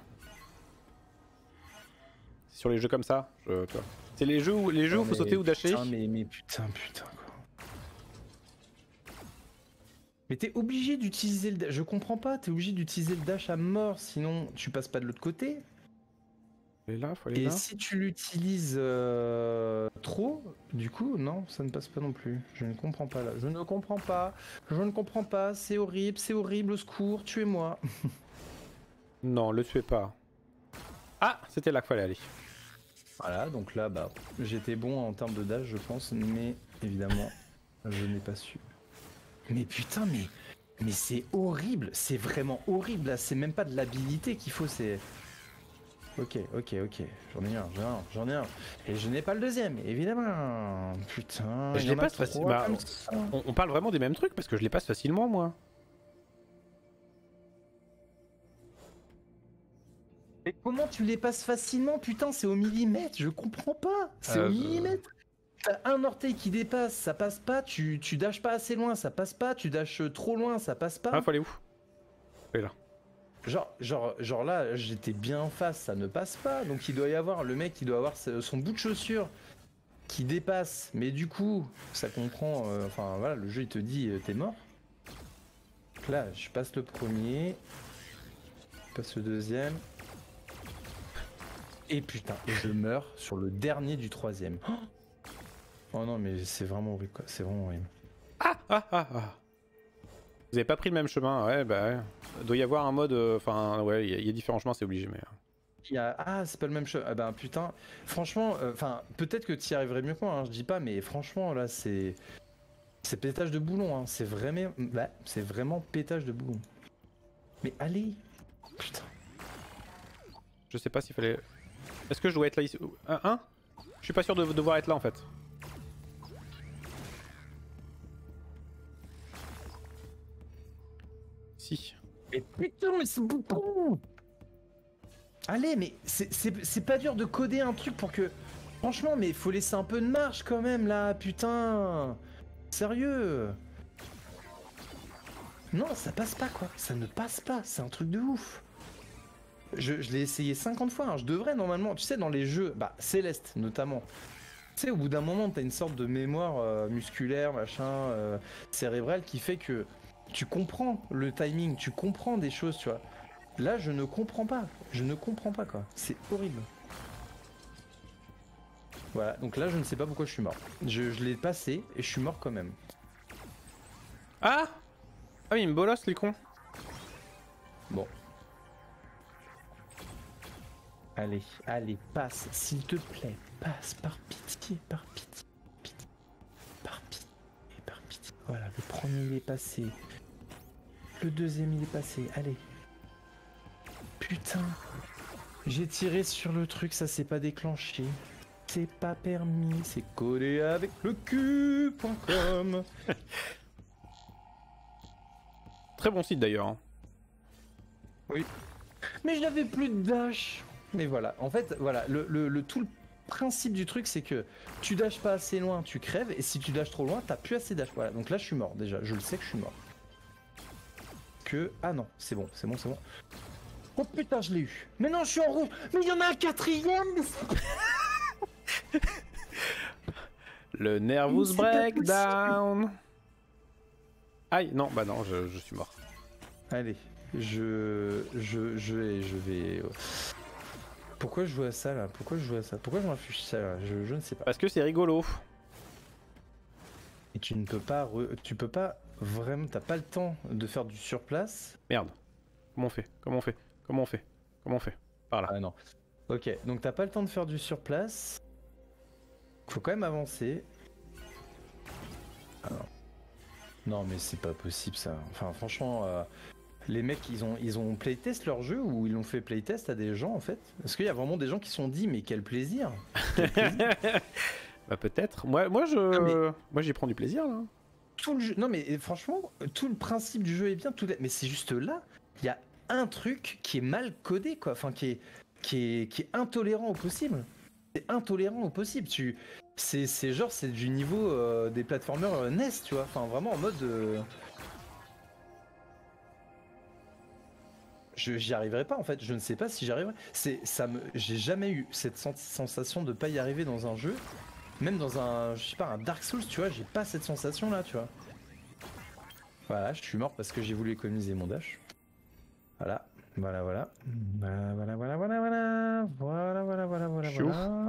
C'est sur les jeux comme ça. C'est les jeux où il faut sauter ou dasher. Putain, mais putain quoi. Mais t'es obligé d'utiliser le dash. Je comprends pas, t'es obligé d'utiliser le dash à mort, sinon tu passes pas de l'autre côté. Faut aller là. Et si tu l'utilises trop, du coup, non, ça ne passe pas non plus. Je ne comprends pas là. Je ne comprends pas. C'est horrible, au secours, tuez-moi. Non, le tuez pas. Ah, c'était là qu'il fallait aller. Voilà, donc là, bah, j'étais bon en termes de dash, je pense, mais évidemment, je n'ai pas su. Mais putain, mais c'est horrible, c'est vraiment horrible là. C'est même pas de l'habilité qu'il faut, c'est. Ok. J'en ai un. Et je n'ai pas le deuxième, évidemment. Putain. Je les passe facilement. On parle vraiment des mêmes trucs parce que je les passe facilement, moi. Mais comment tu les passes facilement? Putain, c'est au millimètre, je comprends pas. C'est au millimètre. T'as un orteil qui dépasse, ça passe pas. Tu dashes pas assez loin, ça passe pas. Tu dashes trop loin, ça passe pas. Ah, faut aller où? Oui, là. Genre là, j'étais bien en face, ça ne passe pas. Donc il doit y avoir, le mec, il doit avoir son bout de chaussure qui dépasse. Mais du coup, ça comprend, enfin voilà, le jeu il te dit t'es mort. Donc là, je passe le premier, je passe le deuxième. Et putain, je meurs sur le dernier du troisième. Oh non, mais c'est vraiment horrible quoi, c'est vraiment horrible. Ah. Vous avez pas pris le même chemin, ouais, bah ouais. Il doit y avoir un mode, enfin, ouais, il y a différents chemins, c'est obligé, mais... Ah, c'est pas le même chemin. Ah ben putain, franchement, enfin, peut-être que tu y arriverais mieux que moi, hein, je dis pas, mais franchement, là, c'est pétage de boulon, hein. C'est vraiment pétage de boulon. Mais allez. Putain. Je sais pas s'il fallait... Est-ce que je dois être là ici? Hein? Je suis pas sûr de devoir être là en fait. Si. Mais putain, mais c'est beaucoup. Allez, mais c'est pas dur de coder un truc pour que... Franchement, mais faut laisser un peu de marge quand même là, putain. Sérieux. Non, ça passe pas quoi. Ça ne passe pas, c'est un truc de ouf. Je l'ai essayé 50 fois, hein. Je devrais normalement, tu sais, dans les jeux, bah Céleste notamment. Tu sais, au bout d'un moment, t'as une sorte de mémoire musculaire, machin, cérébrale qui fait que tu comprends le timing, tu comprends des choses, tu vois. Là, je ne comprends pas. Je ne comprends pas, quoi. C'est horrible. Voilà, donc là, je ne sais pas pourquoi je suis mort. Je l'ai passé et je suis mort quand même. Ah! Ah oui, il me bolosse les cons. Bon. Allez, allez, passe, s'il te plaît. Passe, par pitié, par pitié, pitié. Par pitié, par pitié. Voilà, le premier, il est passé. Le deuxième, il est passé. Allez. Putain, j'ai tiré sur le truc, ça s'est pas déclenché. C'est pas permis, c'est codé avec le cul.com. Très bon site d'ailleurs. Hein. Oui. Mais je n'avais plus de dash. Mais voilà, en fait, voilà, tout le principe du truc, c'est que tu dashes pas assez loin, tu crèves, et si tu dashes trop loin, t'as plus assez dash. Voilà, donc là, je suis mort déjà, je le sais que je suis mort. Ah non, c'est bon, c'est bon, c'est bon. Oh putain, je l'ai eu. Mais non, je suis en rouge. Mais il y en a un quatrième. Le nervous breakdown. Aïe, non, bah non, je suis mort. Allez, je vais. Pourquoi je joue à ça là? Pourquoi je joue à ça? Pourquoi je m'affiche ça là? Je ne sais pas. Parce que c'est rigolo. Et tu ne peux pas, tu peux pas vraiment, t'as pas le temps de faire du surplace. Merde. Comment on fait? Comment on fait? Comment on fait? Comment on fait? Par là. Ah non. Ok, donc t'as pas le temps de faire du surplace. Faut quand même avancer. Ah non. Non mais c'est pas possible ça. Enfin franchement, les mecs ils ont playtest leur jeu ou ils l'ont fait playtest à des gens en fait? Est-ce qu'il y a vraiment des gens qui se sont dit mais quel plaisir, quel plaisir. Bah peut-être. Moi j'y prends du plaisir là. Tout le jeu... Non mais franchement, tout le principe du jeu est bien, mais c'est juste là, il y a un truc qui est mal codé quoi, enfin qui est intolérant au possible. C'est intolérant au possible. C'est genre c'est du niveau des platformers NES, tu vois. Enfin vraiment en mode j'y arriverai pas en fait, je ne sais pas si j'y arriverai. J'ai jamais eu cette sensation de pas y arriver dans un jeu. Même dans un, je sais pas, un Dark Souls, tu vois, j'ai pas cette sensation là, tu vois. Voilà, je suis mort parce que j'ai voulu économiser mon dash. Voilà, voilà, voilà. Voilà.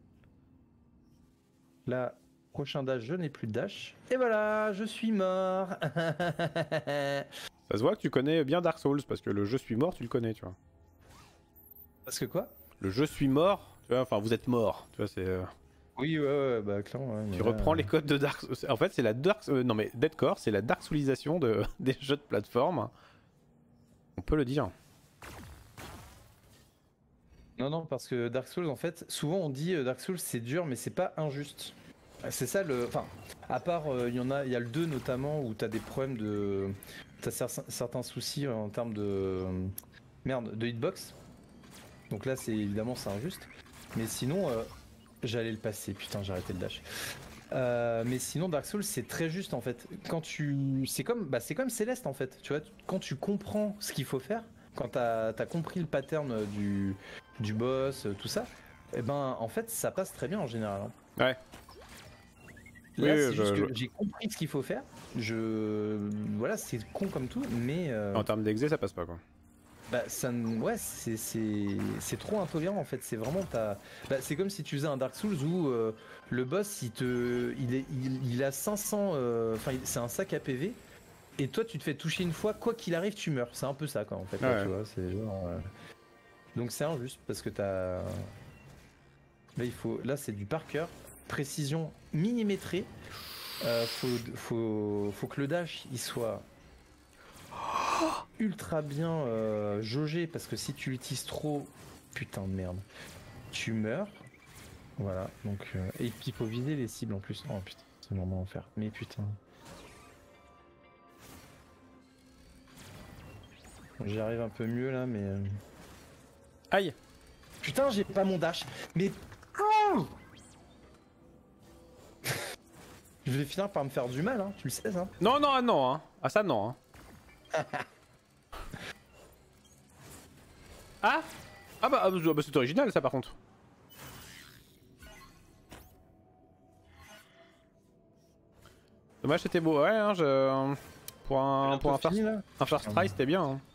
Là, prochain dash, je n'ai plus de dash. Et voilà, je suis mort. Ça se voit que tu connais bien Dark Souls parce que le je suis mort, tu le connais, tu vois. Parce que quoi? Le je suis mort, tu vois, enfin vous êtes mort, tu vois, c'est... Oui, ouais, bah clairement. Ouais, tu reprends les codes de Dark Souls. En fait, c'est la Dark... non mais Deadcore, c'est la Dark Soulisation des jeux de plateforme. On peut le dire. Non, parce que Dark Souls, en fait, souvent on dit Dark Souls c'est dur, mais c'est pas injuste. C'est ça le. Enfin, à part, il y a le 2 notamment où t'as des problèmes de. T'as certains soucis en termes de. Merde, de hitbox. Donc là, c'est évidemment c'est injuste. Mais sinon, j'allais le passer. Putain, j'ai arrêté le dash. Mais sinon, Dark Souls, c'est très juste en fait. C'est comme Céleste en fait. Tu vois, quand tu comprends ce qu'il faut faire, quand t'as compris le pattern du boss, tout ça, et ben en fait, ça passe très bien en général. Hein. Ouais. Là, oui, c'est juste que j'ai compris ce qu'il faut faire. Voilà, c'est con comme tout, mais. En termes d'exé, ça passe pas quoi. Bah, ouais, c'est trop intolérant en fait. C'est vraiment c'est comme si tu faisais un Dark Souls où le boss il a 500. Enfin, c'est un sac à PV. Et toi, tu te fais toucher une fois, quoi qu'il arrive, tu meurs. C'est un peu ça, quoi, en fait. Là, tu vois, c'est genre. Donc c'est injuste parce que t'as. Là, là, c'est du par cœur, précision millimétrée. Faut que le dash il soit. ultra bien jaugé parce que si tu l'utilises trop, putain de merde, tu meurs. Voilà, donc et puis il faut viser les cibles en plus. Oh putain, c'est vraiment enfer. Mais putain. J'y arrive un peu mieux là, mais. Aïe. Putain, j'ai pas mon dash. Mais. Je vais finir par me faire du mal, hein. Tu le sais, ça. Non, non, ah non, hein. Ah ça non, hein. Ah. Ah bah c'est original ça par contre. Dommage, c'était beau, ouais, hein, pour un first try, c'était bien. Hein.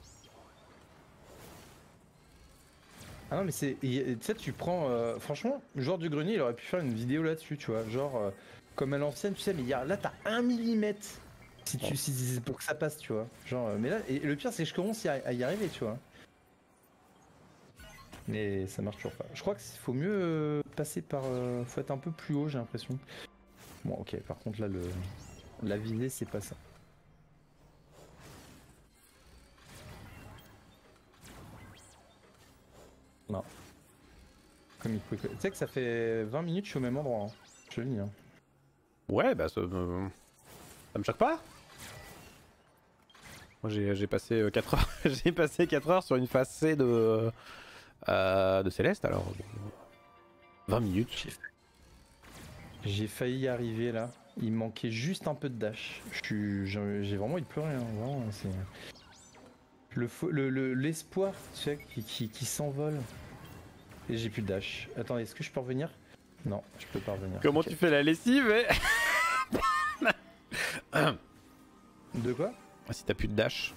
Ah non, mais c'est. Tu sais, tu prends. Franchement, le joueur du grenier, il aurait pu faire une vidéo là-dessus, tu vois. Genre, comme à l'ancienne, tu sais, mais là, t'as 1 millimètre pour que ça passe, tu vois. Genre, mais là, et le pire, c'est que je commence à y arriver, tu vois. Mais ça marche toujours pas. Je crois qu'il faut mieux passer par. Faut être un peu plus haut, j'ai l'impression. Bon, ok, par contre, là, la visée, c'est pas ça. Non. Comme il faut. Tu sais que ça fait 20 minutes que je suis au même endroit. Hein. Je le dis. Hein. Ouais, bah ça me choque pas. Moi j'ai passé 4 heures. J'ai passé 4 heures sur une phase C de Céleste alors. 20 minutes. J'ai failli y arriver là. Il me manquait juste un peu de dash. J'ai vraiment envie de pleurer. Hein. Vraiment, c'est l'espoir, tu sais, qui s'envole. Et j'ai plus de dash. Attends, est-ce que je peux revenir? Non, je peux pas revenir. Comment tu fais la lessive De quoi? Ah, si t'as plus de dash.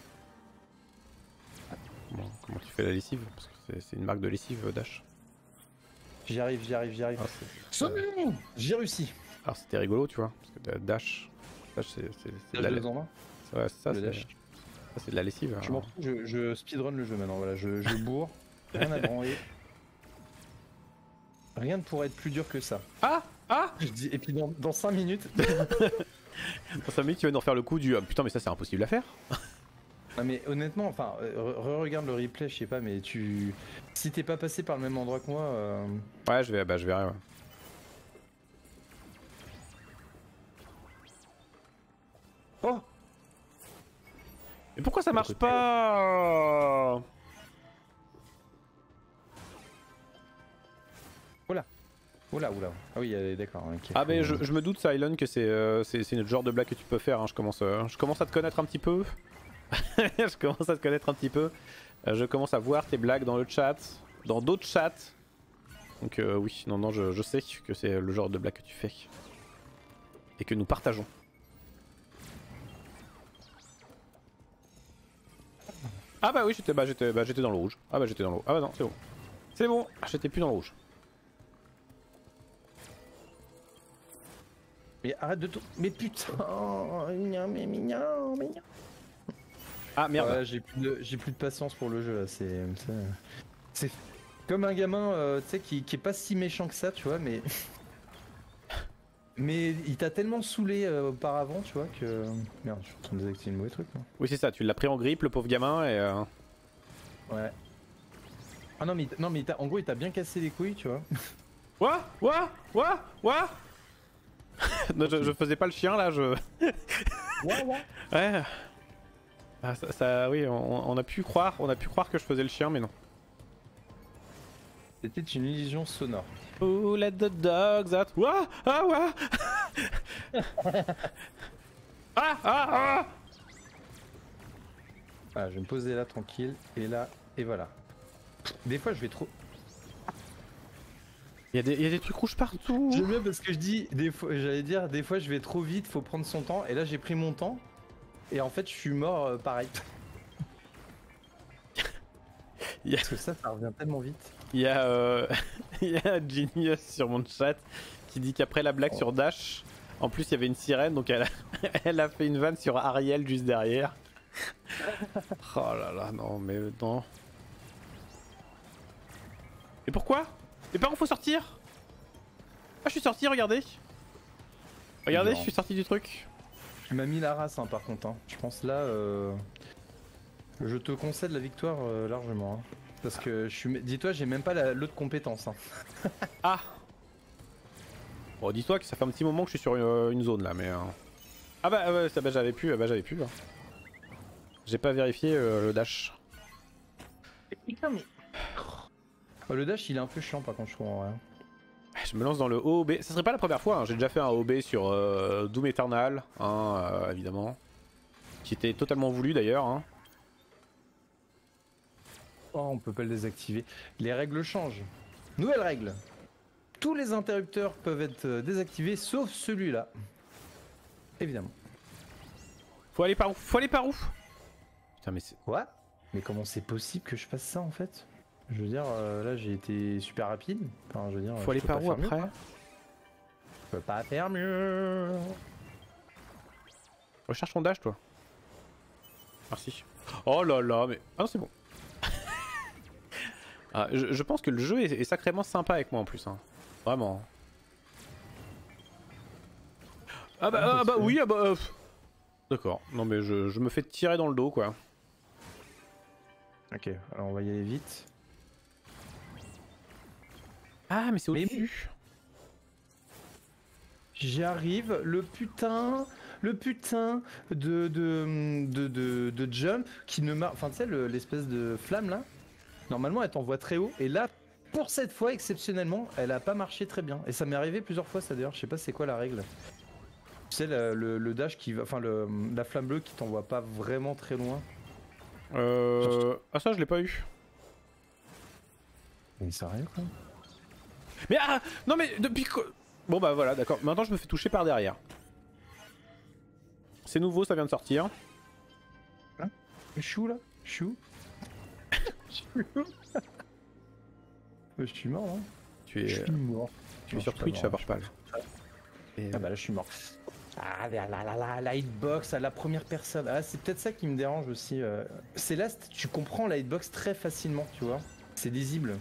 Bon, comment tu fais la lessive? Parce que c'est une marque de lessive, dash. J'y arrive. Ah, j'ai réussi. Alors c'était rigolo, tu vois, parce que dash c'est de la lessive. Ouais, ça c'est de la lessive. Je m'en fous, je speedrun le jeu maintenant, voilà, je bourre, rien à branler. Rien ne pourrait être plus dur que ça. Ah. Je dis, et puis dans 5 minutes... Dans 5 minutes tu vas nous refaire le coup du putain mais ça c'est impossible à faire. Non mais honnêtement, enfin, regarde le replay, je sais pas, mais si t'es pas passé par le même endroit que moi... Ouais je verrai ouais. Oh. Mais pourquoi ça marche pas? Oula. Ah oui, d'accord. Okay. Ah mais je me doute Cylon que c'est notre genre de blague que tu peux faire, hein. je commence à te connaître un petit peu. Je commence à voir tes blagues dans le chat, dans d'autres chats. Donc oui, non, je sais que c'est le genre de blague que tu fais. Et que nous partageons. Ah bah oui, j'étais dans le rouge. Ah bah j'étais dans le rouge. Ah bah non, c'est bon. C'est bon, j'étais plus dans le rouge. Mais arrête de tout. Mais putain, mais mignon. Ah merde. Ouais, j'ai plus de patience pour le jeu là. C'est comme un gamin, tu sais, qui est pas si méchant que ça, tu vois, mais il t'a tellement saoulé auparavant, tu vois, que merde, je suis en train de désactiver le mauvais truc. Hein. Oui c'est ça, tu l'as pris en grippe le pauvre gamin et. Ouais. Ah non mais en gros il t'a bien cassé les couilles, tu vois. What Non, je faisais pas le chien là, Ouais. Ah, ça oui, on a pu croire que je faisais le chien, mais non. C'était une illusion sonore. Oh, let the dogs out. Ouah, ah, ouah. Ah. Ah, je vais me poser là tranquille, et là, et voilà. Des fois je vais trop... Il y a des trucs rouges partout. J'aime bien parce que je dis, des fois je vais trop vite, faut prendre son temps, et là j'ai pris mon temps, et en fait je suis mort pareil. Parce que ça revient tellement vite. Il y a Genius sur mon chat qui dit qu'après la blague sur Dash, en plus il y avait une sirène, donc elle a fait une vanne sur Ariel juste derrière. Oh là là, non mais non. Et pourquoi? Mais par où faut sortir? Ah je suis sorti, regardez. Regardez, je suis sorti du truc. Tu m'as mis la race hein, par contre, hein. Je pense là... Je te concède la victoire largement. Hein. Parce que dis-toi, j'ai même pas l'autre compétence. Hein. Ah. Bon, dis-toi que ça fait un petit moment que je suis sur une zone là, mais. Ah bah, ouais, ça, bah j'avais pu. Là. J'ai pas vérifié le dash. Putain, mais. Oh, le dash, il est un peu chiant par contre, je trouve. Ouais. Je me lance dans le OOB. Ça serait pas la première fois, hein. J'ai déjà fait un OOB sur Doom Eternal, hein, évidemment. Qui était totalement voulu d'ailleurs. Hein. Oh, on peut pas le désactiver. Les règles changent. Nouvelle règle. Tous les interrupteurs peuvent être désactivés sauf celui-là. Évidemment. Faut aller par où? Putain, mais c'est. Quoi? Mais comment c'est possible que je fasse ça en fait? Je veux dire, là j'ai été super rapide. Enfin, je veux dire, Faut aller par où après? Je peux pas faire mieux. Recherche ton dash, toi. Merci. Oh là là, mais. Ah non, c'est bon. Ah, je pense que le jeu est sacrément sympa avec moi en plus. Hein. Vraiment. Ah bah, oui, ah bah. D'accord. Non, mais je me fais tirer dans le dos, quoi. Ok, alors on va y aller vite. Ah, mais c'est au-dessus. J'y arrive, le putain de jump qui ne marche. Enfin, tu sais, l'espèce de flamme là, normalement elle t'envoie très haut. Et là, pour cette fois, exceptionnellement, elle a pas marché très bien. Et ça m'est arrivé plusieurs fois, ça d'ailleurs. Je sais pas c'est quoi la règle. Tu sais, le dash qui va. Enfin, la flamme bleue qui t'envoie pas vraiment très loin. Ah, ça, je l'ai pas eu. Mais sérieux quoi? Mais ah! Non, mais depuis quoi? Bon, bah voilà, d'accord. Maintenant, je me fais toucher par derrière. C'est nouveau, ça vient de sortir. Hein? Chou là? Chou? Je suis mort, hein? Tu es, Je suis mort. tu es sur Twitch, à Vorpal. Ah bah là, je suis mort. Ah la hitbox à la première personne. Ah, c'est peut-être ça qui me dérange aussi. C'est là, tu comprends la hitbox très facilement, tu vois. C'est lisible.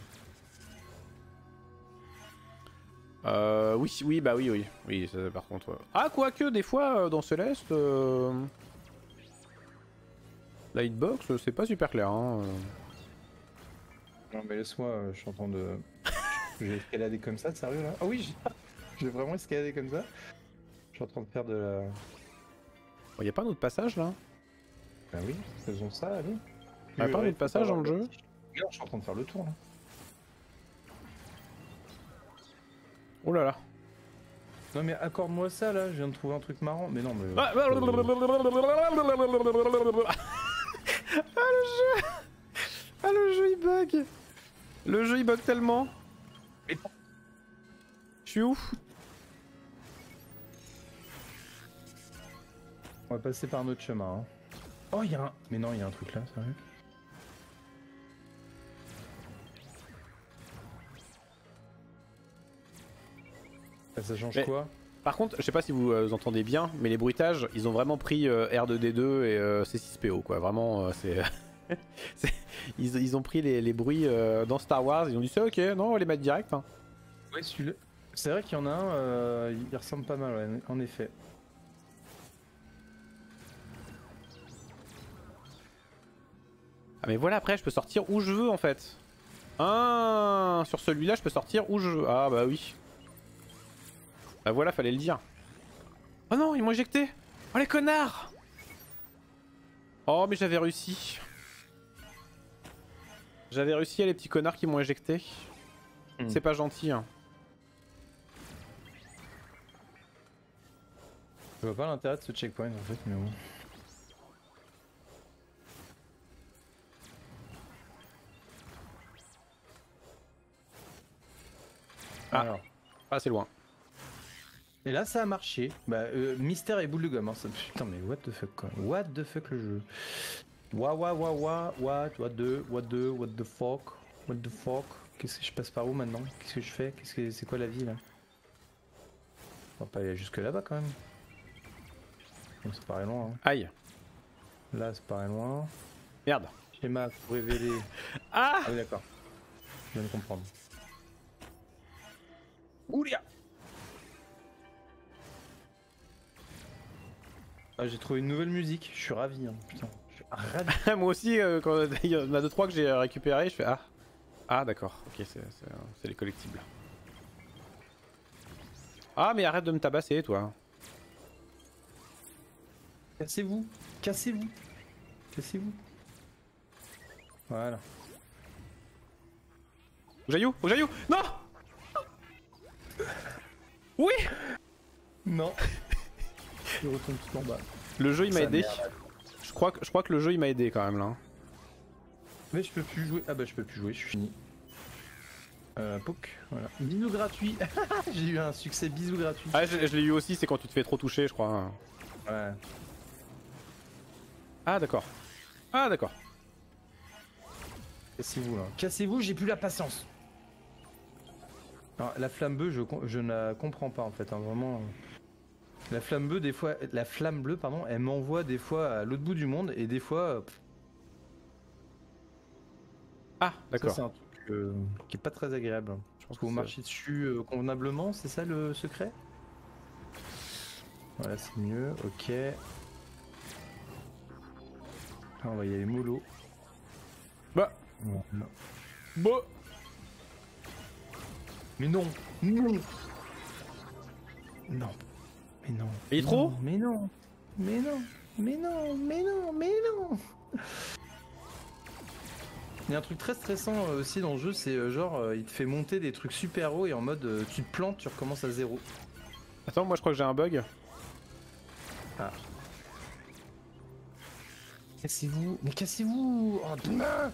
Oui, bah oui. Oui, ça, par contre. Ah, quoique, des fois, dans Celeste, la hitbox, c'est pas super clair. Hein. Non, mais laisse-moi, je suis en train de. J'ai escaladé comme ça, sérieux là? Ah oui, j'ai vraiment escaladé comme ça. Je suis en train de faire de la. Oh, y a pas un autre passage là? Bah oui, faisons ça, allez. Y a pas un autre passage dans le jeu? Regarde, je suis en train de faire le tour là. Oh là là. Non mais accorde-moi ça là, je viens de trouver un truc marrant. Mais non mais. Ah, le jeu! Ah, le jeu il bug! Le jeu il bug tellement! Je suis où? On va passer par un autre chemin. Hein. Oh, il y a un. Mais non, il y a un truc là, sérieux. Ça change quoi? Par contre, je sais pas si vous entendez bien, mais les bruitages, ils ont vraiment pris R2D2 et C6PO, quoi. Vraiment, c'est. Ils ont pris les bruits dans Star Wars, ils ont dit ça, ok, non, on va les mettre direct. Hein. Ouais, celui-là. C'est vrai qu'il y en a un, il ressemble pas mal, ouais, en effet. Ah, mais voilà, après, je peux sortir où je veux en fait. Ah, sur celui-là, je peux sortir où je veux. Ah, bah oui. Bah voilà, fallait le dire. Oh non, ils m'ont éjecté. Oh les connards. Oh, mais j'avais réussi. J'avais réussi à les petits connards qui m'ont éjecté. C'est pas gentil, hein. Je vois pas l'intérêt de ce checkpoint en fait, mais bon. Ah, alors. Ah, c'est loin. Et là ça a marché. Bah, mystère et boule de gomme. Hein, ça... Putain, mais what the fuck quoi. What the fuck le jeu. What the fuck. Qu'est-ce que je passe par où maintenant? Qu'est-ce que je fais? C'est quoi la vie là? On va pas aller jusque là-bas quand même. Bon, ça paraît loin. Hein. Aïe. Là, ça paraît loin. Merde. Schéma pour révéler. Ah, oui, d'accord. Je viens de comprendre. Oulia. Ah, j'ai trouvé une nouvelle musique. Je suis ravi. Hein. Putain, je suis Moi aussi, quand il y en a 2-3 que j'ai récupéré, je fais ah. Ah d'accord, ok, c'est les collectibles. Ah mais arrête de me tabasser toi. Cassez-vous, cassez-vous, cassez-vous. Voilà. Jaillou, non. Oui. Non. Je retombe tout en bas. Le jeu il m'a Ça aidé. merde. Je crois que le jeu il m'a aidé quand même là. Mais je peux plus jouer. Ah bah je peux plus jouer, je suis fini. Poke, voilà. Bisous gratuit. J'ai eu un succès bisous gratuit. Ah je l'ai eu aussi, c'est quand tu te fais trop toucher je crois. Ouais. Ah d'accord. Ah d'accord. Cassez-vous là. Cassez-vous, j'ai plus la patience. Alors, la flamme bleue, je ne la comprends pas en fait, hein, vraiment. La flamme bleue, des fois, la flamme bleue, pardon, elle m'envoie des fois à l'autre bout du monde et des fois. Ah Ça, d'accord. c'est un truc qui est pas très agréable. Je pense Faut que marcher dessus convenablement, c'est ça le secret? Voilà, c'est mieux, ok. Ah, on va y aller mollo. Bah. Voilà. Bah. Mais non, non, non, mais non. Il est trop? Mais non, mais non, mais non, mais non, mais non. Il y a un truc très stressant aussi dans le jeu, c'est genre il te fait monter des trucs super hauts et en mode tu te plantes, tu recommences à zéro. Attends, moi je crois que j'ai un bug. Ah. Cassez-vous, mais cassez-vous. Oh demain.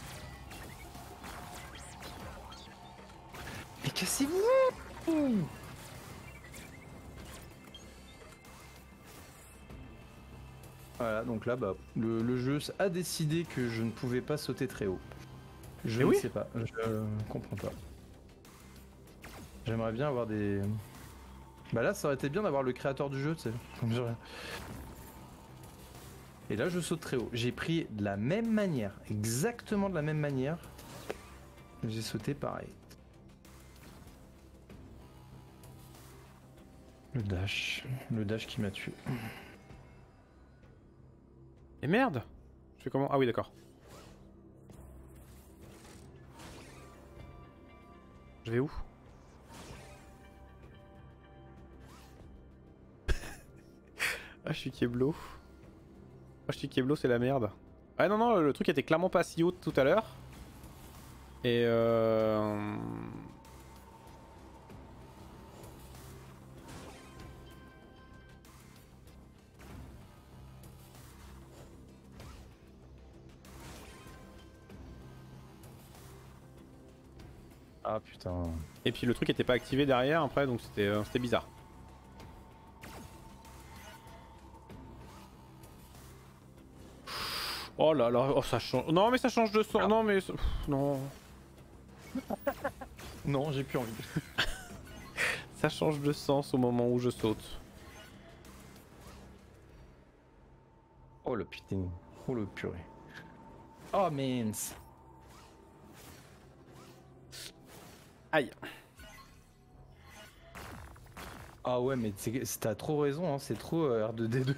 Mais cassez-vous. Voilà, donc là, bah, le jeu a décidé que je ne pouvais pas sauter très haut. Je ne sais pas, je comprends pas. J'aimerais bien avoir des... Bah là, ça aurait été bien d'avoir le créateur du jeu, tu sais. Et là, je saute très haut. J'ai pris de la même manière, exactement de la même manière. J'ai sauté pareil. Le dash qui m'a tué. Et merde. Je fais comment? Ah oui d'accord. Je vais où? Ah je suis Keblo. Ah je suis Keblo, c'est la merde. Ah non non, le truc était clairement pas si haut tout à l'heure. Et Ah putain. et puis le truc était pas activé derrière après, donc c'était bizarre. Oh là là, oh ça change. Non mais ça change de son. Non mais non. Non, j'ai plus envie. Ça change de sens au moment où je saute. Oh le putain. Oh le purée. Oh mince. Aïe. Ah ouais, mais t'as trop raison, hein, c'est trop R2D2.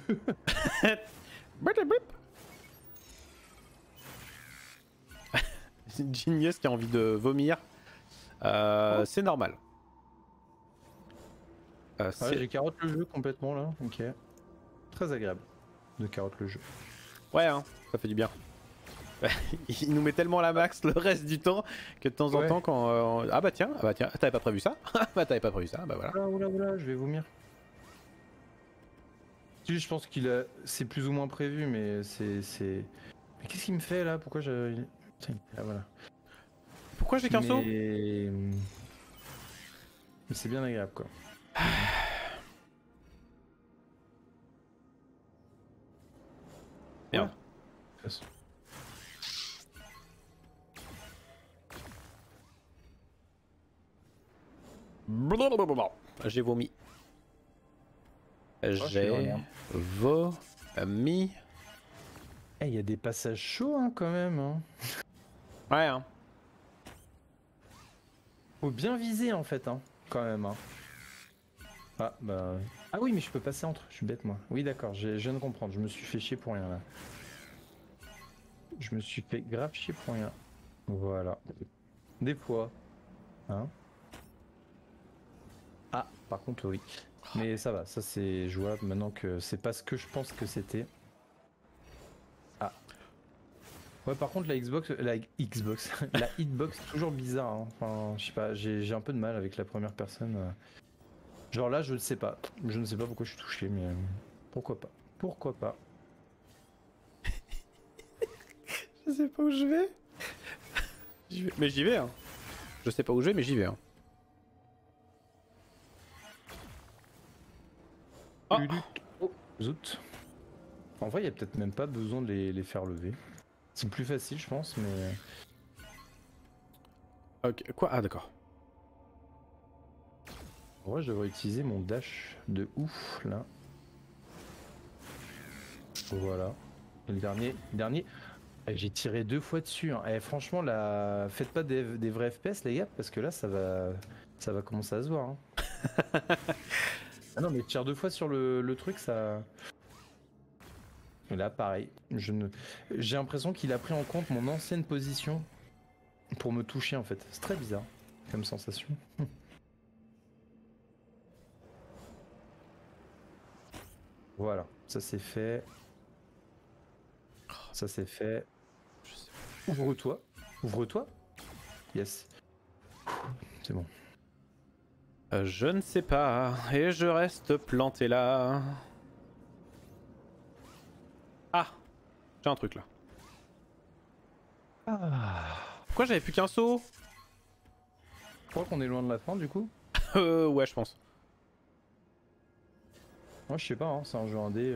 Genius qui a envie de vomir. C'est normal. Ouais, j'ai carotte le jeu complètement là, ok. Très agréable de carotte le jeu. Ouais, hein, ça fait du bien. Il nous met tellement la max le reste du temps que de temps en temps quand... ah bah tiens, t'avais pas prévu ça? Bah t'avais pas prévu ça, bah voilà. Oula, je vais vomir. Si, je pense c'est plus ou moins prévu, mais c'est... Mais qu'est-ce qu'il me fait là? Pourquoi je... Tiens, là, voilà. Pourquoi j'ai qu'un saut? Mais c'est bien agréable quoi. Merde. Ouais. J'ai vomi. J'ai vomi. Eh, il y a des passages chauds hein, quand même. Hein. Ouais, hein. Faut bien viser en fait, hein, quand même. Hein. Ah bah. Ah oui, mais je peux passer entre. Je suis bête moi. Oui, d'accord. Je viens de comprendre. Je me suis fait chier pour rien là. je me suis fait grave chier pour rien. Voilà. Des fois. Hein. Ah, par contre, oui. Mais ça va, ça c'est jouable maintenant que c'est pas ce que je pense que c'était. Ah. Ouais, par contre, la Xbox, la hitbox, toujours bizarre. Hein. Enfin, je sais pas, j'ai un peu de mal avec la première personne. Genre là, je ne sais pas. Je ne sais pas pourquoi je suis touché, mais pourquoi pas. Pourquoi pas. Je sais pas où je vais. Mais j'y vais, hein. Je sais pas où je vais, mais j'y vais, hein. Oh, Oh, zut. En vrai, il y a peut-être même pas besoin de les faire lever. C'est plus facile, je pense, mais... ok, quoi? Ah, d'accord. En vrai, je devrais utiliser mon dash de ouf, là. Voilà. Et le dernier... J'ai tiré 2 fois dessus. Hein. Et franchement, là, faites pas des vrais FPS, les gars, parce que là, ça va commencer à se voir. Hein. Ah non, mais tire 2 fois sur le truc, ça... Et là, pareil. J'ai l'impression qu'il a pris en compte mon ancienne position pour me toucher, en fait. C'est très bizarre comme sensation. Voilà, ça c'est fait. Ça c'est fait. Je sais Ouvre-toi. Ouvre-toi. Yes. C'est bon. je ne sais pas, et je reste planté là. Ah, j'ai un truc là. Ah. Pourquoi j'avais plus qu'un saut? Je crois qu'on est loin de la fin du coup. Ouais, je pense. Moi je sais pas, hein, c'est un jeu indé.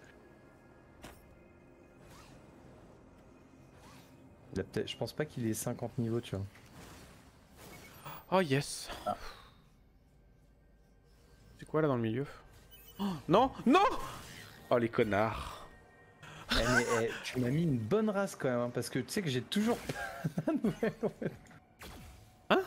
Je pense pas qu'il ait 50 niveaux, tu vois. Oh yes. Ah. C'est quoi là dans le milieu? Oh, non, non. Oh les connards. Tu m'as mis une bonne race quand même, hein, parce que tu sais que j'ai toujours pas de nouvelles, en fait. Hein?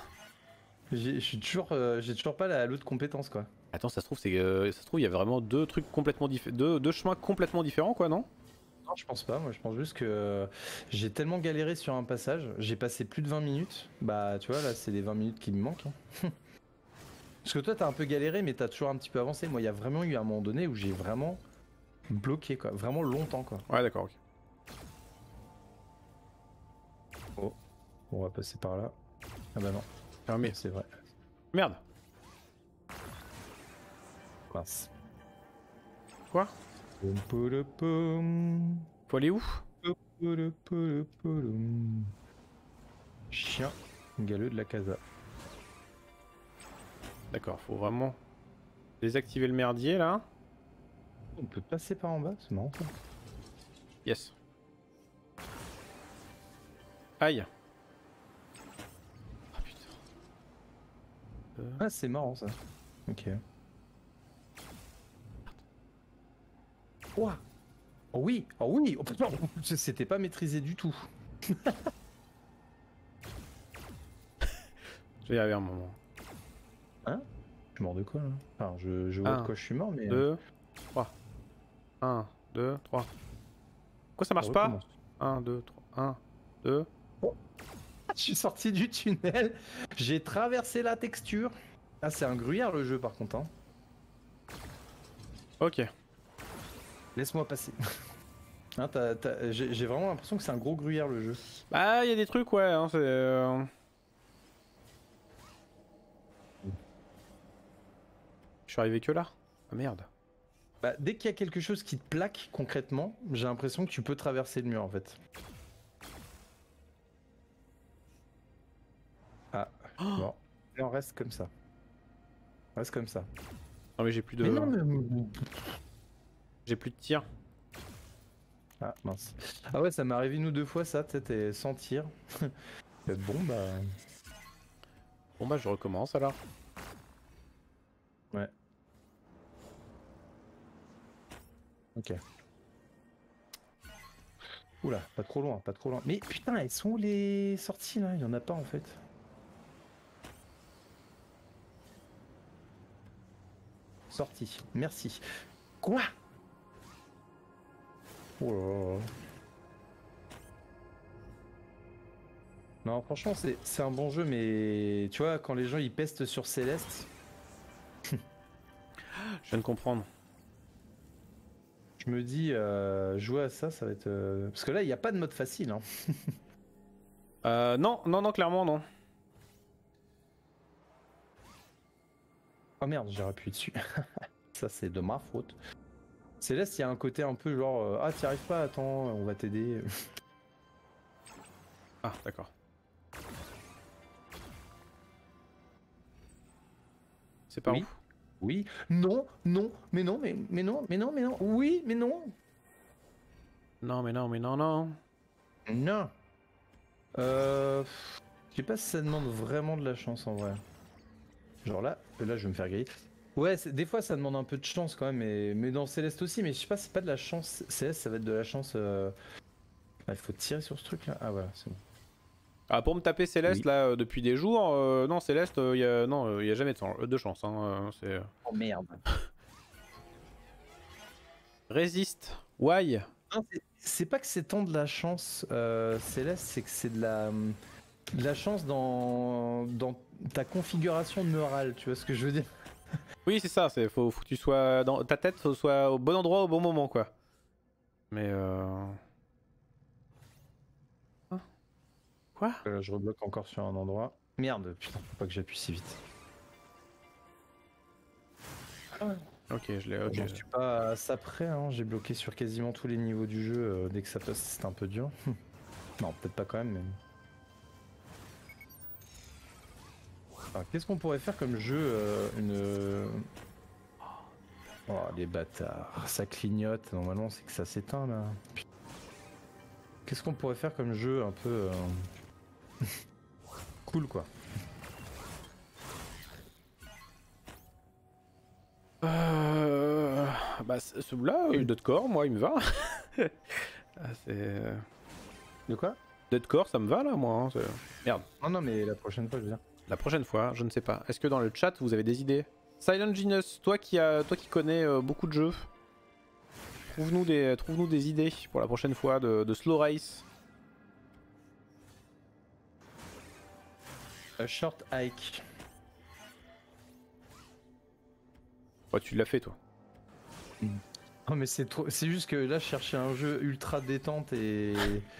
J'ai toujours pas l'autre compétence quoi. Attends, ça se trouve, ça se trouve, il y a vraiment deux trucs complètement différents, deux chemins complètement différents, quoi, non? Non, je pense pas. Moi, je pense juste que j'ai tellement galéré sur un passage. J'ai passé plus de 20 minutes. Bah, tu vois, là, c'est les 20 minutes qui me manquent. Hein. Parce que toi, t'as un peu galéré, mais t'as toujours un petit peu avancé. Moi, il y a vraiment eu un moment donné où j'ai vraiment bloqué, quoi. Vraiment longtemps, quoi. Ouais, d'accord, ok. Oh, on va passer par là. Ah bah non, Fermé. c'est vrai. Merde. Mince. Quoi? Faut aller où? Chien galeux de la casa. D'accord, faut vraiment désactiver le merdier là. On peut passer par en bas, c'est marrant ça. Yes. Aïe. Oh putain. Ah, c'est marrant ça. Ok. Ouah. Oh oui, oh oui, oh putain, c'était pas maîtrisé du tout. Je vais y arriver un moment. Hein? Je suis mort de quoi là? Enfin, je vois de quoi je suis mort, mais. 2, 3. 1, 2, 3. Pourquoi ça marche Ça pas? recommence. 1, 2, 3. 1, 2. Je suis sorti du tunnel, j'ai traversé la texture. Ah, c'est un gruyère le jeu par contre. Hein. Ok. Laisse-moi passer. Hein, j'ai vraiment l'impression que c'est un gros gruyère le jeu. Bah, il y a des trucs, ouais. Hein, c'est. Je suis arrivé que là. Ah merde. Bah, dès qu'il y a quelque chose qui te plaque concrètement, j'ai l'impression que tu peux traverser le mur en fait. Ah, bon. Et on reste comme ça. On reste comme ça. Non, mais j'ai plus de. Mais non, mais... J'ai plus de tir. Ah, mince. Ah ouais, ça m'est arrivé une ou deux fois ça, t'es sans tir. Bon, bah... Bon, bah, je recommence alors. Ouais. Ok. Oula, pas trop loin, pas trop loin. Mais putain, elles sont où les sorties là? Il y en a pas en fait. Sortie, merci. Quoi? Oh là là. Non, franchement, c'est un bon jeu, mais tu vois, quand les gens ils pestent sur Céleste, Je viens de comprendre. je me dis, jouer à ça, ça va être. Parce que là, il n'y a pas de mode facile. Hein. Non, non, non, clairement non. Oh merde, j'ai appuyé dessus. Ça, c'est de ma faute. Céleste, il y a un côté un peu genre, ah, t'y arrives pas, attends, on va t'aider. Ah, d'accord. C'est par Oui. où? Oui, non, non, mais non, mais non, mais non, mais non, oui, mais non. Non, mais non, mais non, non. Non. Je sais pas si ça demande vraiment de la chance en vrai. Genre là, je vais me faire griller. Ouais, des fois ça demande un peu de chance quand même, mais dans Céleste aussi, mais je sais pas, c'est pas de la chance. Céleste, ça va être de la chance. Il faut tirer sur ce truc là. Ah voilà, c'est bon. Ah, pour me taper Céleste Oui. là depuis des jours, non, Céleste, non, y a jamais de chance. Hein, c'est. Oh merde. Résiste. Why? Non, c'est pas que c'est tant de la chance, Céleste, c'est que c'est de la chance dans ta configuration neurale, tu vois ce que je veux dire? Oui, c'est ça, faut que tu sois dans ta tête, soit au bon endroit au bon moment, quoi. Mais hein. Quoi? Je rebloque encore sur un endroit. Merde, putain, faut pas que j'appuie si vite. Ok, je l'ai. Ok. J'en suis pas à ça près, hein. J'ai bloqué sur quasiment tous les niveaux du jeu. Dès que ça passe, c'est un peu dur. Non, peut-être pas quand même, mais. Alors, qu'est-ce qu'on pourrait faire comme jeu Oh, les bâtards. Ça clignote. Normalement, c'est que ça s'éteint là. Putain. Qu'est-ce qu'on pourrait faire comme jeu un peu. Cool quoi. Bah, celui-là, Deadcore, moi, il me va. Ah, c'est. De quoi? Deadcore, ça me va là, moi. Hein, merde. Non, non, mais la prochaine fois, je veux dire. La prochaine fois, je ne sais pas. Est-ce que dans le chat, vous avez des idées? Silent Genius, toi qui connais beaucoup de jeux, trouve-nous des idées pour la prochaine fois de Slow Race. A short hike. Ouais, tu l'as fait, toi. Non, mais c'est trop. C'est juste que là, je cherchais un jeu ultra détente et.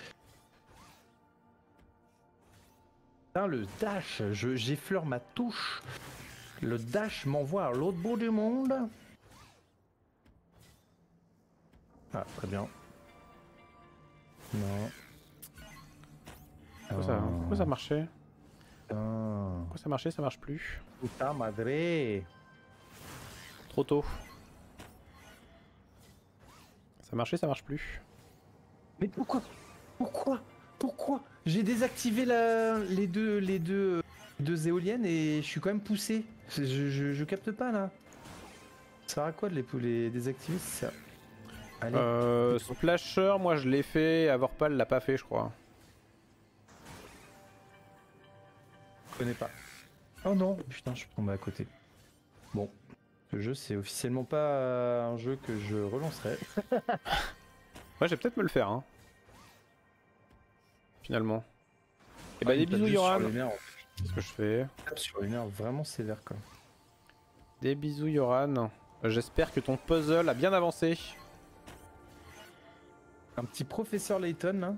Putain, le dash, j'effleure ma touche. Le dash m'envoie à l'autre bout du monde. Ah, très bien. Non. Pourquoi ça marchait? Putain. Pourquoi ça marchait? Ça marche plus. Putain, madre. Trop tôt. Ça marchait, ça marche plus. Mais pourquoi? Pourquoi? J'ai désactivé les deux éoliennes et je suis quand même poussé. Je capte pas là. Ça sert à quoi de les désactiver si ça... Allez. Splasher, moi je l'ai fait, Avorpal l'a pas fait, je crois. Je connais pas. Oh non, putain, je suis tombé à côté. Bon, ce jeu c'est officiellement pas un jeu que je relancerai. Ouais, je vais peut-être me le faire, hein. Finalement. Et bah Ah, des il tape bisous juste sur Yoran. les nerfs. C'est ce que je fais. Il tape sur les nerfs vraiment sévère quoi. Des bisous Yoran. J'espère que ton puzzle a bien avancé. Un petit professeur Layton là.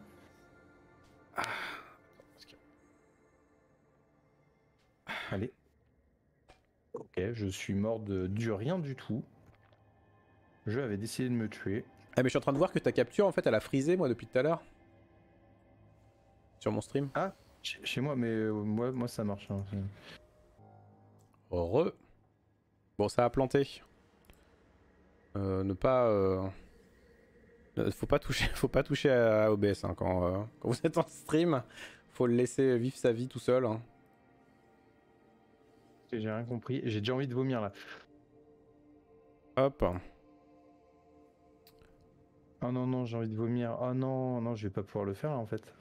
Allez. Ok, je suis mort du rien du tout. Je avais décidé de me tuer. Ah mais je suis en train de voir que ta capture en fait elle a frisé moi depuis tout à l'heure. Sur mon stream. Ah, chez moi, mais moi ça marche. Hein. Heureux. Bon ça a planté. Ne pas... faut pas toucher à OBS hein, quand vous êtes en stream. Faut le laisser vivre sa vie tout seul. Hein. J'ai rien compris. J'ai déjà envie de vomir là. Hop. Oh non, non, j'ai envie de vomir. Oh non, non, je vais pas pouvoir le faire là, en fait.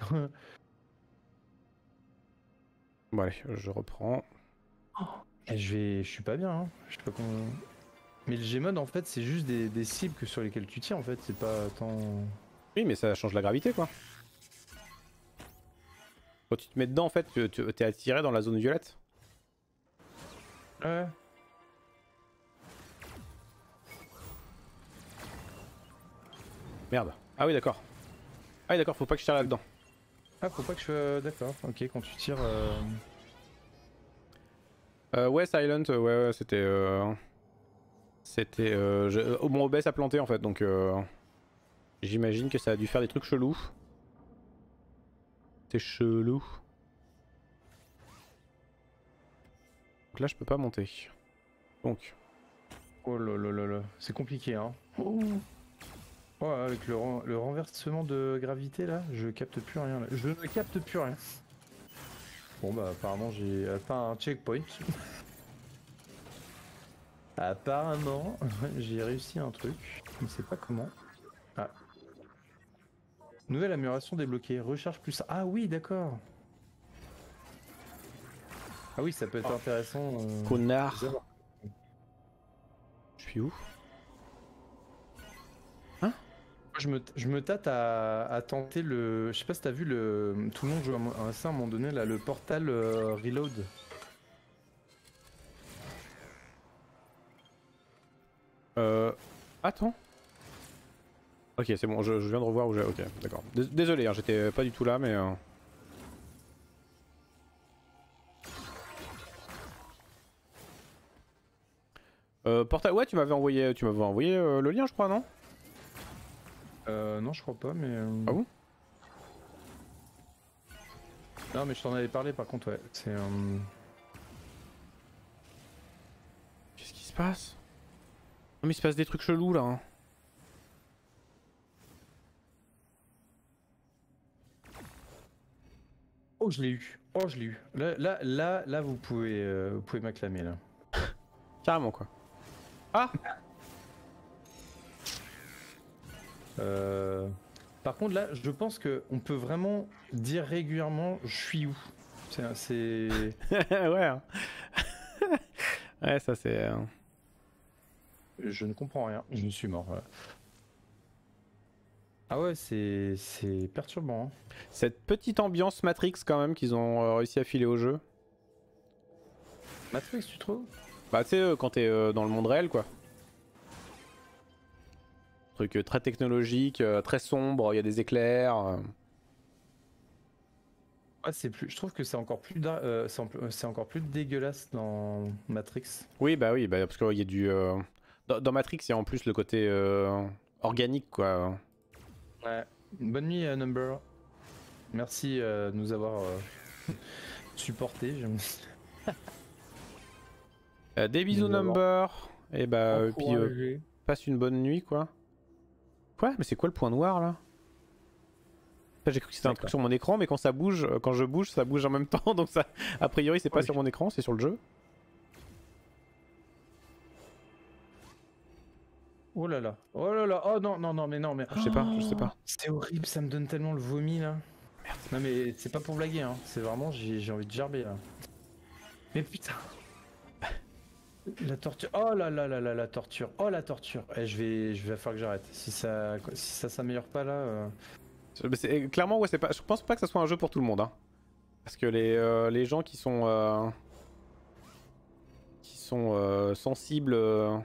Bon allez, je reprends. Et je suis pas bien. Hein. Je sais pas comment. Mais le Gmod en fait, c'est juste des cibles sur lesquelles tu tires en fait. C'est pas tant. Oui mais ça change la gravité quoi. Quand tu te mets dedans, en fait, t'es attiré dans la zone violette. Ouais. Merde. Ah oui, d'accord. Ah oui, d'accord, faut pas que je tire là-dedans. Ah, faut pas que je... D'accord, ok, quand tu tires... Ouais, Silent, ouais, c'était... C'était... mon OBS a planté, en fait, donc... J'imagine que ça a dû faire des trucs chelous. C'est chelou. Donc là, je peux pas monter. Donc... Oh là là là là, c'est compliqué, hein. Oh. Ouais, avec le renversement de gravité, là, je capte plus rien. Là. Je ne capte plus rien. Bon, bah, apparemment, j'ai atteint un checkpoint. Apparemment, j'ai réussi un truc. Je ne sais pas comment. Ah. Nouvelle amélioration débloquée. Recharge plus... Ah oui, d'accord. Ah oui, ça peut être intéressant. Connard. Je suis où? Hein? Je me tâte à tenter le... Je sais pas si t'as vu le... Tout le monde joue à ça à un moment donné, là, le Portal Reload. Attends. Ok, c'est bon, je viens de revoir où j'ai... Ok, d'accord. Désolé, hein, j'étais pas du tout là, mais... Portal... Ouais, tu m'avais envoyé le lien, je crois, non? Non, je crois pas, mais... Ah bon? Non, mais je t'en avais parlé, par contre, ouais. C'est... Qu'est-ce qui se passe? Non, mais il se passe des trucs chelous, là. Hein. Oh, je l'ai eu. Oh, je l'ai eu. Là, vous pouvez m'acclamer, là. Carrément, quoi. Ah! Par contre, là, je pense que on peut vraiment dire régulièrement je suis où. C'est... Ouais. Hein. Ouais, ça c'est... Je ne comprends rien. Je suis mort. Voilà. Ah ouais, c'est perturbant. Hein. Cette petite ambiance Matrix quand même qu'ils ont réussi à filer au jeu. Matrix, tu trouves? Bah tu sais, quand t'es dans le monde réel, quoi. Truc très technologique, très sombre, il y a des éclairs. Ouais, c'est plus. Je trouve que c'est encore plus c'est encore plus dégueulasse dans Matrix. Oui, bah parce qu'il y a du... Dans Matrix, il y a en plus le côté organique, quoi. Ouais. Bonne nuit, Number. Merci de nous avoir supportés. Des bisous, Number. Et bah, puis passe une bonne nuit, quoi. Quoi? Mais c'est quoi le point noir, là? J'ai cru que c'était un truc sur mon écran, mais quand ça bouge, quand je bouge, ça bouge en même temps, donc ça, a priori, c'est pas sur mon écran, c'est sur le jeu. Oh là là, oh là là, oh non, non, non, mais non, mais... Je sais pas. C'est horrible, ça me donne tellement le vomi, là. Merde. Non mais c'est pas pour blaguer, hein. C'est vraiment, j'ai envie de gerber, là. Mais putain. La torture, oh là là là là, la torture, oh la torture. Eh, je vais falloir que j'arrête. Si ça s'améliore pas, là... Clairement, ouais, je pense pas que ça soit un jeu pour tout le monde, hein. Parce que les gens qui sont sensibles,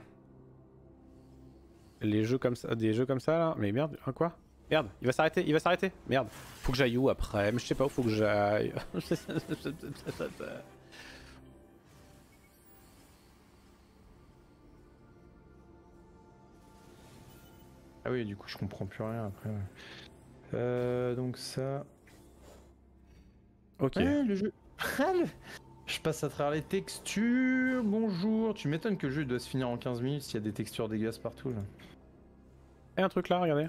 les jeux comme ça, des jeux comme ça là, mais merde, hein, quoi? Merde, il va s'arrêter, merde. Faut que j'aille où après? Mais je sais pas où faut que j'aille. Ah oui, du coup, je comprends plus rien après. Donc ça... Ok. Ouais, le jeu... Je passe à travers les textures, bonjour. Tu m'étonnes que le jeu doit se finir en 15 minutes s'il y a des textures dégueulasses partout, là. Et un truc là, regardez.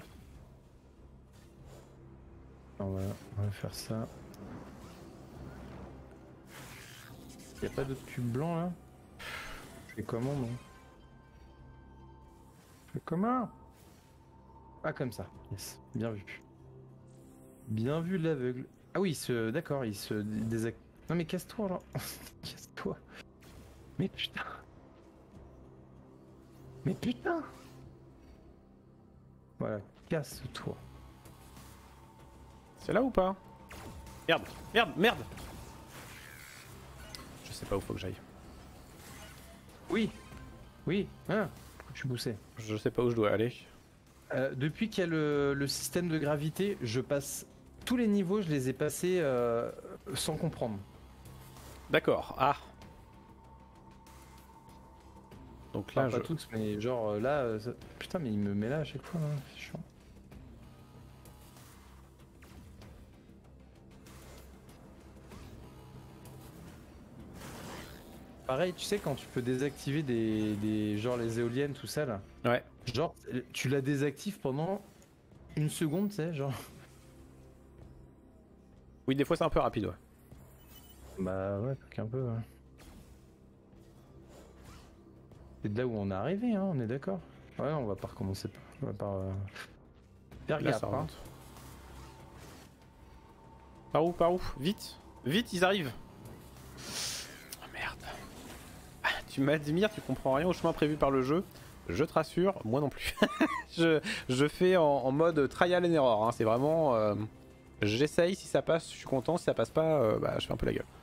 On va faire ça. Y a pas d'autres cubes blancs, là? Je fais comment, moi? Je fais comment? Ah, comme ça. Yes, bien vu. Bien vu l'aveugle. Ah oui, d'accord, il se désactive. Non mais casse-toi là. Casse-toi. Mais putain. Mais putain. Voilà, casse-toi. C'est là ou pas? Merde, merde, merde. Je sais pas où faut que j'aille. Oui. Oui. Ah, je suis poussé. Je sais pas où je dois aller. Depuis qu'il y a le système de gravité, je passe tous les niveaux, je les ai passés sans comprendre. D'accord, ah. Donc là, Enfin, pas tous, mais genre là, putain, mais il me met là à chaque fois, hein, c'est chiant. Pareil, tu sais, quand tu peux désactiver genre les éoliennes, tout ça là. Ouais. Genre, tu la désactives pendant une seconde, tu sais, genre. Oui, des fois c'est un peu rapide, ouais. Bah ouais, un peu. Ouais. C'est de là où on est arrivé, hein, on est d'accord. Ouais, on va pas recommencer. On va pas faire Là, gaffe, ça hein. remonte. Par où, par où? Vite, vite, ils arrivent. Oh merde. Ah, tu m'admires, tu comprends rien au chemin prévu par le jeu. Je te rassure, moi non plus. je fais en mode trial and error, hein. C'est vraiment... j'essaye, si ça passe, je suis content. Si ça passe pas, bah, je fais un peu la gueule.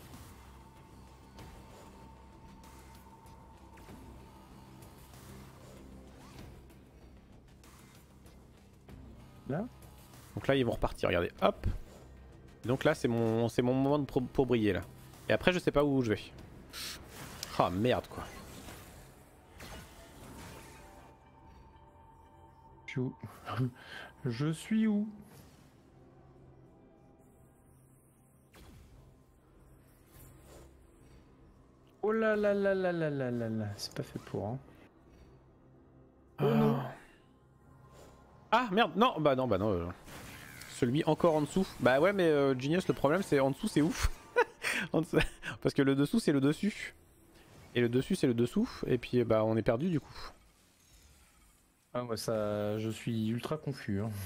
Là. Donc là, ils vont repartir, regardez, hop. Donc là, c'est mon moment pour briller, là. Et après, je sais pas où je vais. Ah, merde, quoi. Je suis où? Je suis où? Oh là là là là là là là là, c'est pas fait pour, hein. Oh non. Ah, merde, non, bah non, bah non. Celui encore en dessous. Bah ouais, mais Genius, le problème, c'est en dessous, c'est ouf. Parce que le dessous, c'est le dessus. Et le dessus, c'est le dessous. Et puis, bah, on est perdu, du coup. Ah moi ça, je suis ultra confus, hein.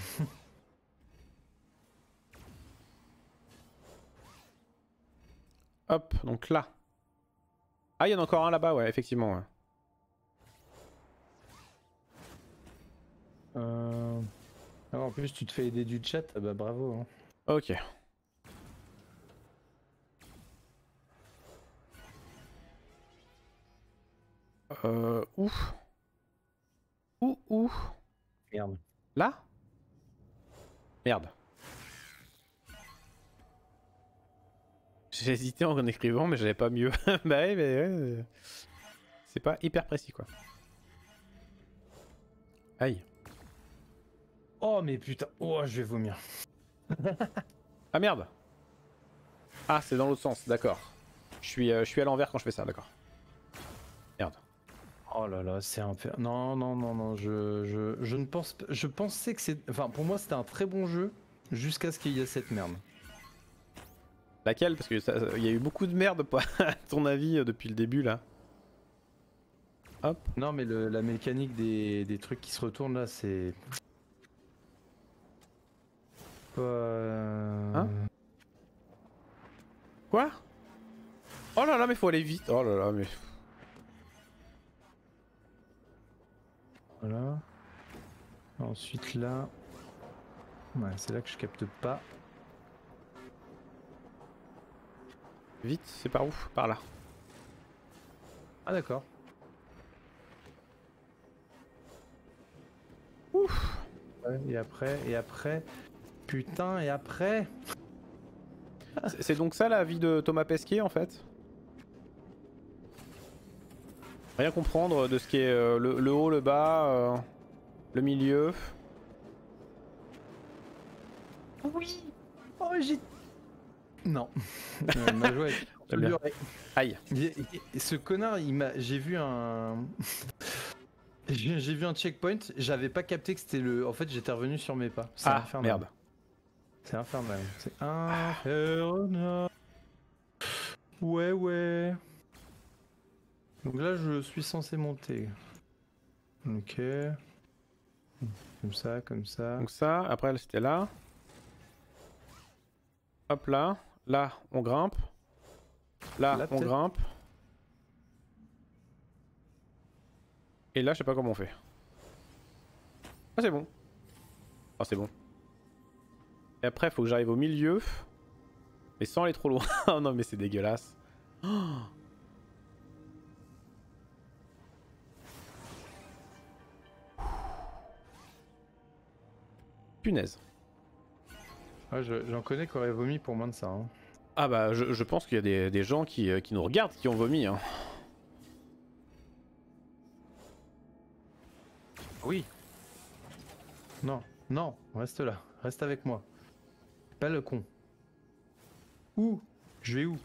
Hop, donc là. Ah, il y en a encore un là-bas, ouais, effectivement. Ouais. Ah, en plus tu te fais aider du chat, ah bah bravo, hein. Ok. Où? Où? Merde. Là? Merde. J'ai hésité en écrivant, mais j'avais pas mieux. Bah ouais, mais ouais. C'est pas hyper précis, quoi. Aïe. Oh mais putain, oh je vais vomir. Ah merde. Ah, c'est dans l'autre sens, d'accord. Je suis à l'envers quand je fais ça, d'accord. Merde. Oh là là, c'est un fer. Non, non, non, non, je ne pense pas. Je pensais que c'est. Enfin, pour moi, c'était un très bon jeu jusqu'à ce qu'il y ait cette merde. Laquelle? Parce que il y a eu beaucoup de merde, à ton avis, depuis le début là. Hop. Non, mais la mécanique des trucs qui se retournent là, c'est. Pas. Hein? Quoi? Oh là là, mais faut aller vite. Oh là là, mais. Voilà. Ensuite là. Ouais, c'est là que je capte pas. Vite, c'est par où? Par là. Ah d'accord. Ouf. Ouais, et après. Putain, et après. C'est donc ça la vie de Thomas Pesquet en fait? Rien comprendre de ce qui est le haut, le bas, le milieu. Oui. Oh j'ai. Non. Ma joie est J'aime bien. durée. Aïe. Ce connard, il m'a. J'ai vu un. J'ai vu un checkpoint, j'avais pas capté que c'était le. En fait, j'étais revenu sur mes pas. C'est Ah, infernal. merde. C'est infernal. C'est infernal. Ouais, ouais. Donc là, je suis censé monter. Ok. Comme ça, comme ça. Donc ça, après c'était là. Hop là. Là, on grimpe. Là, Là, on peut-être. grimpe. Et là, je sais pas comment on fait. Ah, c'est bon. Ah, c'est bon. Et après, faut que j'arrive au milieu. Mais sans aller trop loin. Oh non, mais c'est dégueulasse. Oh. Punaise. Ouais, j'en connais qui auraient vomi pour moins de ça. Hein. Ah bah je pense qu'il y a des gens qui nous regardent qui ont vomi. Hein. Oui. Non, non, reste là. Reste avec moi. Pas le con. Où? Je vais où?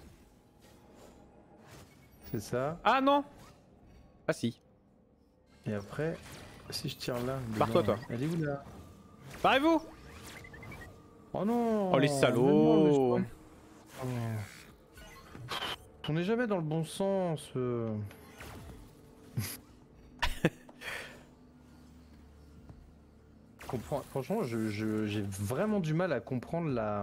C'est ça. Ah non. Ah si. Et après, si je tire là... Barre-toi, dedans, toi. Elle est où là? Barrez-vous. Oh non! Oh les salauds. Oh. On n'est jamais dans le bon sens. Franchement, j'ai vraiment du mal à comprendre la.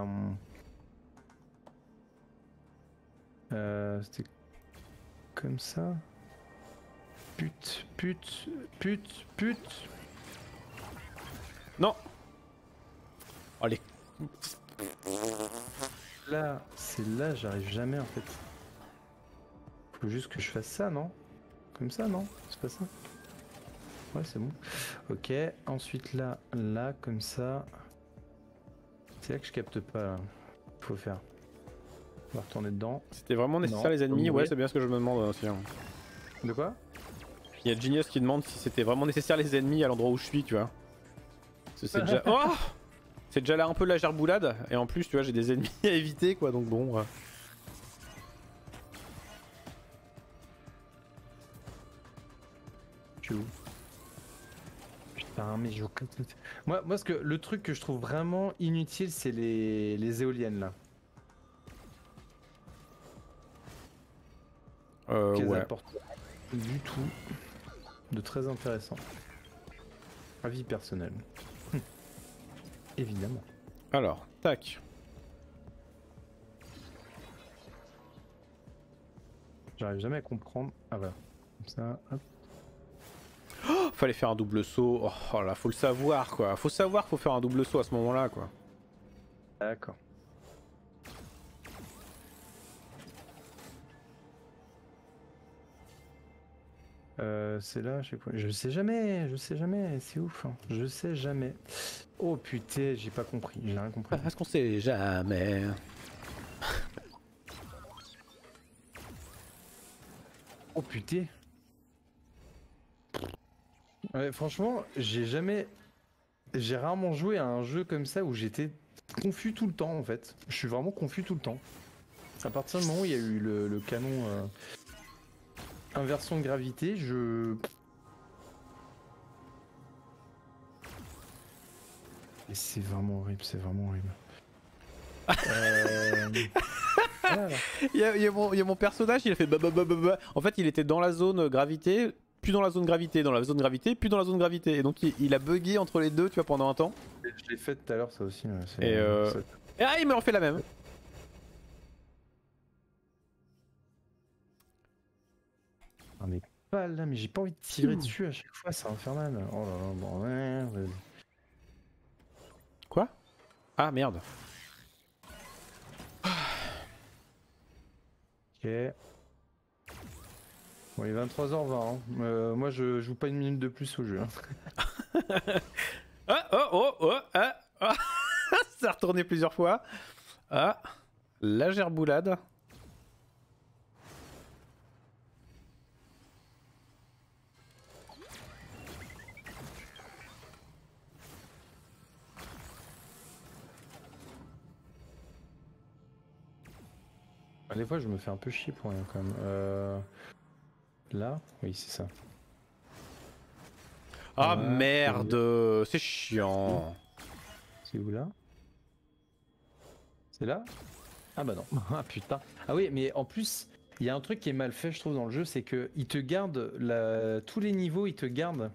C'était comme ça. Pute. Non. Oh les... Là, c'est là, j'arrive jamais en fait. Faut juste que je fasse ça, non? Comme ça, non? C'est pas ça? Ouais, c'est bon. Ok, ensuite là, comme ça. C'est là que je capte pas. Là. Faut faire. On va retourner dedans. C'était vraiment nécessaire Non, les ennemis? faut Ouais, mourir. c'est bien ce que je me demande aussi. Hein. De quoi? Il y a Genius qui demande si c'était vraiment nécessaire les ennemis à l'endroit où je suis, tu vois. C'est déjà... Oh, c'est déjà là un peu la gerboulade, et en plus, tu vois, j'ai des ennemis à éviter, quoi, donc bon... Je suis où? Putain, mais je... Moi, le truc que je trouve vraiment inutile, c'est les éoliennes, là. Qu'elles ouais. apportent du tout de très intéressant. Avis personnel. Évidemment. Alors, tac. J'arrive jamais à comprendre. Ah voilà. Comme ça, hop. Oh, fallait faire un double saut. Oh, oh là, faut le savoir, quoi. Faut savoir qu'il faut faire un double saut à ce moment-là, quoi. D'accord. C'est là, je sais quoi. Je sais jamais, c'est ouf. Hein. Je sais jamais. Oh putain, j'ai pas compris, j'ai rien compris. Parce qu'on sait jamais. Oh putain. Ouais, franchement, j'ai rarement joué à un jeu comme ça où j'étais confus tout le temps en fait. Je suis vraiment confus tout le temps. À partir du moment où il y a eu le canon inversion de gravité, Et c'est vraiment horrible, c'est vraiment horrible. Voilà. Il y a mon personnage, il a fait bah. En fait, il était dans la zone gravité, puis dans la zone gravité, dans la zone gravité, puis dans la zone gravité. Et donc, il a bugué entre les deux, tu vois, pendant un temps. Je l'ai fait tout à l'heure, ça aussi. Et ah, il me refait la même. Ah, mais pas là, mais j'ai pas envie de tirer dessus à chaque fois, c'est infernal. Oh là là, bon, ouais, vas-y. Quoi? Ah, merde. Ok. Bon, il est 23h20. Hein. Moi, je joue pas une minute de plus au jeu. Hein. Ah. Ça a retourné plusieurs fois. Ah, la gerboulade. Des fois, je me fais un peu chier pour rien quand même. Là, oui, c'est ça. Ah Voilà, merde, c'est chiant. C'est où là? C'est là? Ah bah non. Ah putain. Ah oui, mais en plus, il y a un truc qui est mal fait, je trouve, dans le jeu, c'est que il te garde tous les niveaux, il te garde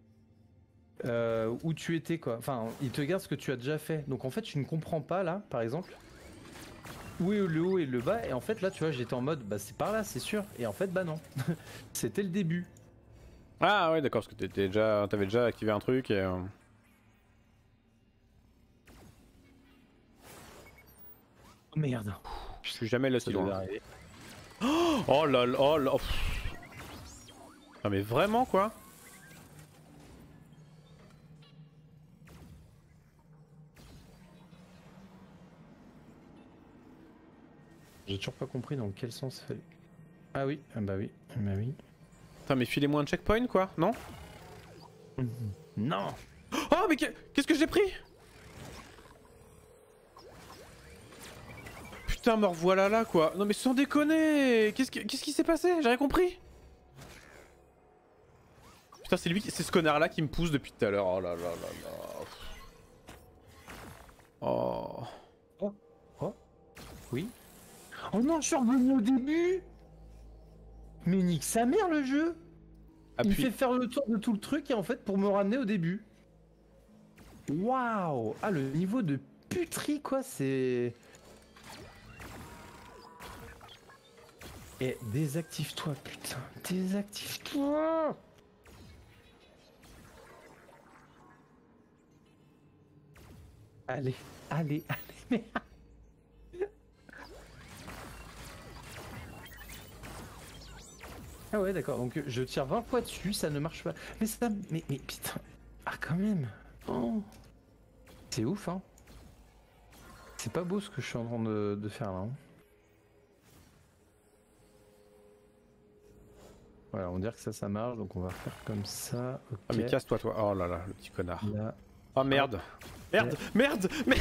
où tu étais quoi. Enfin, il te garde ce que tu as déjà fait. Donc en fait, tu ne comprends pas là, par exemple, où est le haut et le bas. Et en fait, là, tu vois, j'étais en mode, bah c'est par là, c'est sûr. Et en fait, bah non. C'était le début. Ah ouais, d'accord, parce que t'avais déjà activé un truc et... Merde. Je suis jamais là Ça si devait loin. arriver. Oh là là, oh là. Non mais vraiment quoi. J'ai toujours pas compris dans quel sens fallait. Ah oui, ah bah oui, ah bah oui. Putain mais filez-moi un checkpoint quoi, non? Non. Oh mais qu'est-ce que j'ai pris? Putain me revoilà là quoi. Non mais sans déconner. Qu'est-ce qui s'est passé? J'ai rien compris. Putain c'est ce connard là qui me pousse depuis tout à l'heure. Oh là là là là. Oh. Oh, oh, oui. Oh non, je suis revenu au début. Mais nique sa mère le jeu. Il me Appuie. fait faire le tour de tout le truc et en fait pour me ramener au début. Waouh. Ah le niveau de puterie quoi, c'est... Et désactive-toi putain, désactive-toi. Allez, allez, allez, mais... Ah ouais d'accord, donc je tire 20 fois dessus, ça ne marche pas. Mais ça... Mais putain... Ah quand même. Oh. C'est ouf hein. C'est pas beau ce que je suis en train de faire là. Hein. Voilà, on dirait que ça marche, donc on va faire comme ça. Ok. Ah mais casse-toi toi. Oh là là, le petit connard. Là, Oh merde. Merde, merde, mais...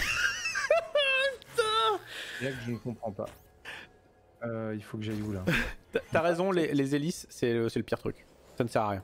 là que je ne comprends pas. Il faut que j'aille où là? T'as raison, les hélices, c'est le pire truc. Ça ne sert à rien.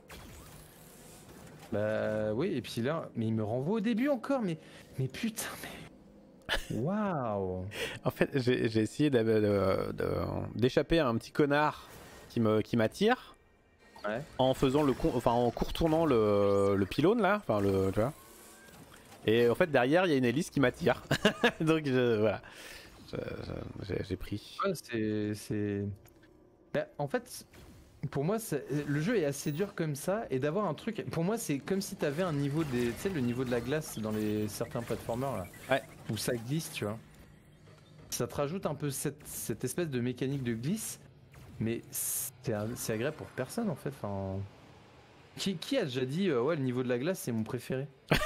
Bah oui, et puis là, mais il me renvoie au début encore, mais putain, mais... Waouh. En fait, j'ai essayé d'échapper à un petit connard qui m'attire. Ouais. En faisant en contournant le pylône là, enfin tu vois. Et en fait derrière il y a une hélice qui m'attire. Donc voilà. J'ai pris. Ouais, c'est... Bah, en fait, pour moi, le jeu est assez dur comme ça, et d'avoir un truc... Pour moi, c'est comme si t'avais un niveau des... Tu sais, le niveau de la glace dans certains platformers là. Ouais. Où ça glisse, tu vois. Ça te rajoute un peu cette espèce de mécanique de glisse, mais c'est agréable pour personne en fait. Enfin... Qui a déjà dit ouais le niveau de la glace c'est mon préféré?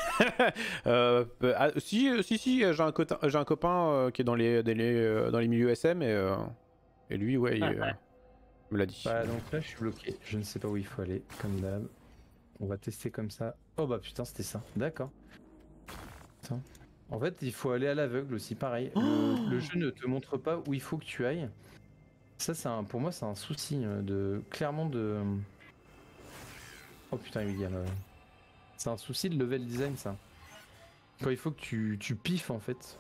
Si j'ai un copain qui est dans les milieux SM et lui ouais il me l'a dit. Bah donc là je suis bloqué, je ne sais pas où il faut aller comme d'hab. On va tester comme ça. Oh bah putain c'était ça, d'accord. Putain. En fait il faut aller à l'aveugle aussi pareil. Le jeu ne te montre pas où il faut que tu ailles. Ça c'est pour moi c'est un souci clairement de... Oh putain William. C'est un souci de level design ça. Quand il faut que tu piffes en fait.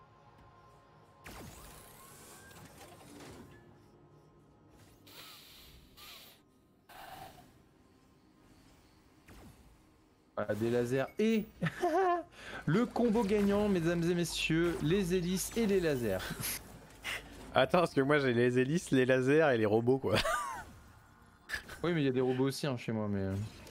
Voilà, des lasers et le combo gagnant mesdames et messieurs, les hélices et les lasers. Attends parce que moi j'ai les hélices, les lasers et les robots quoi. Oui mais il y a des robots aussi hein, chez moi mais...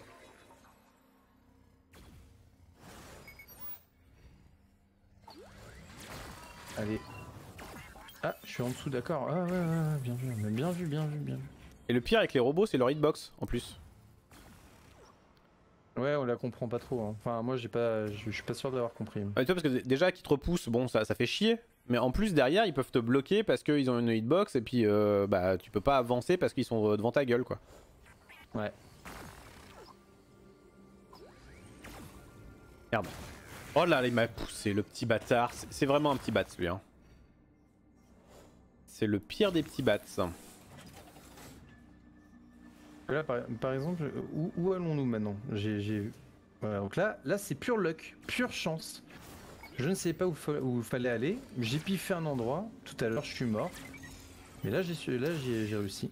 Allez. Ah, je suis en dessous, d'accord. Ah ouais, bien vu, bien vu, bien vu, bien vu. Et le pire avec les robots c'est leur hitbox en plus. Ouais, on la comprend pas trop. Hein. Enfin, moi, je suis pas sûr d'avoir compris. Ah, tu vois parce que déjà qu'ils te repoussent, bon ça fait chier. Mais en plus derrière ils peuvent te bloquer parce qu'ils ont une hitbox et puis bah tu peux pas avancer parce qu'ils sont devant ta gueule quoi. Ouais. Merde. Oh là, il m'a poussé, le petit bâtard. C'est vraiment un petit bat celui. Hein. C'est le pire des petits bats. Là, par exemple, où allons-nous maintenant? Voilà, donc là c'est pure luck, pure chance. Je ne sais pas où fallait aller. J'ai piffé un endroit. Tout à l'heure, je suis mort. Mais là, j'ai réussi.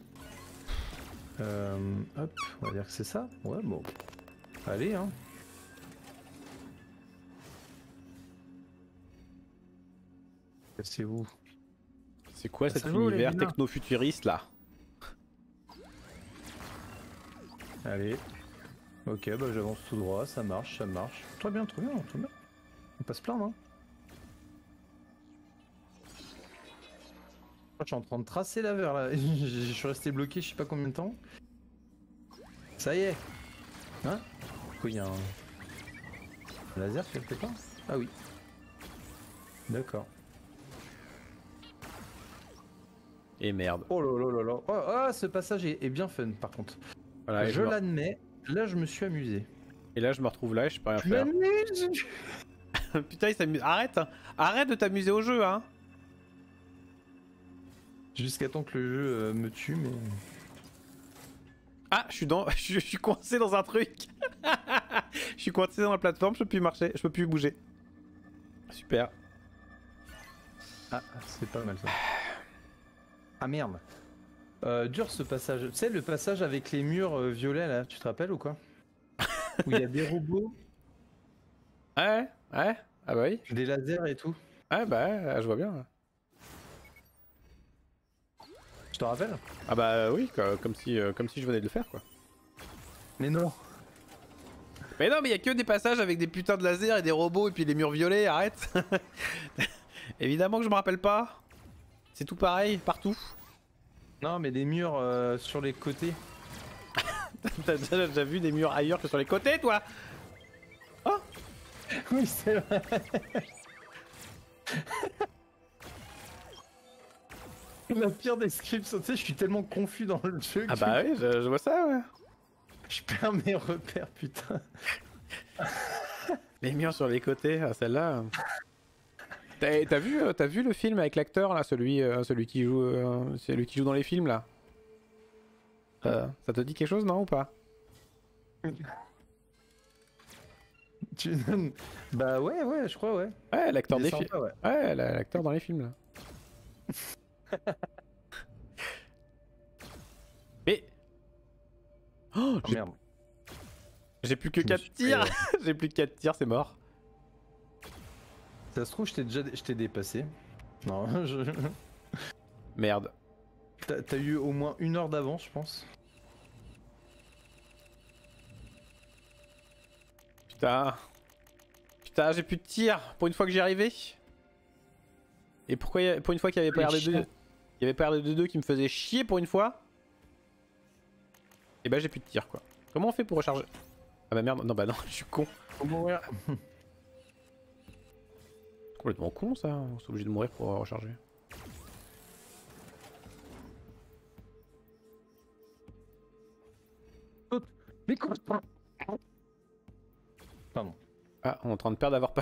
Hop, on va dire que c'est ça. Ouais, bon. Allez, hein. C'est où? C'est quoi cet joue, les univers vilains. techno-futuriste là? Allez. Ok, bah j'avance tout droit, ça marche, ça marche. Très bien, très bien, très bien. On passe plein, hein. Je suis en train de tracer la verre là. Je suis resté bloqué je sais pas combien de temps. Ça y est. Hein? Quoi, il y a un laser quelque part? Ah oui. D'accord. Et merde. Oh là là là là. Oh, ce passage est bien fun par contre. Voilà, Je l'admets. Là, je me suis amusé. et là, je me retrouve là et je peux rien Je faire. m'amuse. Putain, il s'amuse. Arrête! Arrête de t'amuser au jeu, hein! Jusqu'à temps que le jeu me tue, mais. Ah, je suis dans. Je suis coincé dans un truc! Je suis coincé dans la plateforme, je peux plus marcher, je peux plus bouger. Super. Ah, c'est pas mal ça. Ah merde. Dur ce passage. Tu sais, le passage avec les murs violets là, tu te rappelles ou quoi? Où il y a des robots, Ouais, ouais, ah bah oui. des lasers et tout. Ouais, bah ouais, je vois bien. Ouais. Tu te rappelles? Ah bah oui, comme si je venais de le faire, quoi. Mais non. Mais non, mais y a que des passages avec des putains de lasers et des robots et puis des murs violets, arrête! Évidemment que je me rappelle pas. C'est tout pareil, partout. Non, mais des murs sur les côtés. T'as déjà vu des murs ailleurs que sur les côtés, toi? Oh! Oui, c'est vrai. La pire description, tu sais, je suis tellement confus dans le jeu Ah que bah oui, je vois ça, ouais. je perds mes repères, putain. Les murs sur les côtés, ah, celle-là. T'as vu le film avec l'acteur là, celui qui joue dans les films là? Ça te dit quelque chose, non, ou pas? Tu... Bah ouais, je crois, ouais. Ouais, l'acteur Il est des films. sympa, ouais. Ouais, l'acteur dans les films là. Mais. Oh, Oh, merde. j'ai plus que Je me 4 suis tirs! fait, J'ai plus que 4 tirs, c'est mort. Ça se trouve, je t'ai dépassé. Non, je... Merde. T'as eu au moins 1 heure d'avance, je pense. Putain. Putain, j'ai plus de tirs pour une fois que j'y arrivais. Et pourquoi pour une fois qu'il y avait pas Les RD2, il y avait pas RD2 qui me faisait chier pour une fois. Et bah j'ai plus de tirs quoi. Comment on fait pour recharger? Ah bah merde, non bah non, je suis con. Faut mourir. Complètement con ça, on est obligé de mourir pour recharger. Mais quoi? Pardon. Ah, on est en train de perdre d'avoir pas.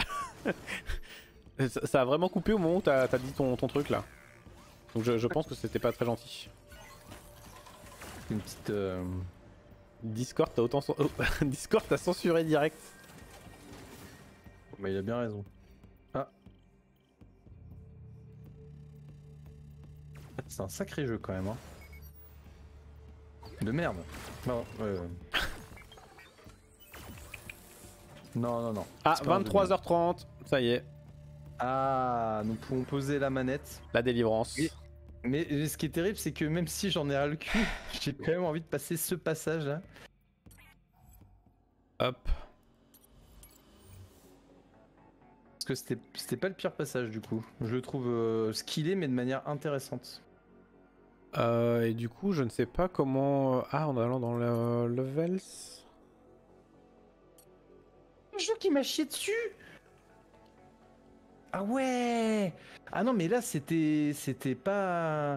Ça a vraiment coupé au moment où t'as dit ton truc là. Donc je pense que c'était pas très gentil. Une petite... Discord t'as autant... Oh, Discord t'as censuré direct. Bah il a bien raison. Ah. C'est un sacré jeu quand même, hein. De merde. Non, non. Ah, C'est pas un jeu de merde. 23h30, ça y est, Ah, nous pouvons poser la manette. la délivrance. Et- Mais ce qui est terrible, c'est que même si j'en ai ras le cul, j'ai quand même envie de passer ce passage là. Hop. Parce que c'était pas le pire passage du coup. Je le trouve skillé mais de manière intéressante. Et du coup, je ne sais pas comment... Ah, en allant dans le levels... Le jeu qui m'a chié dessus. Ah ouais. Ah non mais là c'était pas...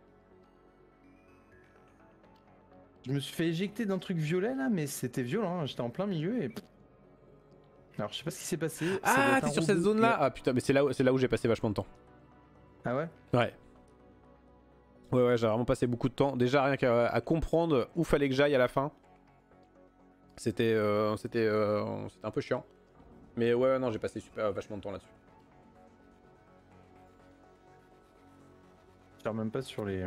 Je me suis fait éjecter d'un truc violet là mais c'était violent, hein. J'étais en plein milieu et... Alors je sais pas ce qui s'est passé. Ça doit Ah, être t'es un sur cette robot, zone là? mais- Ah putain, mais c'est là où j'ai passé vachement de temps. Ah ouais. Ouais. Ouais, j'ai vraiment passé beaucoup de temps. Déjà, rien qu'à comprendre où fallait que j'aille à la fin. C'était un peu chiant. Mais ouais, non, j'ai passé vachement de temps là-dessus. Je tire même pas sur les...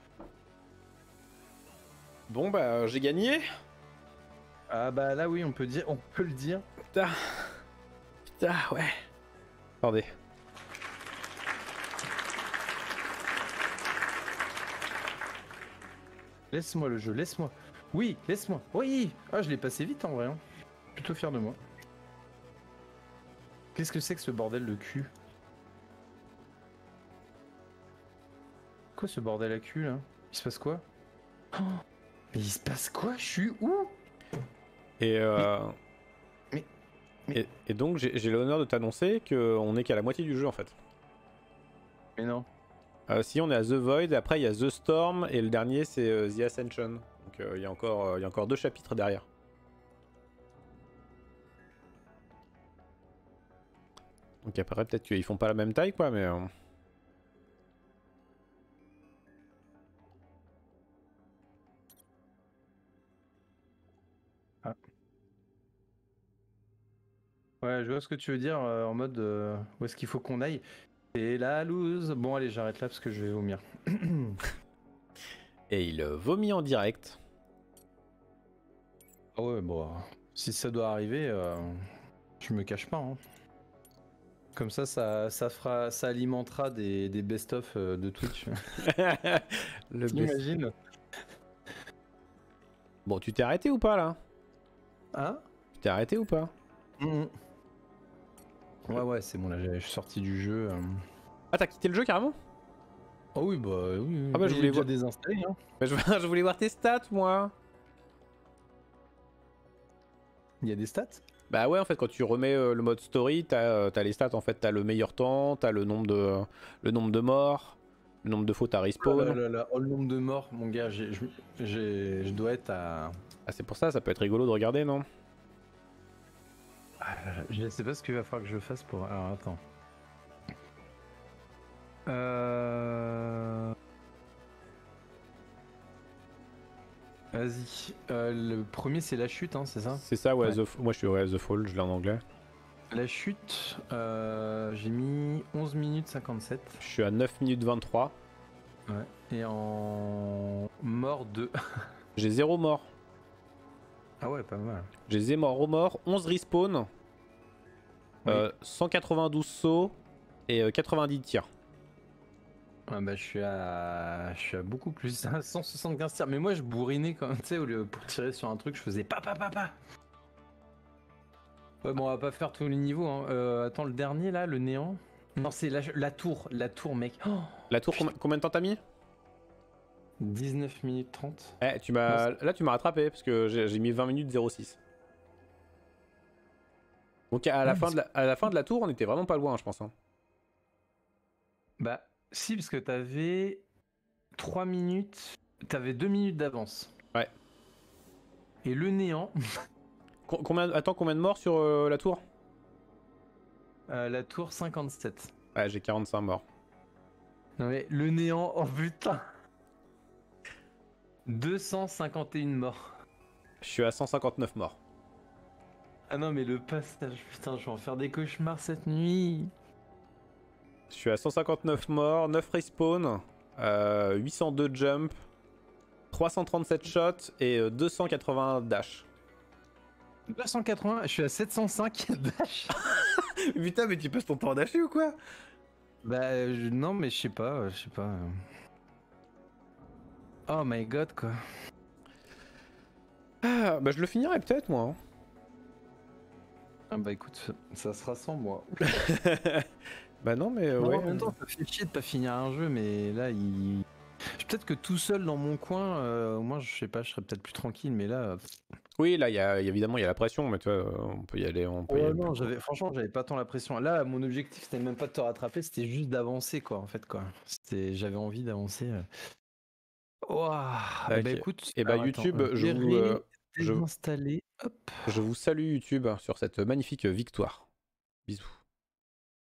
Bon, bah, j'ai gagné. Ah bah là oui on peut le dire. Putain. Putain, ouais. Attendez. Laisse-moi le jeu, laisse-moi. Oui, laisse-moi. Oui. Ah je l'ai passé vite en vrai. Hein. Plutôt fier de moi. Qu'est-ce que c'est que ce bordel de cul? Quoi ce bordel à cul là? Il se passe quoi? Oh, mais il se passe quoi? Je suis où? Et, Mais- et donc j'ai l'honneur de t'annoncer qu'on est qu'à la moitié du jeu en fait. Mais non. Si on est à The Void, après il y a The Storm et le dernier c'est The Ascension. Donc il y a encore 2 chapitres derrière. Donc après peut-être qu'ils font pas la même taille quoi mais... Ah. Ouais, je vois ce que tu veux dire en mode où est-ce qu'il faut qu'on aille? C'est la loose. Bon allez, j'arrête là parce que je vais vomir. Et il vomit en direct. Ah ouais, bon, si ça doit arriver, je me cache pas. Hein. Comme ça ça alimentera des best-of de Twitch. Le T'imagines? Bon, tu t'es arrêté ou pas là? Hein? Tu t'es arrêté ou pas? Ouais, c'est bon, là, je suis sorti du jeu. Ah, t'as quitté le jeu carrément? Oh oui, bah oui. Ah bah je voulais déjà voir. désinstallé. Hein. Bah, je voulais voir tes stats moi. Il y a des stats? Bah ouais, en fait, quand tu remets le mode story, t'as les stats en fait. T'as le meilleur temps, t'as le nombre de morts, le nombre de fois t'as respawn. Oh, le nombre de morts, mon gars, je dois être à. Ah, c'est pour ça, ça peut être rigolo de regarder, non? Je sais pas ce qu'il va falloir que je fasse pour. Alors attends. Vas-y. Le premier c'est la chute, hein, c'est ça? C'est ça, ouais. Ouais. Moi je suis ouais, The Fall, je l'ai en anglais. La chute, j'ai mis 11 minutes 57. Je suis à 9 minutes 23. Ouais. Et en mort 2. J'ai 0 mort. Ah ouais, pas mal. J'ai 0 mort, 11 respawn, Oui. 192 sauts et 90 tirs. Ah bah je suis à beaucoup plus, 175 tirs. Mais moi je bourrinais quand même, tu sais, pour tirer sur un truc, je faisais pa. Ouais, bon, on va pas faire tous les niveaux. Hein. Attends, le dernier là, le néant. Non, c'est la tour, mec. Oh, La tour, combien de temps t'as mis? 19 minutes 30. Eh, là tu m'as rattrapé parce que j'ai mis 20 minutes 06. Donc à la fin de la tour, on était vraiment pas loin, je pense. Hein. Bah, si, parce que t'avais 3 minutes, t'avais 2 minutes d'avance. Ouais. Et le néant. Combien de morts sur la tour? La tour 57. Ouais, j'ai 45 morts. Non mais le néant, oh putain. 251 morts. Je suis à 159 morts. Ah non mais le passage, putain, je vais en faire des cauchemars cette nuit. Je suis à 159 morts, 9 respawn, 802 jump, 337 shots et 280 dash. 280, je suis à 705 dash. Putain, mais tu passes ton temps à dasher ou quoi? Bah non mais je sais pas. Oh my god quoi. Ah, bah je le finirai peut-être moi. Hein. Ah bah écoute, ça sera sans moi. Bah non mais Non, ouais. en même temps, ça fait chier de pas finir un jeu, mais là il. Peut-être que tout seul dans mon coin, au moins je sais pas, je serais peut-être plus tranquille, mais là. Oui, là évidemment il y a la pression, mais tu vois, on peut y aller. Non, franchement, j'avais pas tant la pression. Là, mon objectif c'était même pas de te rattraper, c'était juste d'avancer quoi, en fait quoi. J'avais envie d'avancer. Ouah, bah écoute. Et bah alors, YouTube, attends, je désinstaller. Hop. vous salue YouTube sur cette magnifique victoire. Bisous.